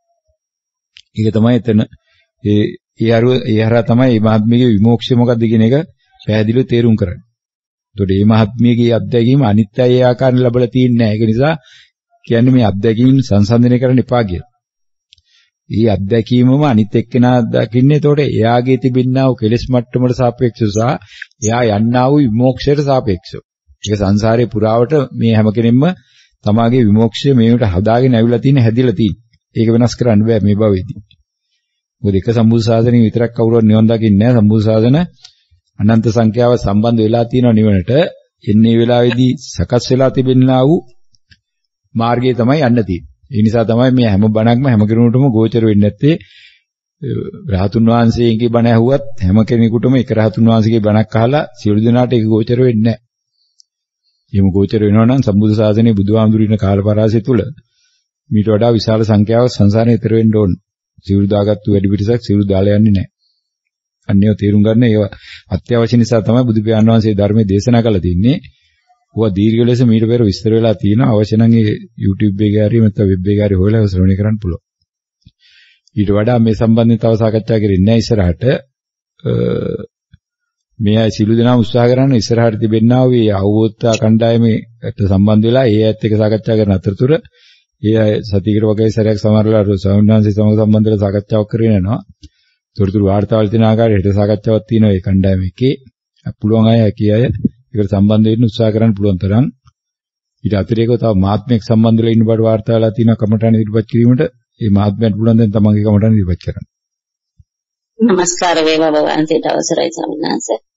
ඒක තමයි එතන ඒ ඒ අරුව ඒ හරහා තමයි මේ මහත්මියගේ විමෝක්ෂය මොකක්ද කියන එක පැහැදිලිව තේරුම් කරන්නේ. ඒතකොට මේ මහත්මියගේ අත්දැකීම අනිත්‍යය ඒ ආකාරයෙන් ලැබලා තියෙන්නේ නැහැ. ඒක නිසා කියන්නේ මේ අත්දැකීම් සංසන්දනය කරන්න එපා කියලා. මේ අත්දැකීමම අනිත් එක්කෙනා දකින්නේ ඒතකොට එයාගේ තිබෙනා වූ කෙලෙස් මට්ටමට සාපේක්ෂව සහ එයා යන්නා වූ විමෝක්ෂයට සාපේක්ෂව. ඒක සංසාරේ පුරාවට මේ හැම කෙනෙක්ම තමාගේ විමෝක්ෂය මේකට හදාගෙන ඇවිල්ලා තියෙන හැදිලා තියෙන. ඒක වෙනස් කරන්න බෑ මේ භවෙදී. මොකද එක සම්බුද්ධ ශාසනයෙන් විතරක් කවුරුවත් නිවන් දකින්නේ නැහැ. සම්බුද්ධ ශාසන අනන්ත සංඛ්‍යාව සම්බන්ධ වෙලා තියෙන නිවනට එන්නේ වෙලාවේදී සකස් වෙලා තිබෙනා වූ මාර්ගය තමයි යන්න තියෙන්නේ. ඒ නිසා තමයි මේ හැම බණක්ම හැම කෙනෙකුටම ගෝචර වෙන්නේ නැත්තේ. රහතුන් වහන්සේගේ බණ ඇහුවත් හැම කෙනෙකුටම එක රහතුන් වහන්සේගේ බණක් අහලා සියලු දෙනාට ඒක ගෝචර වෙන්නේ නැහැ. එහෙම ගෝචර වෙනවා නම් සම්බුද්ධ ශාසනයේ බුදුහාමුදුරු ඉන්න කාලපරාසය තුල මීට වඩා විශාල සංඛ්‍යාවක් සංසාරේ ඊතර වෙන්න ඕන. සිවුරු දාගත්තු වැඩි පිරිසක් සිවුරු දාලා යන්නේ නැහැ. අන්නේව තේරුම් ගන්න ඒවා අත්‍යවශ්‍ය නිසා තමයි බුදු පියාණන් වහන්සේ ධර්මයේ දේශනා කළා තින්නේ. ඕවා දීර්ඝ ලෙස මීට පෙර විස්තර වෙලා තියෙනවා. අවශ්‍ය නම් ඒ YouTube එකේ හරි නැත්නම් වෙබ් එකේ හරි හොයලා ශ්‍රවණය කරන්න පුළුවන්. ඊට වඩා මේ සම්බන්ධයෙන් තව සාකච්ඡා කරන්නේ නැහැ ඉස්සරහට. මේ අය සිළු දෙනාම උත්සාහ කරන ඉස්සරහට තිබෙන්නා වූ මේ අවබෝධ කණ්ඩායමේට සම්බන්ධ වෙලා ඒ ඇත්ත එක්ක සාකච්ඡා කරන අතරතුර ඒ අය සතියකට වගේ සැරයක් සමහරවල් ස්වාමීන් වහන්සේ සමග සම්බන්ධ වෙලා සාකච්ඡාවක් කරගෙන යනවා. තොරතුරු වාර්තාවල තියෙන ආකාරයට හෙට සාකච්ඡාවක් තියෙනවා ඒ කණ්ඩායම එකේ. පුළුවන් අය හැකි අය ඒකට සම්බන්ධ වෙන්න උත්සාහ කරන්න පුළුවන් තරම්. ඊට අතිරේකව තව මාත්මයක් සම්බන්ධ වෙලා ඉන්න බඩ වාර්තාවලා තියෙනවා කමඨාන ඉදිරිපත් කිරීමට. ඒ මාත්මයට පුළුවන් දැන් තමන්ගේ කමඨාන ඉදිරිපත් කරන්න. නමස්කාර වේවා වහන්සේට අවසරයි ස්වාමීන් වහන්සේ.